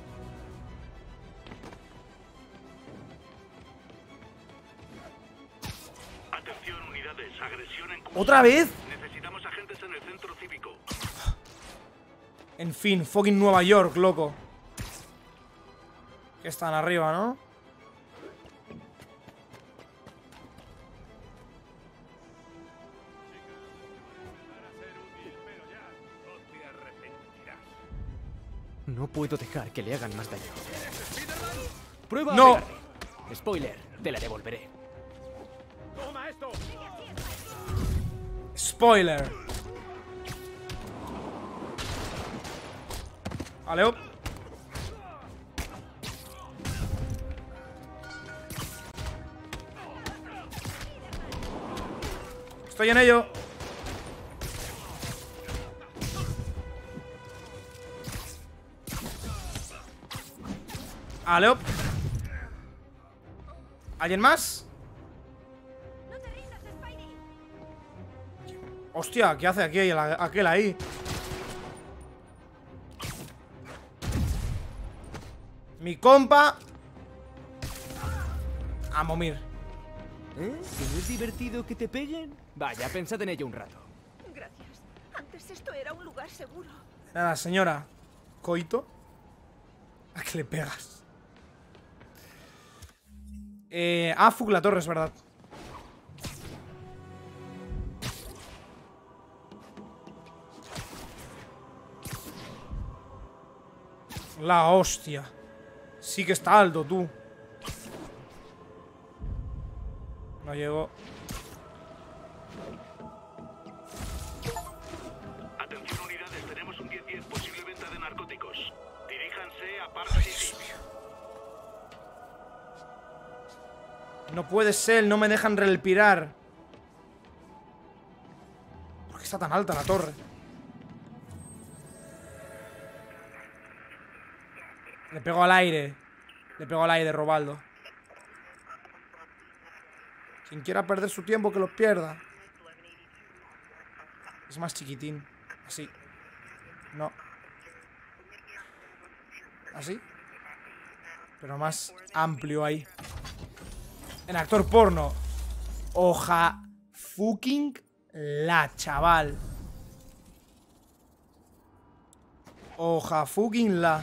Atención, unidades, agresión en curso. ¿Otra vez? Necesitamos agentes en el centro cívico. En fin, fucking Nueva York, loco. Que están arriba, ¿no? No puedo dejar que le hagan más daño. ¡Prueba! ¡No! A pegarle. Spoiler, te la devolveré. ¡Toma esto! Spoiler. Vale, op. Estoy en ello. Vale, op. ¿Alguien más? Hostia, ¿qué hace aquí aquel ahí? Mi compa. A momir. ¿Eh? ¿Que no es divertido que te peguen? Vaya, pensad en ello un rato. Gracias. Antes esto era un lugar seguro. Nada, señora. ¿Coito? ¿A qué le pegas? Fug la torre, es verdad. La hostia. Sí que está alto, tú. No llego. Atención, unidades, tenemos un 10-10, posible venta de narcóticos. Diríjanse a Park City. No puede ser, no me dejan respirar. ¿Por qué está tan alta la torre? Le pego al aire. Le pego al aire, Robaldo. Quien quiera perder su tiempo, que lo pierda. Es más chiquitín. Así. No. ¿Así? Pero más amplio ahí. En actor porno. Oja fucking la, chaval. Oja fucking la.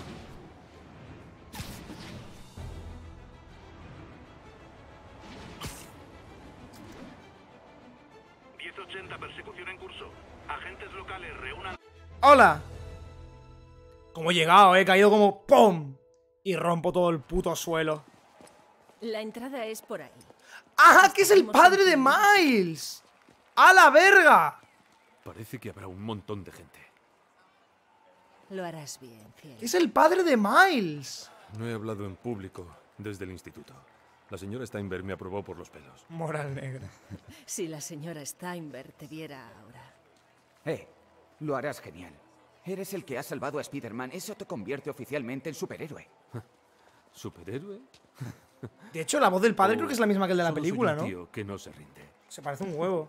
Persecución en curso. Agentes locales reúnan. ¡Hola! Como he llegado, he caído como ¡pum! Y rompo todo el puto suelo. La entrada es por ahí. ¡Ah! ¡Que es el padre de Miles! ¡A la verga! Parece que habrá un montón de gente. Lo harás bien, cielo. ¡Es el padre de Miles! No he hablado en público desde el instituto. La señora Steinberg me aprobó por los pelos. Moral negra. Si la señora Steinberg te viera ahora. Lo harás genial. Eres el que ha salvado a Spider-Man. Eso te convierte oficialmente en superhéroe. ¿Superhéroe? De hecho, la voz del padre creo que es la misma que el de la película, soy un ¿no? tío que no se rinde. Se parece un huevo.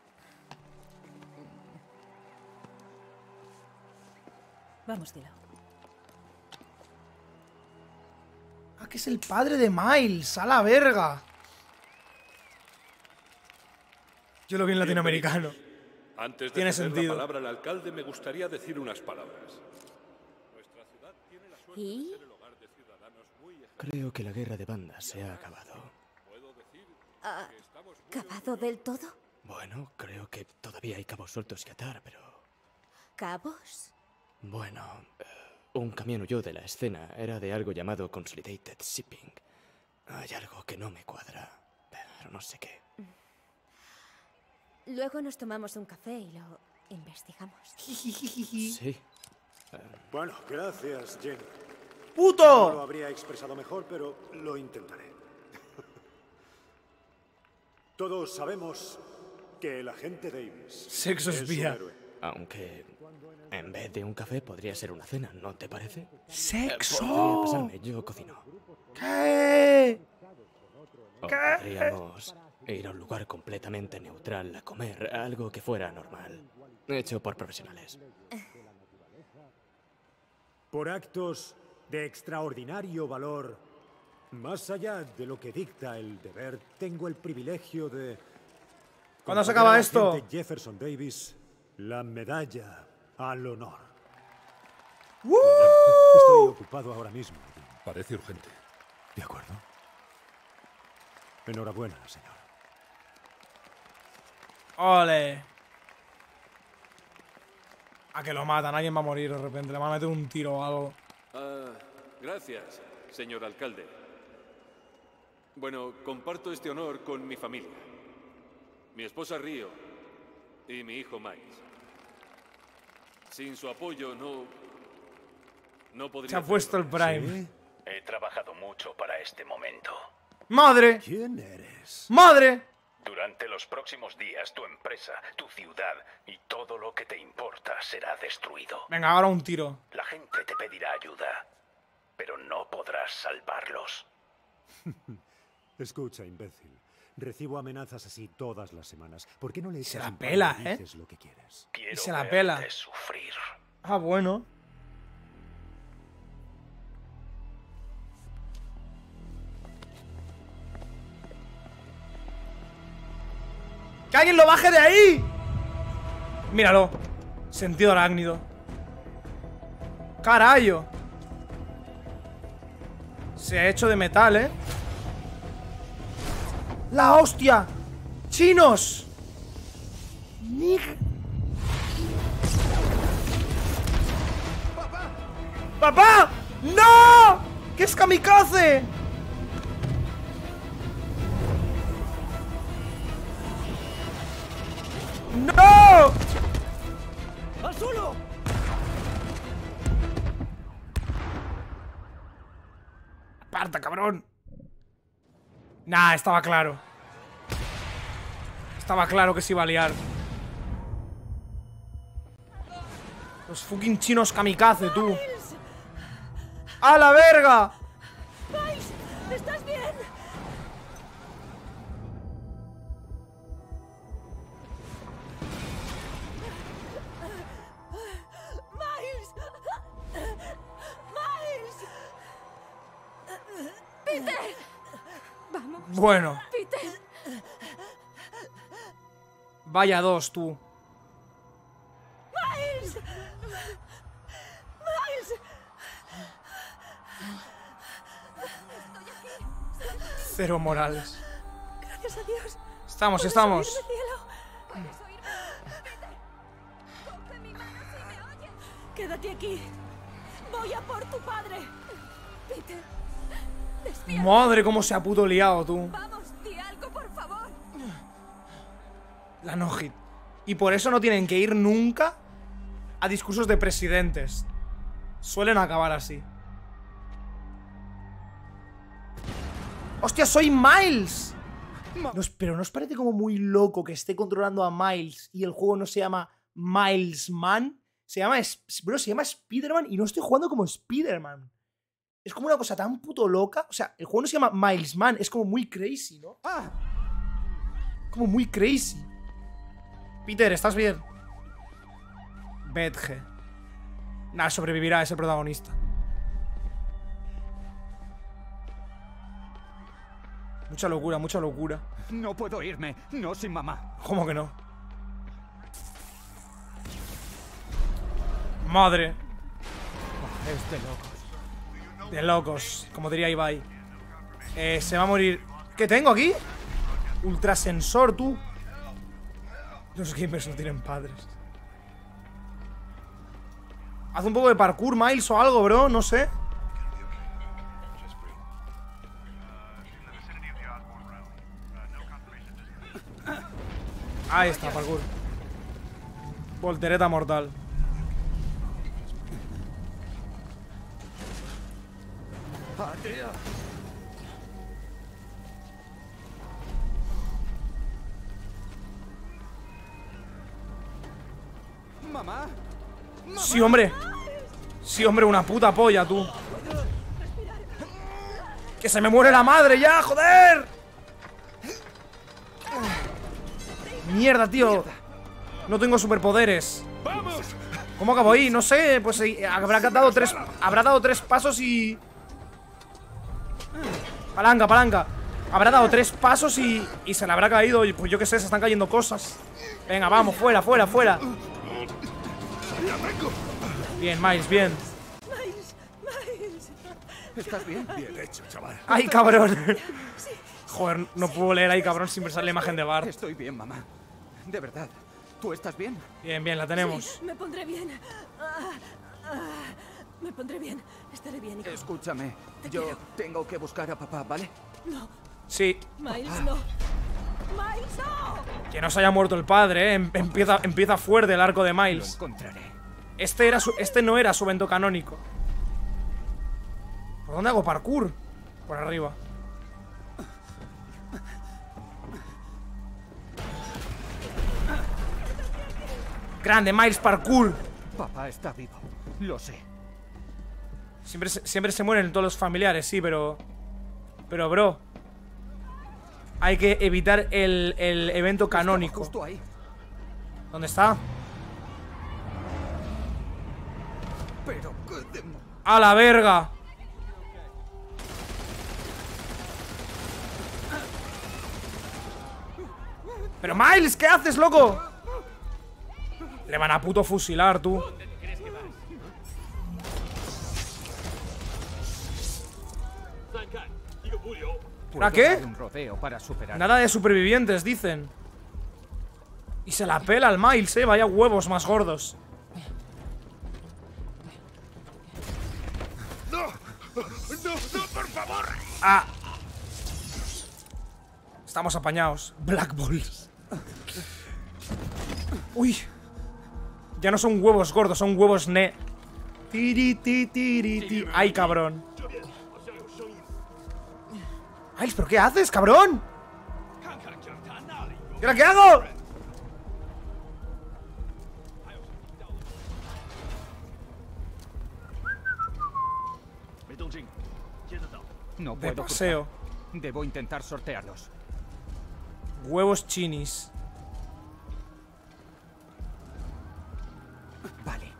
Vamos, Dilo. Ah, que es el padre de Miles. ¡A la verga! Yo lo vi en latinoamericano. Antes de Tiene ceder sentido. la palabra al alcalde, me gustaría decir unas palabras. Nuestra ciudad tiene la suerte ¿Y? de ser el hogar de ciudadanos muy ejemplares. Creo que la guerra de bandas se ha acabado. ¿Ha acabado del todo? Bueno, creo que todavía hay cabos sueltos que atar, pero... ¿Cabos? Bueno, un camión huyó de la escena. Era de algo llamado Consolidated Shipping. Hay algo que no me cuadra, pero no sé qué. Luego nos tomamos un café y lo investigamos. Sí. Bueno, gracias, Jenny. ¡Puto! No lo habría expresado mejor, pero lo intentaré. Todos sabemos que el agente Davis Sexo es un espía. héroe. Aunque en vez de un café podría ser una cena, ¿no te parece? ¡Sexo! Podría pasarme, yo cocino. ¿Qué? O ¿Qué? podríamos ir a un lugar completamente neutral a comer, algo que fuera normal, hecho por profesionales. Por actos de extraordinario valor, más allá de lo que dicta el deber, tengo el privilegio de... ¿Cuándo se acaba conceder al esto? agente Jefferson Davis la medalla al honor. Estoy ocupado ahora mismo. Parece urgente. De acuerdo. Enhorabuena, señor. ¡Ole! A que lo matan, alguien va a morir de repente. Le van a meter un tiro o algo. Gracias, señor alcalde. Bueno, comparto este honor con mi familia. Mi esposa Río y mi hijo Miles. Sin su apoyo no podría... Se ha puesto el Prime. He trabajado mucho para este momento. ¡Madre! ¿Quién eres? ¡Madre! Durante los próximos días, tu empresa, tu ciudad y todo lo que te importa será destruido. Venga, ahora un tiro. La gente te pedirá ayuda, pero no podrás salvarlos. Escucha, imbécil. Recibo amenazas así todas las semanas. ¿Por qué no le echas Se la un par pela, de narices lo que quieres? Y se la pela. Sufrir. Ah, bueno. ¡Que alguien lo baje de ahí! Míralo. Sentido arácnido. ¡Carayo! Se ha hecho de metal, ¿eh? ¡La hostia! ¡Chinos! ¡Papá! ¡No! ¡Que es kamikaze! ¡No! ¡Al suelo! ¡Aparta, cabrón! Nah, estaba claro. Estaba claro que se iba a liar. Los fucking chinos kamikaze, tú. ¡A la verga! Miles, ¿estás bien? Miles. Miles. Bueno. Peter. Vaya dos, tú. ¡Miles! ¡Miles! Cero Morales. Gracias a Dios. Estamos. ¿Puedes oírme, cielo? ¿Puedes oírme? Peter, coge mi mano si me oyes. Quédate aquí. Voy a por tu padre. Peter, despierta. Madre, cómo se ha puto liado, tú. Vamos, di algo, por favor. La no-hit. Y por eso no tienen que ir nunca a discursos de presidentes. Suelen acabar así. ¡Hostia, soy Miles! Pero ¿no os parece como muy loco que esté controlando a Miles y el juego no se llama Miles Man? Se llama Spider-Man y no estoy jugando como Spider-Man. Es como una cosa tan puto loca. O sea, el juego no se llama Miles Man, es como muy crazy, ¿no? Como muy crazy. Peter, ¿estás bien? Betge. Nah, sobrevivirá, es el protagonista. Mucha locura, mucha locura. No puedo irme, no sin mamá. ¿Cómo que no? Madre. Es de locos. De locos, como diría Ibai. Se va a morir. ¿Qué tengo aquí? Ultrasensor, tú. Los gamers no tienen padres. Haz un poco de parkour, Miles, o algo, bro, no sé. Ahí está, parkour. Voltereta mortal. ¿Mamá? Sí, hombre. Sí, hombre, una puta polla, tú. ¡Que se me muere la madre ya, joder! Mierda, tío. No tengo superpoderes. ¿Cómo acabo ahí? No sé, pues habrá dado tres pasos y... Palanca. Habrá dado 3 pasos y se le habrá caído. Y pues yo qué sé, se están cayendo cosas. Venga, vamos, fuera. Bien, Miles, bien. Miles. ¿Estás bien? Bien hecho, chaval. ¡Ay, cabrón! Joder, no puedo leer ahí, cabrón, sin pensar la imagen de Bart. Estoy bien, mamá. De verdad. ¿Tú estás bien? Bien, la tenemos. Sí, me pondré bien. Me pondré bien. Estaré bien, hijo. Escúchame. Yo tengo que buscar a papá, ¿vale? No. Sí. Miles, no. Miles, no. Que no se haya muerto el padre, ¿eh? Empieza fuerte el arco de Miles. Lo encontraré. Este no era su evento canónico. ¿Por dónde hago parkour? Por arriba. Grande, Miles, parkour. Papá está vivo. Lo sé. Siempre se mueren todos los familiares, sí, pero... Pero, bro, hay que evitar el evento canónico. Justo ahí. ¿Dónde está? Pero... ¡A la verga! Pero Miles, ¿qué haces, loco? Le van a puto fusilar, tú. ¿Para qué? Nada de supervivientes, dicen. Y se la pela al Miles, vaya huevos más gordos. ¡No! ¡No, por favor! ¡Ah! Estamos apañados. Black Balls. Uy. Ya no son huevos gordos, son huevos ¡Ay, cabrón! Miles, ¿pero qué haces, cabrón? ¿Y ahora qué hago? No De puedo paseo. cruzar. Debo intentar sortearlos. Huevos chinis. Vale.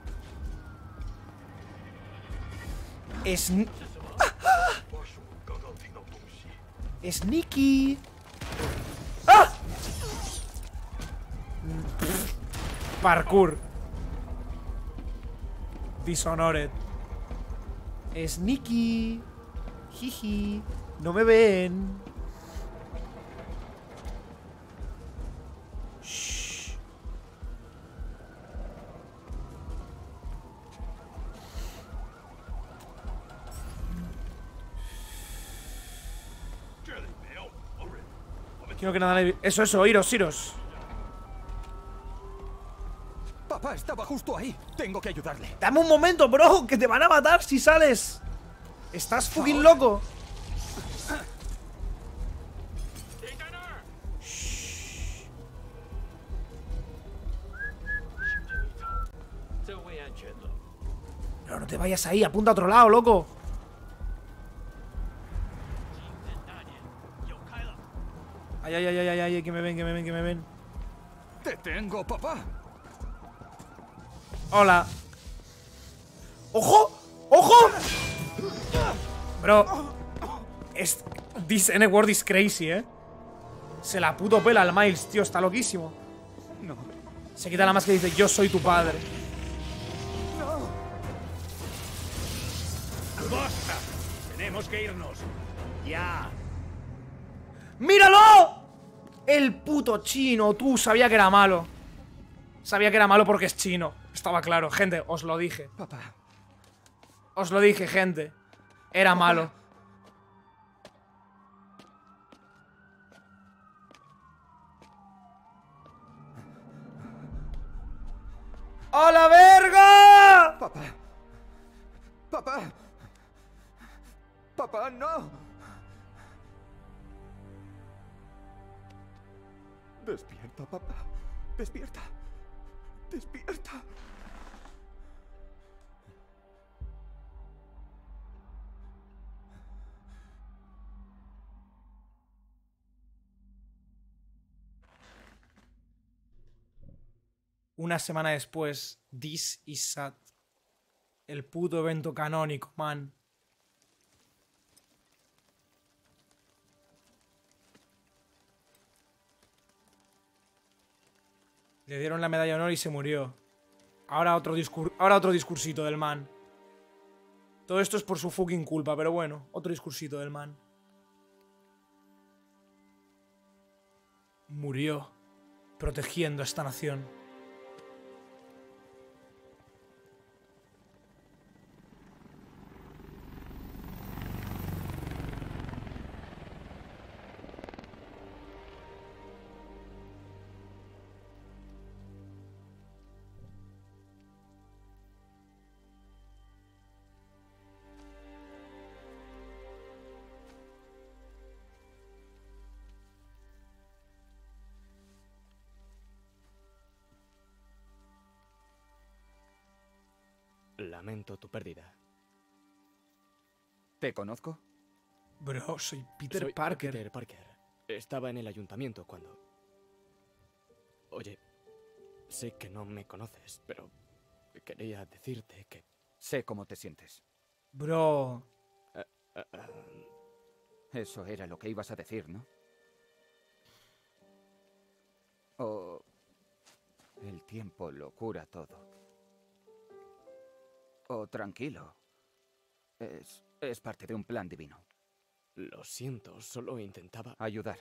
Sneaky. ¡Ah! Parkour. Dishonored. Sneaky. Jiji. No me ven. Shh. Quiero que nada le... Eso, iros. Papá estaba justo ahí. Tengo que ayudarle. Dame un momento, bro, que te van a matar si sales. ¿Estás fucking loco? Shh. No te vayas ahí, apunta a otro lado, loco. Ay, que me ven. Te tengo, papá. Hola. ¡Ojo! Bro, this N-word is crazy, Se la puto pela al Miles, tío, está loquísimo. No. Se quita la máscara y dice, yo soy tu padre. ¡Basta! Tenemos que irnos. Ya. ¡Míralo! El puto chino, tú, sabía que era malo. Sabía que era malo porque es chino. Estaba claro, gente, os lo dije. Papá. Os lo dije, gente. Era malo. ¡A la verga! Papá, no. Despierta, papá. Despierta. Una semana después, This is Sad. El puto evento canónico, man. Le dieron la medalla de honor y se murió. Ahora otro discursito del man. Todo esto es por su fucking culpa, pero bueno, otro discursito del man. Murió protegiendo a esta nación. Lamento tu pérdida. ¿Te conozco? Bro, soy Peter Parker. Peter Parker. Estaba en el ayuntamiento cuando... Oye, sé que no me conoces, pero quería decirte que... Sé cómo te sientes. Bro... Eso era lo que ibas a decir, ¿no? O... el tiempo lo cura todo. O tranquilo. Es parte de un plan divino. Lo siento, solo intentaba... ayudar.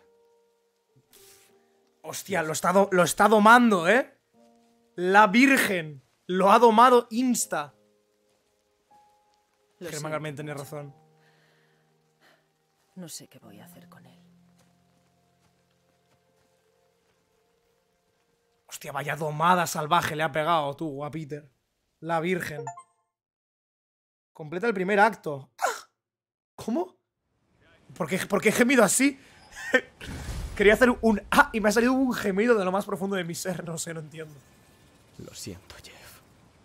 Hostia, lo está domando, ¿eh? La Virgen. Lo ha domado insta. Germán Garmendia tiene razón. No sé qué voy a hacer con él. Hostia, vaya domada salvaje le ha pegado tú a Peter. La Virgen. Completa el primer acto. ¡Ah! ¿Cómo? ¿Por qué he gemido así? Quería hacer un ¡ah! Y me ha salido un gemido de lo más profundo de mi ser. No sé, no entiendo. Lo siento, Jeff.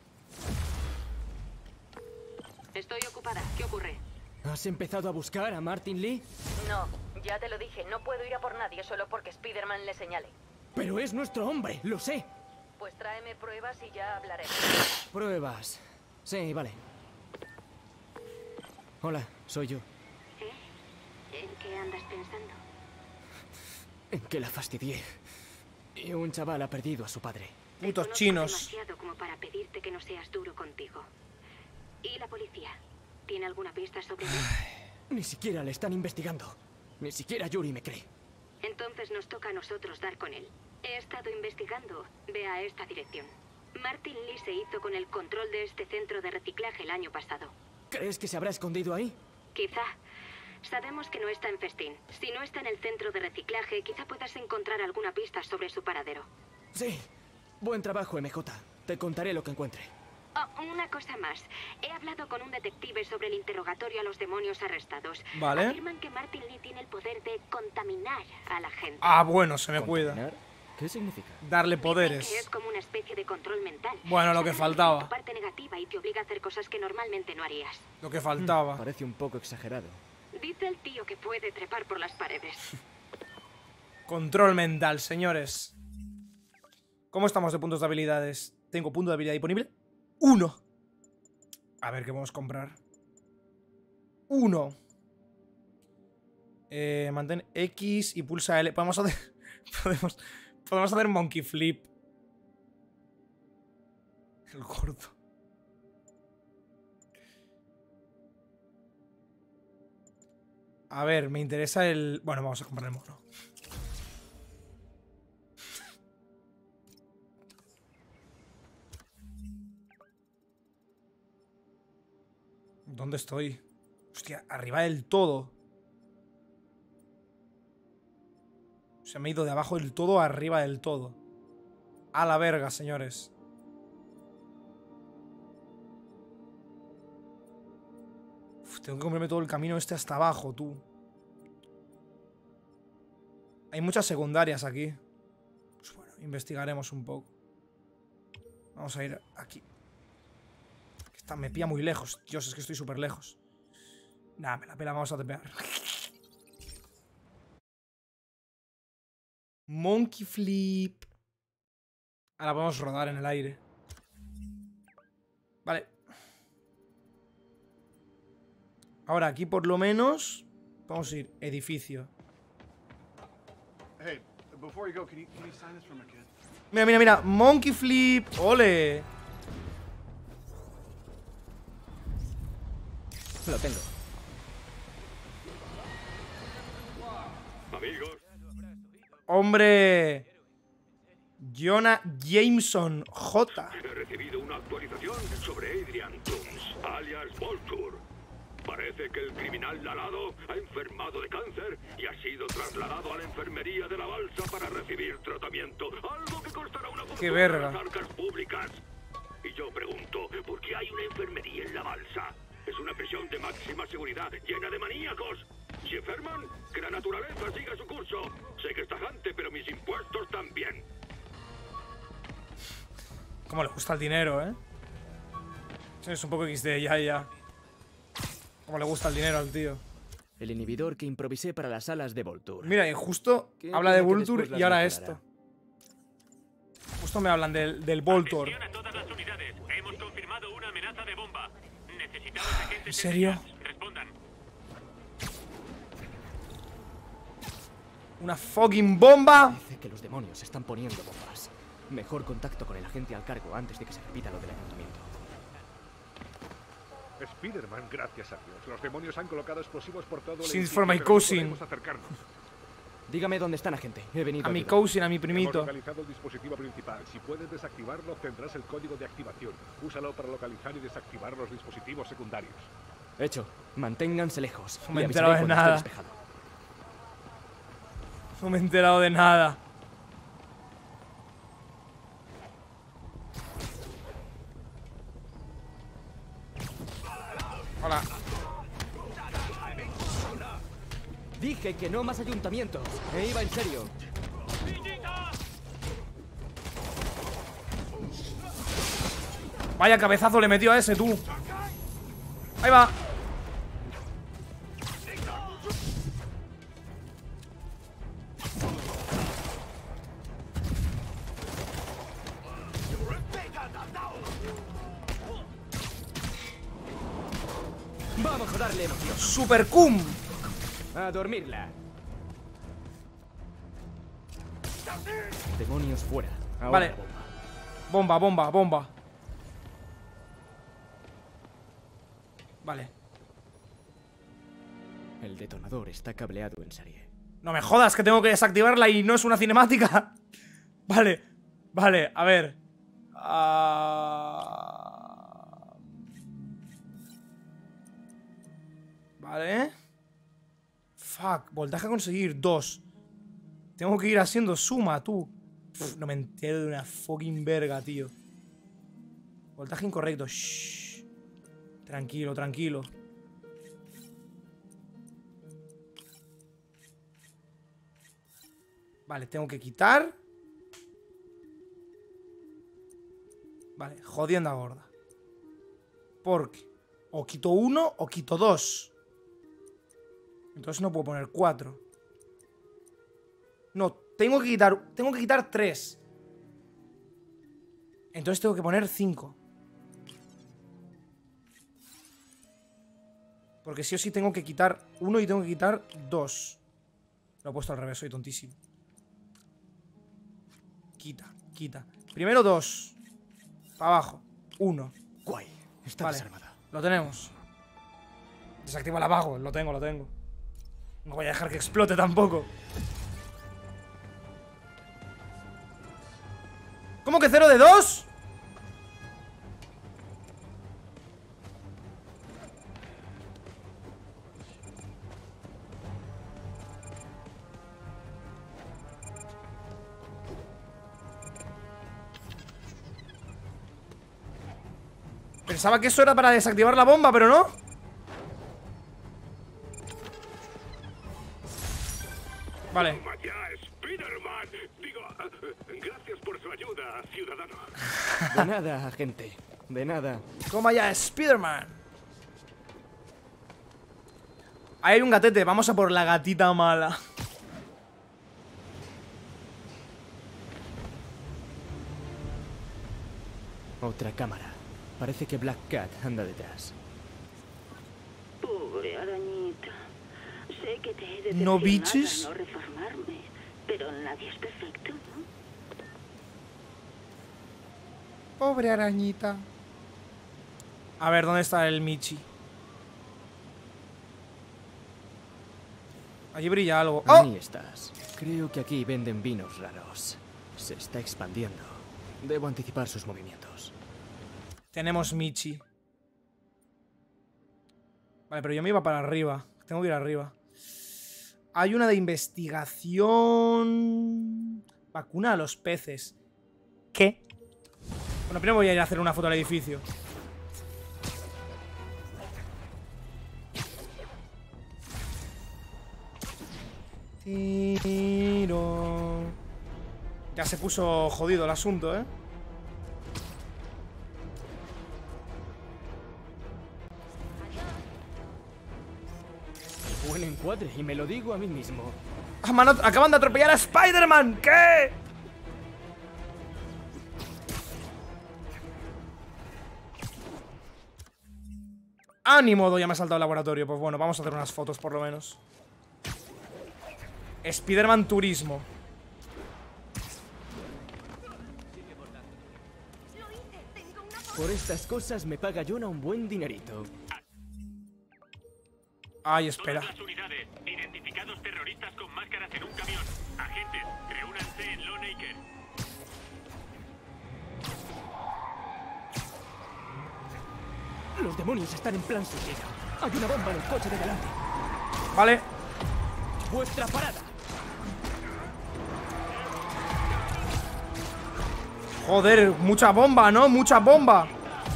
Estoy ocupada. ¿Qué ocurre? ¿Has empezado a buscar a Martin Lee? No, ya te lo dije. No puedo ir a por nadie solo porque Spider-Man le señale. Pero es nuestro hombre, lo sé. Pues tráeme pruebas y ya hablaremos. Pruebas. Sí, vale. Hola, soy yo. ¿En qué andas pensando? En que la fastidié. Y un chaval ha perdido a su padre. Putos chinos. Demasiado como para pedirte que no seas duro contigo. ¿Y la policía? ¿Tiene alguna pista sobre él? Ni siquiera le están investigando. Ni siquiera Yuri me cree. Entonces nos toca a nosotros dar con él. He estado investigando. Ve a esta dirección. Martin Lee se hizo con el control de este centro de reciclaje el año pasado. ¿Crees que se habrá escondido ahí? Quizá. Sabemos que no está en Festín. Si no está en el centro de reciclaje, quizá puedas encontrar alguna pista sobre su paradero. Sí. Buen trabajo, MJ. Te contaré lo que encuentre. Oh, una cosa más. He hablado con un detective sobre el interrogatorio a los demonios arrestados. Vale. Afirman que Martin Lee tiene el poder de contaminar a la gente. Ah, bueno, se me cuida. ¿Qué significa? Darle poderes. Dicen que es como una especie de control mental. Bueno, lo que faltaba. Tu parte negativa y te obliga a hacer cosas que normalmente no harías. Lo que faltaba. Parece un poco exagerado. Dice el tío que puede trepar por las paredes. Control mental, señores. ¿Cómo estamos de puntos de habilidades? Tengo punto de habilidad disponible 1. A ver qué podemos comprar. 1. Mantén X y pulsa L. Podemos hacer. Podemos hacer Monkey Flip. El gordo. A ver, me interesa el... Bueno, vamos a comprar el mono. ¿Dónde estoy? Hostia, arriba del todo. Se me ha ido de abajo del todo a arriba del todo. A la verga, señores. Uf, tengo que comprarme todo el camino este hasta abajo, tú. Hay muchas secundarias aquí. Pues bueno, investigaremos un poco. Vamos a ir aquí. Esta me pilla muy lejos. Dios, es que estoy súper lejos. Nah, me la pela, vamos a tepear. Monkey Flip. Ahora podemos rodar en el aire. Vale. Ahora aquí por lo menos vamos a ir edificio. Mira, mira, mira. Monkey Flip. ¡Ole! Lo tengo. Amigos. Hombre. Jonah Jameson J. He recibido una actualización sobre Adrian Toomes, alias Vulture. Parece que el criminal Lalado ha enfermado de cáncer y ha sido trasladado a la enfermería de la balsa para recibir tratamiento. Algo que costará una fortuna ¡Qué verga! a las arcas públicas. Y yo pregunto, ¿por qué hay una enfermería en la balsa? Es una prisión de máxima seguridad llena de maníacos. Si enferman, que la naturaleza siga su curso. Sé que es tajante, pero mis impuestos también. Cómo le gusta el dinero, ¿eh? Es un poco XD, ya. Cómo le gusta el dinero al tío. El inhibidor que improvisé para las alas de Vulture. Mira, y justo habla de Vulture y ahora esto. Justo me hablan del Vulture. Atención a todas las unidades. Hemos confirmado una amenaza de bomba. Necesitamos agentes. ¿En serio? Respondan. Una fucking bomba. Parece que los demonios están poniendo bombas. Mejor contacto con el agente al cargo antes de que se repita lo del ayuntamiento. Spider-Man, gracias a Dios. Los demonios han colocado explosivos por todo el Since for my cousin. Dígame dónde están, agente. He venido a mi cousin, a mi primito. Hemos localizado el dispositivo principal. Si puedes desactivarlo, obtendrás el código de activación. Úsalo para localizar y desactivar los dispositivos secundarios. Hecho. Manténganse lejos. No me he enterado de nada. No me he enterado de nada. Hola. Dije que no más ayuntamientos. Me iba en serio. Vaya cabezazo le metió a ese, tú. Ahí va. Vamos a darle emoción. Super cum. A dormirla. Demonios fuera. Ahora Vale. la bomba. Bomba. Vale. El detonador está cableado en serie. No me jodas que tengo que desactivarla y no es una cinemática. Vale, a ver. Vale. Fuck, voltaje a conseguir 2. Tengo que ir haciendo suma, tú. No me entero de una fucking verga, tío. Voltaje incorrecto. Shh. Tranquilo. Vale, tengo que quitar. Vale, jodienda gorda. Porque o quito 1 o quito 2. Entonces no puedo poner 4. No, tengo que quitar 3. Entonces tengo que poner 5. Porque sí o sí tengo que quitar 1 y tengo que quitar 2. Lo he puesto al revés, soy tontísimo. Quita. Primero 2. Para abajo. 1. Guay. Está desarmada. Lo tenemos. Desactiva el abajo. Lo tengo. No voy a dejar que explote tampoco. ¿Cómo que 0 de 2? Pensaba que eso era para desactivar la bomba, pero no. Vale. Ya, Spider-Man. Digo, gracias por su ayuda, ciudadano. De nada, agente. De nada. Toma ya, Spider-Man. Ahí hay un gatete. Vamos a por la gatita mala. Otra cámara. Parece que Black Cat anda detrás. Pobre arañita. Sé que te he de ¿No presionar biches? a no reformarme, pero nadie es perfecto, ¿no? Pobre arañita. A ver, ¿dónde está el Michi? Allí brilla algo. ¡Oh! Ahí estás. Creo que aquí venden vinos raros. Se está expandiendo. Debo anticipar sus movimientos. Tenemos Michi. Vale, pero yo me iba para arriba. Tengo que ir arriba. Hay una de investigación. Vacuna a los peces. ¿Qué? Bueno, primero voy a ir a hacer una foto al edificio. Tiro. Ya se puso jodido el asunto, ¿eh? Buen encuadre, y me lo digo a mí mismo. Ah, mano, acaban de atropellar a Spider-Man. ¿Qué? ¡Ánimo! Ya me ha saltado el laboratorio. Pues bueno, vamos a hacer unas fotos por lo menos. Spider-Man Turismo. Por estas cosas me paga Jonah un buen dinerito. Ay, espera. Todas las unidades, identificados terroristas con máscaras en un camión. Agentes, reúnanse en Lone Acre. Los demonios están en plan suicida. Hay una bomba en el coche de delante. Vale. Vuestra parada. Joder, mucha bomba, ¿no? Mucha bomba.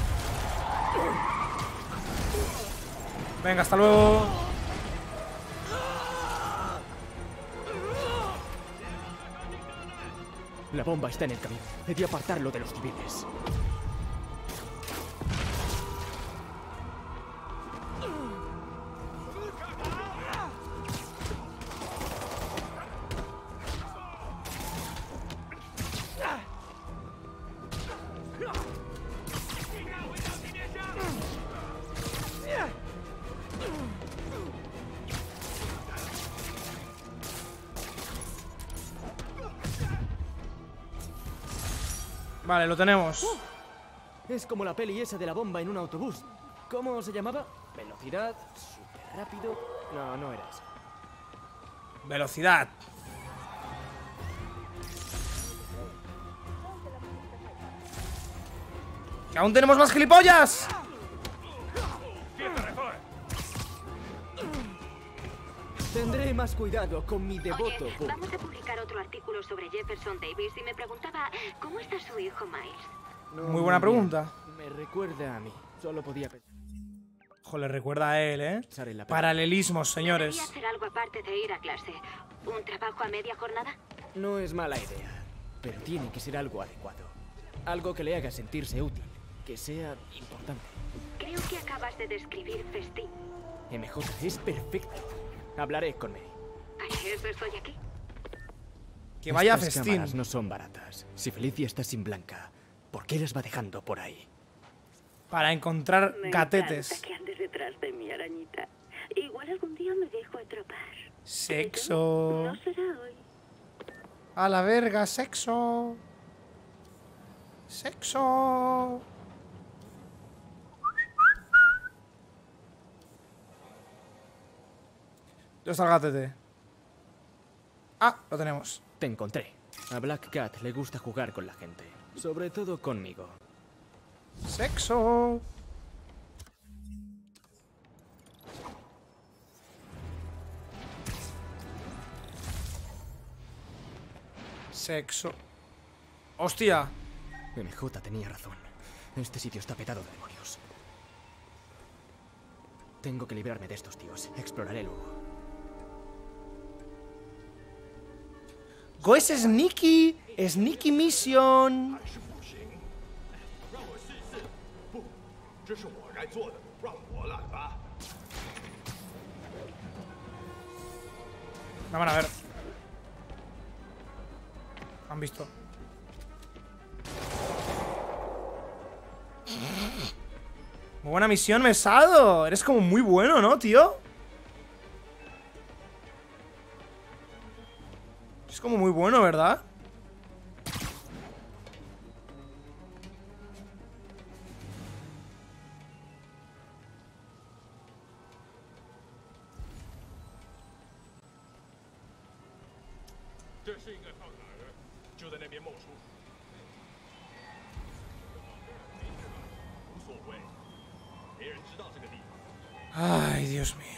Venga, hasta luego. La bomba está en el camión. He de apartarlo de los civiles. Vale, lo tenemos. Es como la peli esa de la bomba en un autobús. ¿Cómo se llamaba? Velocidad, súper rápido. No, no era esa. Velocidad. ¡Que aún tenemos más gilipollas! Tendré más cuidado con mi devoto. Oye, vamos a publicar otro artículo sobre Jefferson Davis y me preguntaba, ¿cómo está su hijo Miles? Muy buena pregunta. Me recuerda a mí. Solo podía pensar. Joder, le recuerda a él, ¿eh? Paralelismos, señores. ¿Debería hacer algo aparte de ir a clase? ¿Un trabajo a media jornada? No es mala idea, pero tiene que ser algo adecuado. Algo que le haga sentirse útil, que sea importante. Creo que acabas de describir festín. MJ es perfecto. Hablaré con Mary. ¿Para eso estoy aquí? Que vaya a Estas festín. cámaras no son baratas. Si Felicia está sin Blanca, ¿por qué las va dejando por ahí? Para encontrar Me gatetes. encanta que andes detrás de mi arañita. Igual algún día me dejo atrapar. Sexo. No será hoy. A la verga, sexo. Sexo. ¿Dónde está el gatete? Ah, lo tenemos. Te encontré. A Black Cat le gusta jugar con la gente. Sobre todo conmigo. Sexo. Sexo. ¡Hostia! MJ tenía razón. Este sitio está petado de demonios. Tengo que librarme de estos tíos. Exploraré luego. Go es Sneaky. Sneaky Mission. Vamos a ver. Han visto. Muy buena misión, Mesado. Eres como muy bueno, ¿no, tío? Es como muy bueno, ¿verdad? Ay, Dios mío.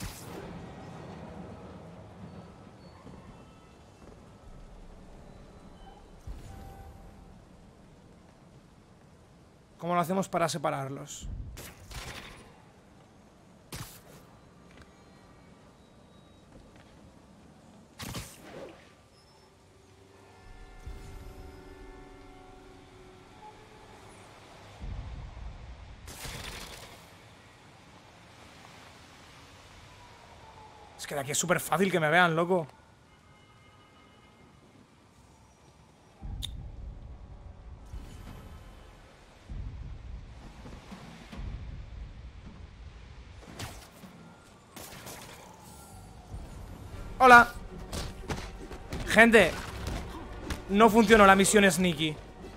¿Cómo lo hacemos para separarlos? Es que de aquí es súper fácil que me vean, loco. Hola. Gente, no funcionó la misión Sneaky.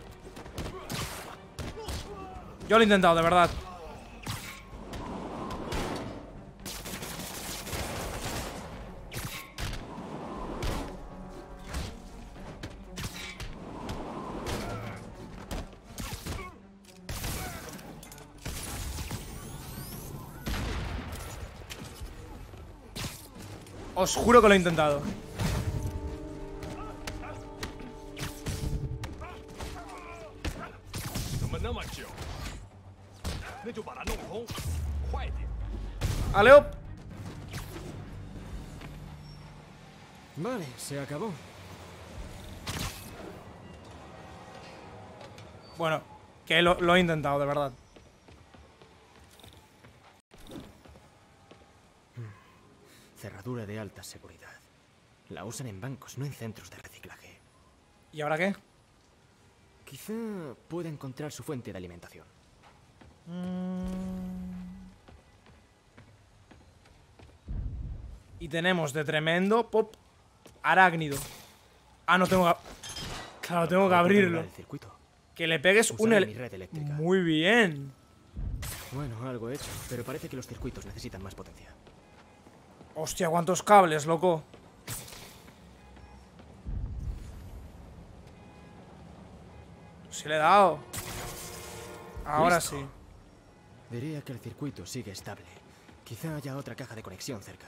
Yo lo he intentado, de verdad. Os juro que lo he intentado. ¡Aleo! Vale, se acabó. Bueno, que lo he intentado, de verdad. Cerradura de alta seguridad. La usan en bancos, no en centros de reciclaje. ¿Y ahora qué? Quizá pueda encontrar su fuente de alimentación. Y tenemos de tremendo pop arácnido. Ah, no tengo que... Claro, tengo que abrirlo. El circuito. Que le pegues Usar un... mi red eléctrica. Muy bien. Bueno, algo hecho, pero parece que los circuitos necesitan más potencia. Hostia, cuántos cables, loco. Sí le he dado. Ahora Listo. sí. Diría que el circuito sigue estable. Quizá haya otra caja de conexión cerca.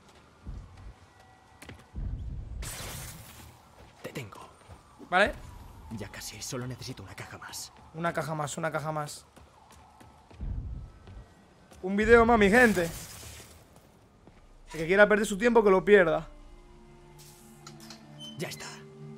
Te tengo. ¿Vale? Ya casi, solo necesito una caja más. Una caja más, una caja más. Un video más, mi gente. El que quiera perder su tiempo, que lo pierda. Ya está.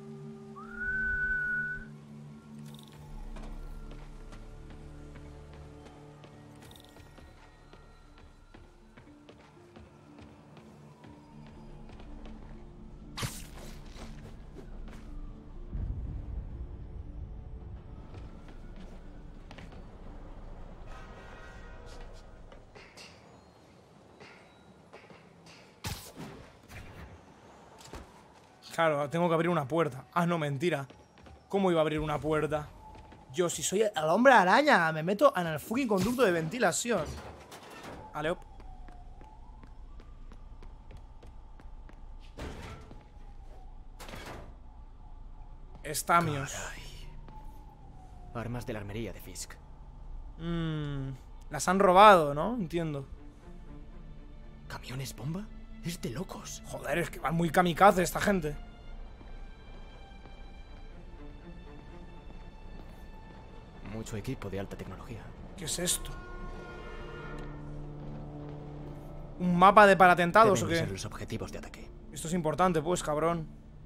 Claro, tengo que abrir una puerta. Ah, no, mentira. ¿Cómo iba a abrir una puerta? Yo, si soy el hombre araña, me meto en el fucking conducto de ventilación. Vale, op. Estamios. Armas de la armería de Fisk. Las han robado, ¿no? Entiendo. ¿Camiones bomba? Es de locos. Joder, es que van muy kamikaze esta gente. Mucho equipo de alta tecnología. ¿Qué es esto? ¿Un mapa de para atentados o Deben qué? ser los objetivos de ataque. Esto es importante, pues, cabrón.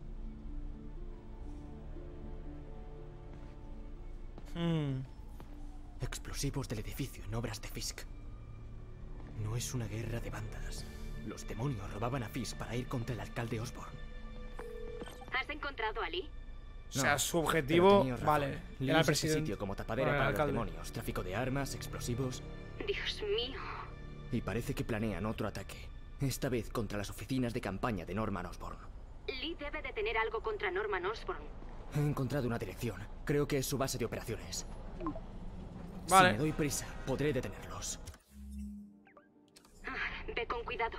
Explosivos del edificio en obras de Fisk. No es una guerra de bandas. Los demonios robaban a Fisk para ir contra el alcalde Osborn. ¿Has encontrado a Lee? O sea, su objetivo, pero tenías razón. vale, Lee era el usa este presidente. sitio como tapadera Bueno, el para los alcalde. demonios, tráfico de armas, explosivos. Dios mío. Y parece que planean otro ataque. Esta vez contra las oficinas de campaña de Norman Osborn. Lee debe de tener algo contra Norman Osborn. He encontrado una dirección. Creo que es su base de operaciones. Vale. Si me doy prisa, podré detenerlos. Ve con cuidado.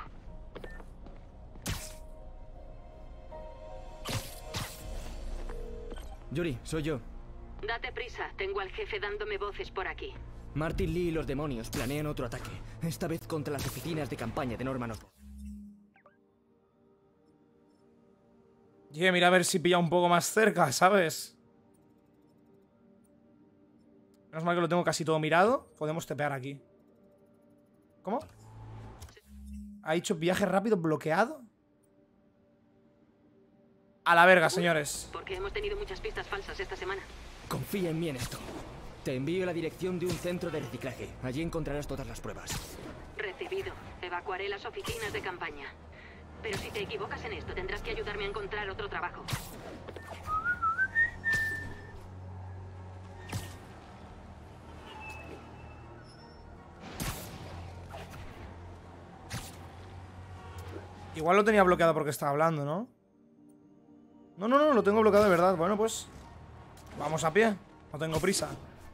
Yuri, soy yo. Date prisa, tengo al jefe dándome voces por aquí. Martin Lee y los demonios planean otro ataque. Esta vez contra las oficinas de campaña de Norman Osborn. Oye, mira a ver si pilla un poco más cerca, ¿sabes? Menos mal que lo tengo casi todo mirado. Podemos tepear aquí. ¿Cómo? ¿Ha dicho viaje rápido bloqueado? A la verga, señores. Porque hemos tenido muchas pistas falsas esta semana. Confía en mí en esto. Te envío la dirección de un centro de reciclaje. Allí encontrarás todas las pruebas. Recibido. Evacuaré las oficinas de campaña. Pero si te equivocas en esto, tendrás que ayudarme a encontrar otro trabajo. Igual lo tenía bloqueado porque estaba hablando, ¿no? No, lo tengo bloqueado de verdad. Bueno, pues vamos a pie. No tengo prisa.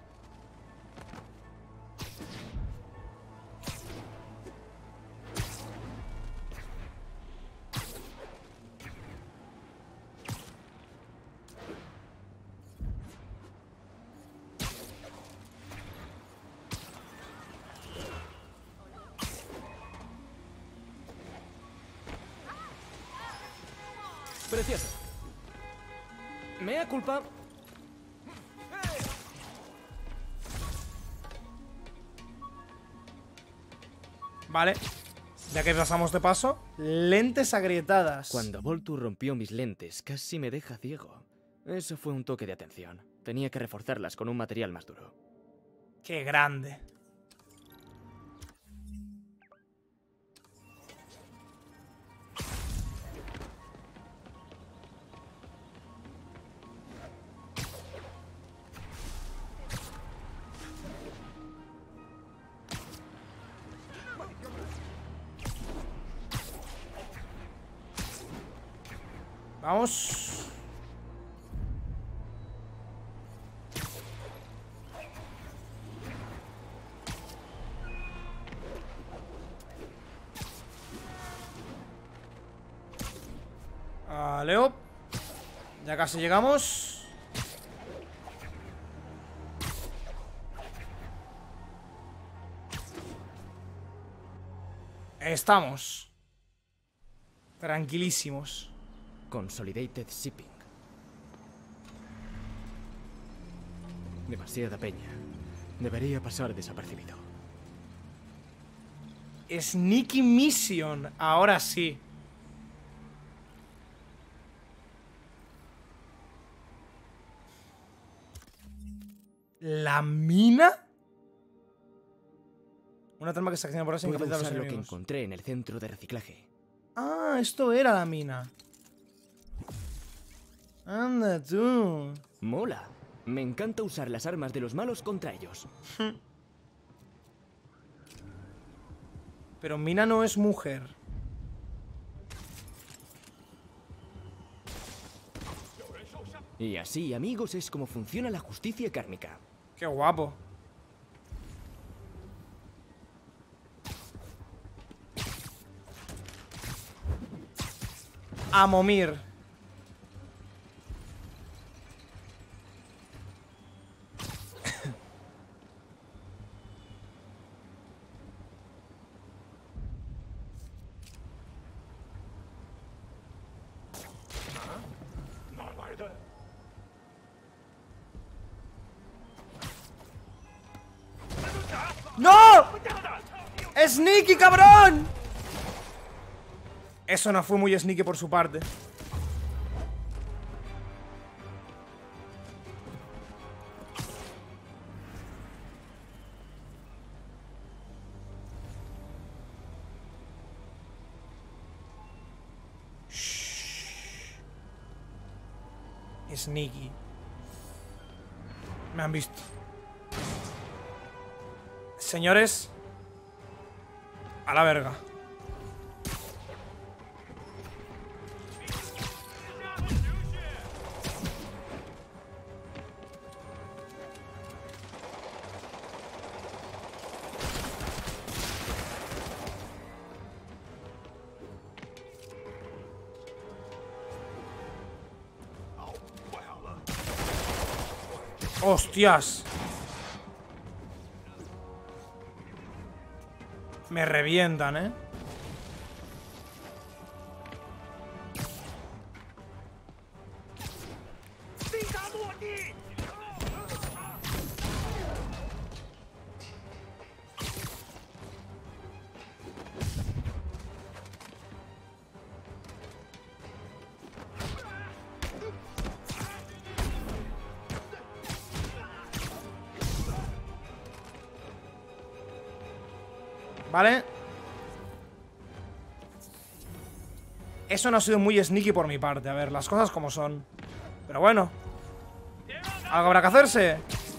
Precioso. Mea culpa. Vale. Ya que pasamos de paso. Lentes agrietadas. Cuando Voltur rompió mis lentes, casi me deja ciego. Eso fue un toque de atención. Tenía que reforzarlas con un material más duro. Qué grande. Vamos. Ya casi llegamos. Estamos. Tranquilísimos. Consolidated Shipping. Demasiada peña. Debería pasar desapercibido. Sneaky Mission. Ahora sí. ¿La mina? Una trama que se acciona por eso Puedo incapacita a los usar lo que enemigos. encontré en el centro de reciclaje. Ah, esto era la mina. Anda tú. Mola. Me encanta usar las armas de los malos contra ellos. Pero Mina no es mujer. Y así, amigos, es como funciona la justicia kármica. Qué guapo. A Momir. ¡No! ¡Sneaky, cabrón! Eso no fue muy sneaky por su parte. Sneaky. Me han visto. Señores, a la verga. ¡Hostias! Me revientan, ¿eh? ¿Vale? Eso no ha sido muy sneaky por mi parte. A ver, las cosas como son. Pero bueno, algo habrá que hacerse.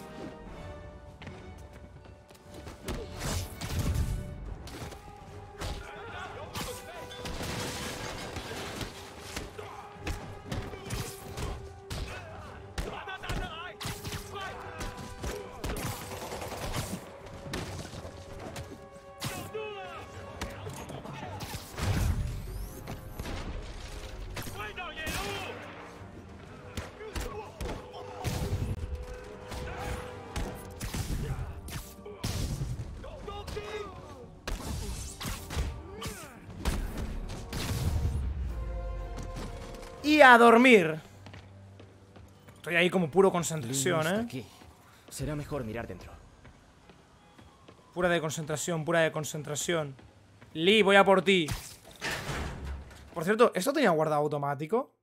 Y a dormir. Estoy ahí como puro concentración, ¿eh? Aquí. Será mejor mirar dentro. Pura de concentración, pura de concentración. Lee, voy a por ti. Por cierto, ¿esto tenía guardado automático?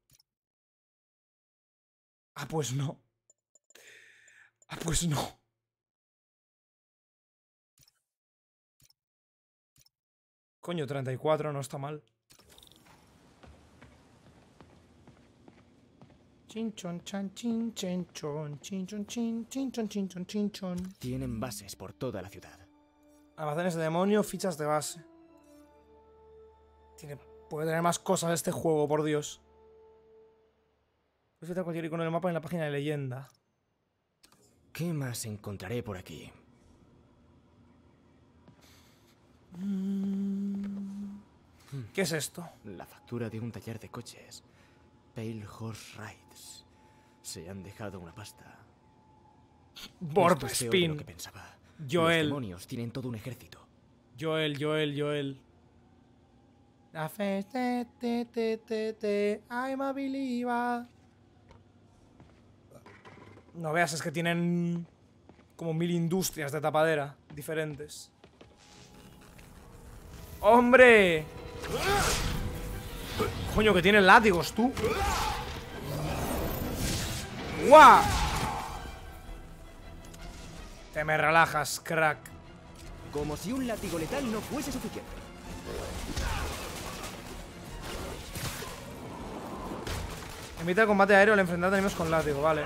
Ah, pues no. Ah, pues no. Coño, 34 no está mal. Chinchon, chan, chin, chinchon, chinchon, chin, chinchon, chinchon, chinchon. Tienen bases por toda la ciudad. Almacenes de demonio, fichas de base. Puede tener más cosas este juego, por Dios. Puedes ver cualquier icono del mapa en la página de leyenda. ¿Qué más encontraré por aquí? ¿Qué es esto? La factura de un taller de coches. Pale Horse Rides. Se han dejado una pasta. Warp Esto es peor de Spin. lo que pensaba. Joel. Los demonios tienen todo un ejército. Joel. La fe, I'm a believer. No veas, es que tienen como 1000 industrias de tapadera diferentes. ¡Hombre! Coño, que tienen látigos, tú. ¡Guau! Te me relajas, crack. Como si un látigo letal no fuese suficiente. En mitad de combate aéreo al enfrentar enemigos con látigo, vale.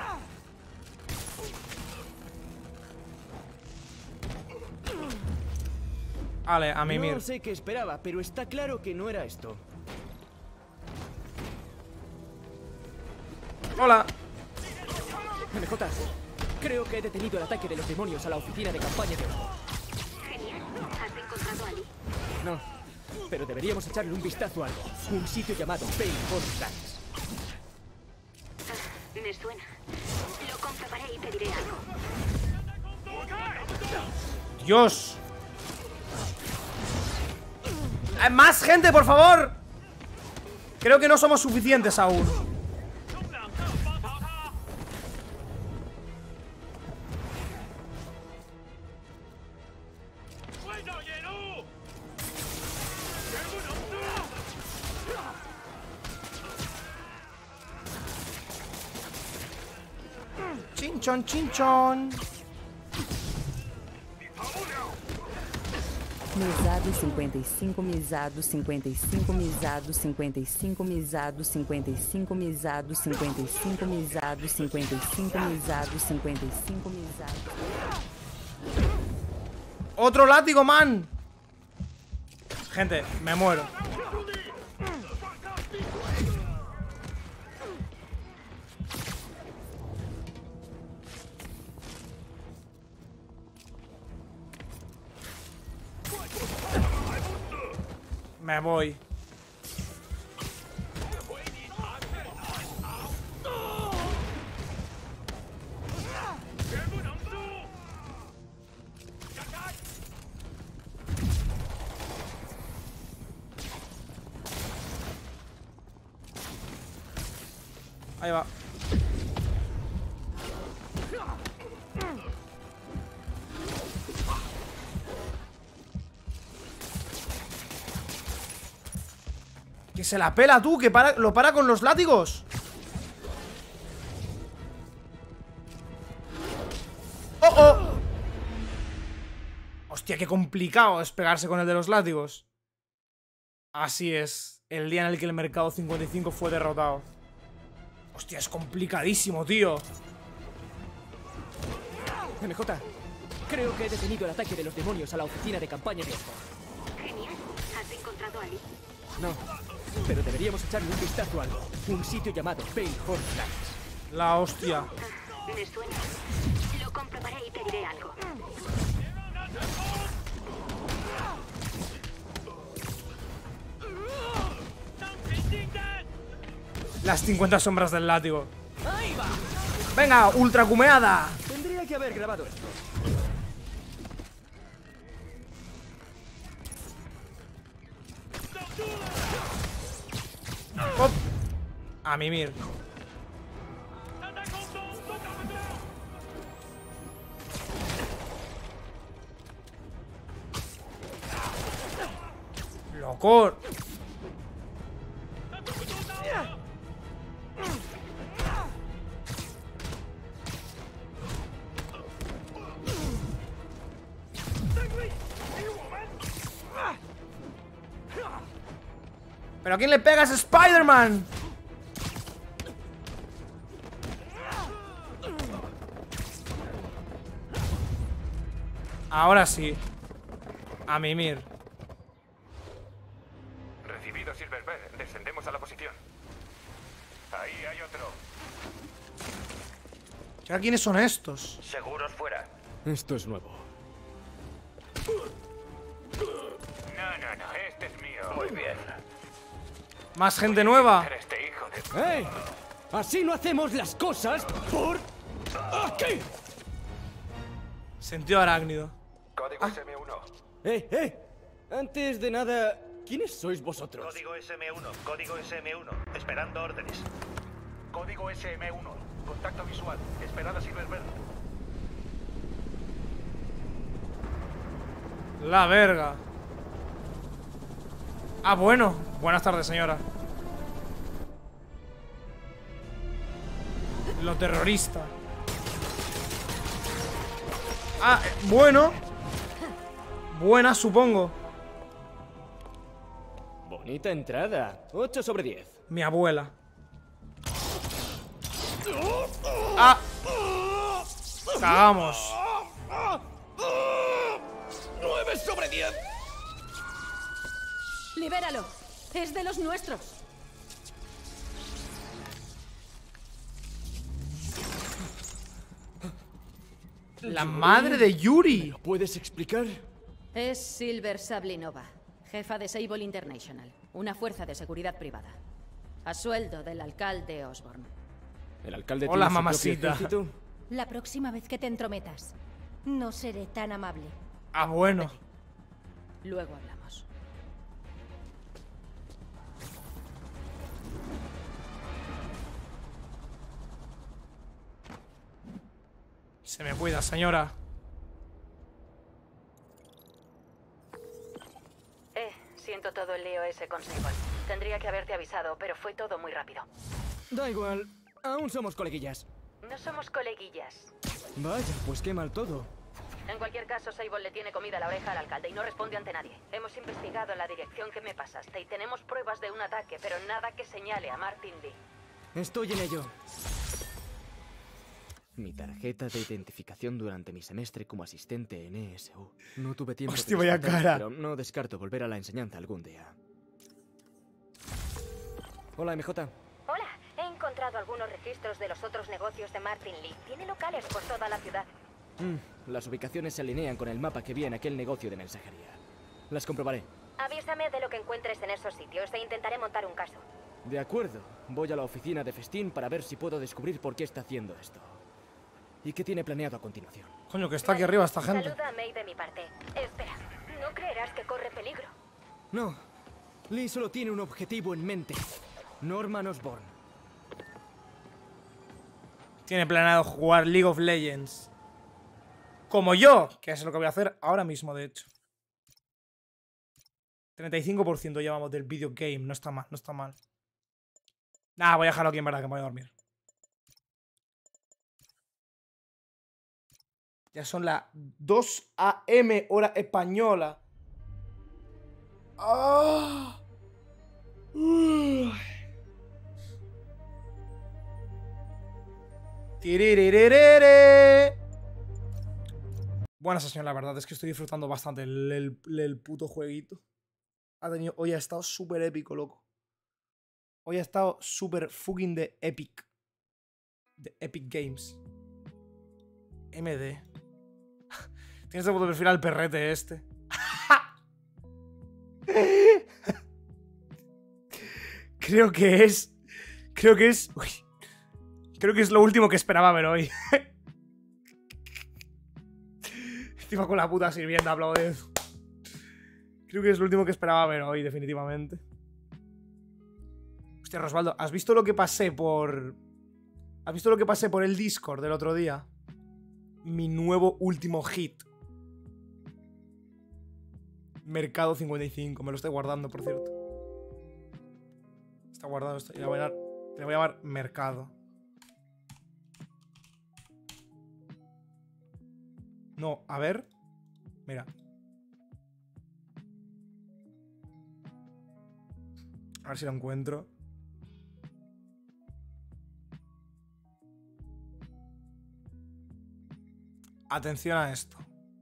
Vale, a mimir. No sé qué esperaba, pero está claro que no era esto. Hola. MJ, creo que he detenido el ataque de los demonios a la oficina de campaña de Osborn. Genial. ¿Has encontrado a Ali? No, pero deberíamos echarle un vistazo a algo. Un sitio llamado Pale Horse Rides. Me suena. Lo comprobaré y te diré algo. Dios. ¡Más gente, por favor! Creo que no somos suficientes aún. Chinchón, chinchón. Mesado 55, mesado 55, mesado 55, mesado 55, mesado 55, mesado 55, mesado 55, mesado. Otro látigo, man. Gente, me muero. Me voy. Ahí va. Que se la pela tú, que lo para con los látigos. ¡Oh, oh! Hostia, qué complicado es pegarse con el de los látigos. Así es, el día en el que el mercado 55 fue derrotado. Hostia, es complicadísimo, tío. MJ, creo que he detenido el ataque de los demonios a la oficina de campaña de Osborn. Genial. ¿Has encontrado a Ali? No, pero deberíamos echarle un vistazo a algo. Un sitio llamado Pale Horse Rides. La hostia. Me suena. Lo comprobaré y te diré algo. Las 50 sombras del látigo. Venga, ultra cumeada. Tendría que haber grabado esto. Hop. A mimir. Loco. ¿Pero a quién le pegas, Spider-Man? Ahora sí. A mimir. Recibido, Silverberg. Descendemos a la posición. Ahí hay otro. ¿Ya quiénes son estos? Seguros fuera. Esto es nuevo. No, este es mío. Muy bien. ¿Más gente nueva? Este hijo de ¡Eh! Así no hacemos las cosas por... ¡Aquí! Sentido arácnido. Código SM1. Antes de nada, ¿quiénes sois vosotros? Código SM1. Código SM1. Esperando órdenes. Código SM1. Contacto visual. Esperad a Silverberg. La verga. Ah, bueno. Buenas tardes, señora. Lo terrorista. Ah, bueno. Buena, supongo. Bonita entrada. 8 sobre 10. Mi abuela. Ah. Cagamos. 9 sobre 10. ¡Libéralo! ¡Es de los nuestros! La madre de Yuri. ¿Lo puedes explicar? Es Silver Sablinova, jefa de Sable International, una fuerza de seguridad privada. A sueldo del alcalde Osborn. ¿El alcalde Hola, tiene su propio mamacita. ejército? La próxima vez que te entrometas, no seré tan amable. Ah, bueno. Luego hablamos. Se me cuida, señora. Siento todo el lío ese con Sable. Tendría que haberte avisado, pero fue todo muy rápido. Da igual. Aún somos coleguillas. No somos coleguillas. Vaya, pues qué mal todo. En cualquier caso, Sable le tiene comida a la oreja al alcalde y no responde ante nadie. Hemos investigado la dirección que me pasaste y tenemos pruebas de un ataque, pero nada que señale a Martin Lee. Estoy en ello. Mi tarjeta de identificación durante mi semestre como asistente en ESU. No tuve tiempo Hostia, de vaya disfrutar, cara. pero no descarto volver a la enseñanza algún día. Hola, MJ. Hola, he encontrado algunos registros de los otros negocios de Martin Lee. Tiene locales por toda la ciudad. Las ubicaciones se alinean con el mapa que vi en aquel negocio de mensajería. Las comprobaré. Avísame de lo que encuentres en esos sitios e intentaré montar un caso. De acuerdo. Voy a la oficina de Festín para ver si puedo descubrir por qué está haciendo esto. ¿Y qué tiene planeado a continuación? Coño, que está aquí arriba esta gente. Saluda a May de mi parte. Espera, no creerás que corre peligro. No. Lee solo tiene un objetivo en mente. Norman Osborn. Tiene planeado jugar League of Legends. Como yo, que es lo que voy a hacer ahora mismo, de hecho. 35% llevamos del video game. No está mal, no está mal. Nada, voy a dejarlo aquí en verdad, que me voy a dormir. Ya son las 2 AM, hora española. ¡Ah! Tiriririririr. Buena sesión, la verdad. Es que estoy disfrutando bastante el puto jueguito. Hoy ha estado súper épico, loco. Hoy ha estado súper fucking de epic. De Epic Games. MD. Tienes de foto de perfil al perrete este. Creo que es. Uy, creo que es lo último que esperaba ver hoy. Encima con la puta sirvienta aplaudir. Creo que es lo último que esperaba ver hoy, definitivamente. Hostia, Rosvaldo, ¿has visto lo que pasé por. ¿Has visto lo que pasé por el Discord del otro día? Mi nuevo último hit. Mercado 55. Me lo estoy guardando, por cierto. Está guardado esto. Le voy a llamar Mercado. No, a ver. Mira. A ver si lo encuentro. Atención a esto.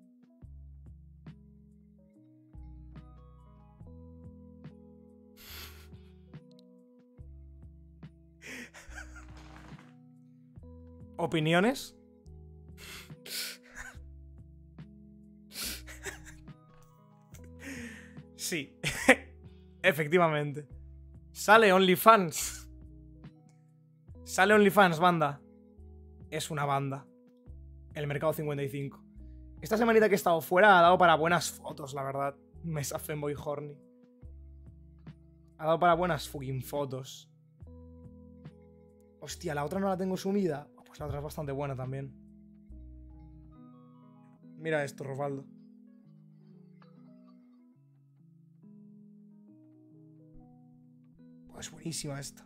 ¿Opiniones? Sí. Efectivamente. Sale OnlyFans. Sale OnlyFans, banda. Es una banda. El mercado 55. Esta semanita que he estado fuera ha dado para buenas fotos, la verdad. Mesa Femboy Horny. Ha dado para buenas fucking fotos. Hostia, la otra no la tengo sumida. Pues la otra es bastante buena también. Mira esto, Rosvaldo. Pues buenísima esta.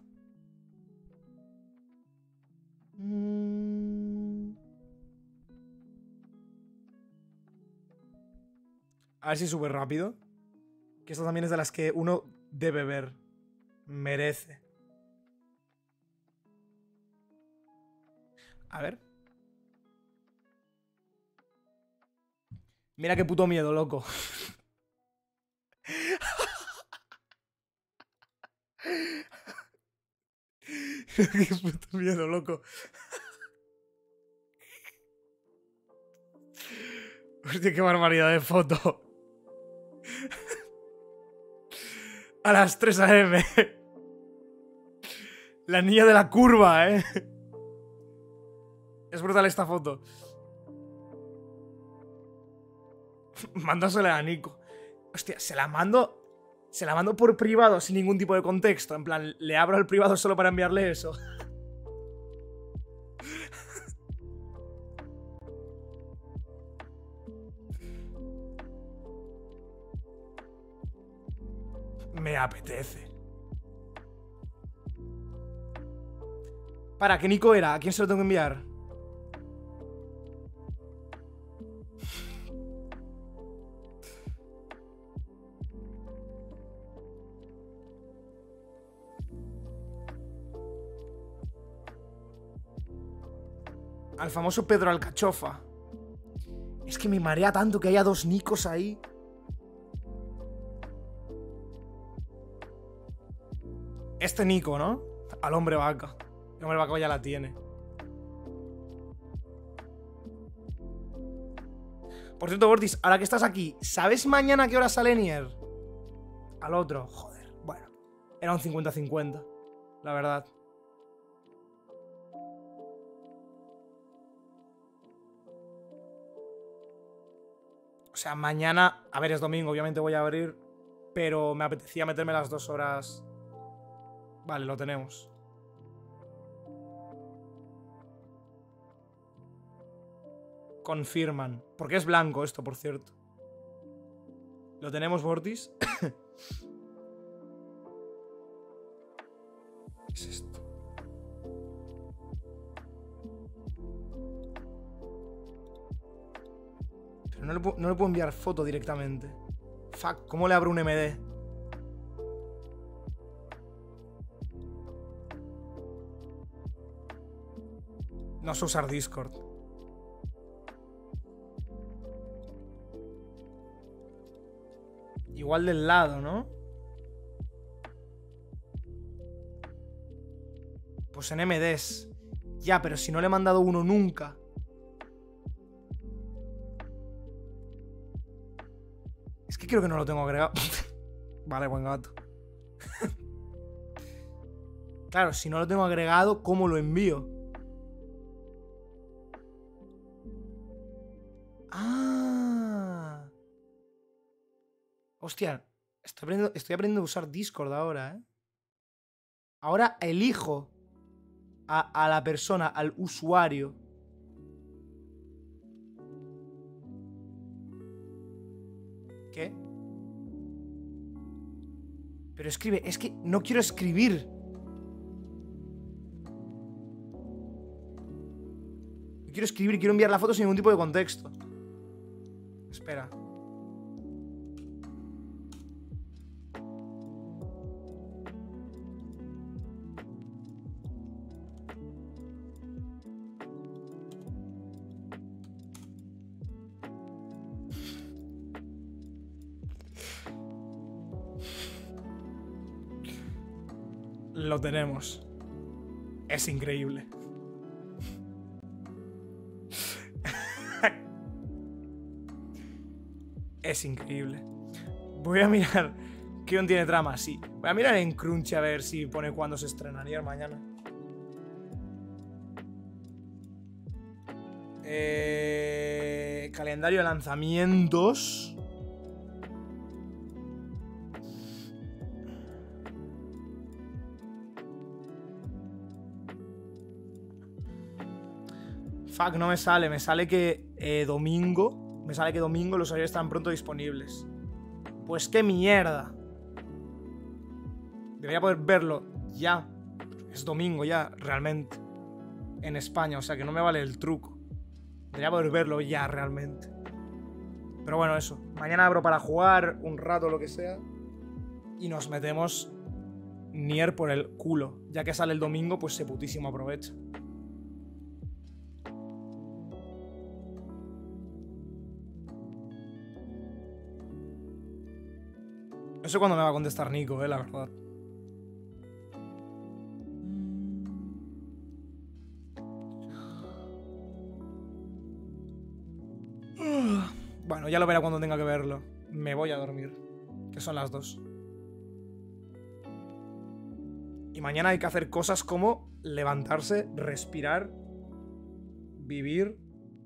A ver si sube rápido. Que esta también es de las que uno debe ver. Merece. A ver. Mira qué puto miedo, loco. Qué puto miedo, loco. Hostia, qué barbaridad de foto. A las 3 AM. La niña de la curva, ¿eh? Es brutal esta foto. Mándasela a Nico. Hostia, se la mando por privado sin ningún tipo de contexto. En plan, le abro el privado solo para enviarle eso. Me apetece. Para, ¿qué Nico era? ¿A quién se lo tengo que enviar? Al famoso Pedro Alcachofa. Es que me marea tanto que haya dos Nicos ahí. Este Nico, ¿no? Al hombre vaca. El hombre vaca ya la tiene. Por cierto, Gortis, ahora que estás aquí, ¿sabes mañana a qué hora sale Nier? Al otro, joder. Bueno, era un 50-50, la verdad. O sea, mañana... A ver, es domingo, obviamente voy a abrir. Pero me apetecía meterme las 2 horas... Vale, lo tenemos. Confirman. Porque es blanco esto, por cierto. ¿Lo tenemos, Vortis? ¿Qué es esto? Pero no le puedo enviar foto directamente. Fuck, ¿cómo le abro un MD? No sé usar Discord. Igual del lado, ¿no? Pues en MDs. Ya, pero si no le he mandado uno nunca. Es que creo que no lo tengo agregado. Vale, buen gato. Claro, si no lo tengo agregado, ¿cómo lo envío? Ah. Hostia, estoy aprendiendo a usar Discord ahora, ¿eh? Ahora elijo a la persona, al usuario. ¿Qué? Pero escribe, es que no quiero escribir. No quiero escribir, quiero enviar la foto sin ningún tipo de contexto. Espera. Lo tenemos. Es increíble. Es increíble. Voy a mirar. ¿Quién tiene trama? Sí. Voy a mirar en Crunchy a ver si pone cuándo se estrena Nier mañana. Calendario de lanzamientos. Fuck, no me sale. Me sale que domingo. Me sale que domingo los horarios están pronto disponibles. Pues qué mierda. Debería poder verlo ya. Es domingo ya, realmente. En España, o sea que no me vale el truco. Debería poder verlo ya, realmente. Pero bueno, eso. Mañana abro para jugar un rato, lo que sea. Y nos metemos Nier por el culo. Ya que sale el domingo, pues se putísimo aprovecha. No sé cuándo me va a contestar Nico, la verdad. Bueno, ya lo verá cuando tenga que verlo. Me voy a dormir. Que son las 2. Y mañana hay que hacer cosas como levantarse, respirar, vivir.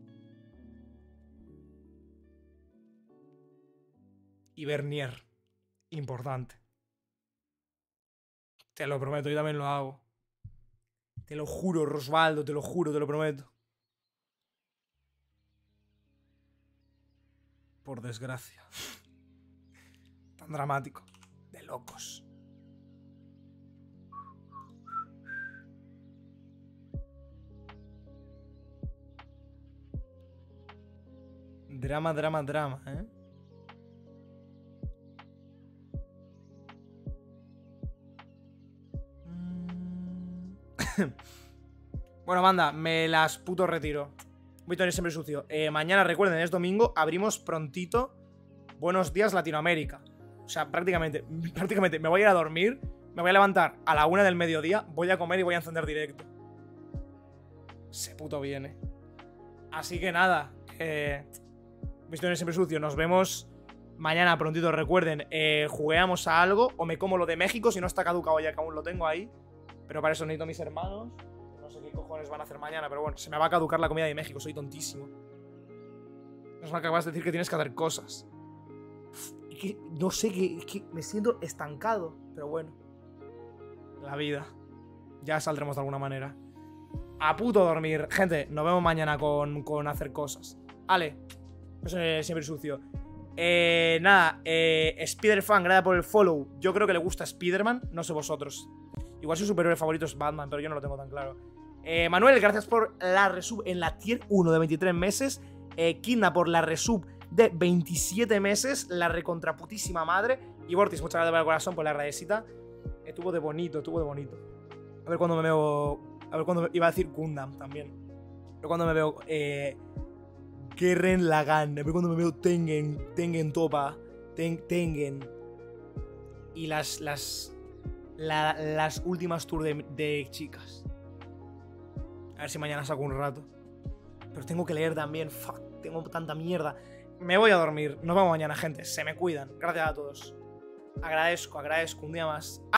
Y ver Nier. Importante. Te lo prometo, yo también lo hago. Te lo juro, Rosvaldo, te lo juro, te lo prometo. Por desgracia. Tan dramático. De locos. Drama, drama, drama, ¿eh? Bueno, banda, me las puto retiro. Voy a tener siempre sucio. Mañana, recuerden, es domingo. Abrimos prontito. Buenos días, Latinoamérica. O sea, prácticamente me voy a ir a dormir. Me voy a levantar a la 1 del mediodía. Voy a comer y voy a encender directo. Se puto viene. Así que nada. Voy a tener siempre sucio. Nos vemos mañana prontito. Recuerden, jugueamos a algo. O me como lo de México. Si no está caducado ya que aún lo tengo ahí. Pero para eso necesito a mis hermanos. No sé qué cojones van a hacer mañana, pero bueno, se me va a caducar la comida de México, soy tontísimo. No me acabas de decir que tienes que hacer cosas. No sé, que me siento estancado, pero bueno. La vida. Ya saldremos de alguna manera. A puto dormir. Gente, nos vemos mañana con hacer cosas. Ale, eso es siempre sucio. Nada, Spider-Fan, gracias por el follow. Yo creo que le gusta Spider-Man, no sé vosotros. Igual su superhéroe favorito es Batman, pero yo no lo tengo tan claro. Manuel, gracias por la resub en la tier 1 de 23 meses. Kinda por la resub de 27 meses. La recontraputísima madre. Y Vortis, muchas gracias por el corazón, por la rayesita. Estuvo de bonito, estuvo de bonito. A ver cuando me veo... A ver cuando iba a decir Gundam también. A ver cuando me veo... Gurren Lagann. A ver cuando me veo Tengen Toppa. Tengen. Y las últimas tours de chicas. A ver si mañana saco un rato. Pero tengo que leer también. Fuck, tengo tanta mierda. Me voy a dormir. Nos vemos mañana, gente. Se me cuidan. Gracias a todos. Agradezco un día más.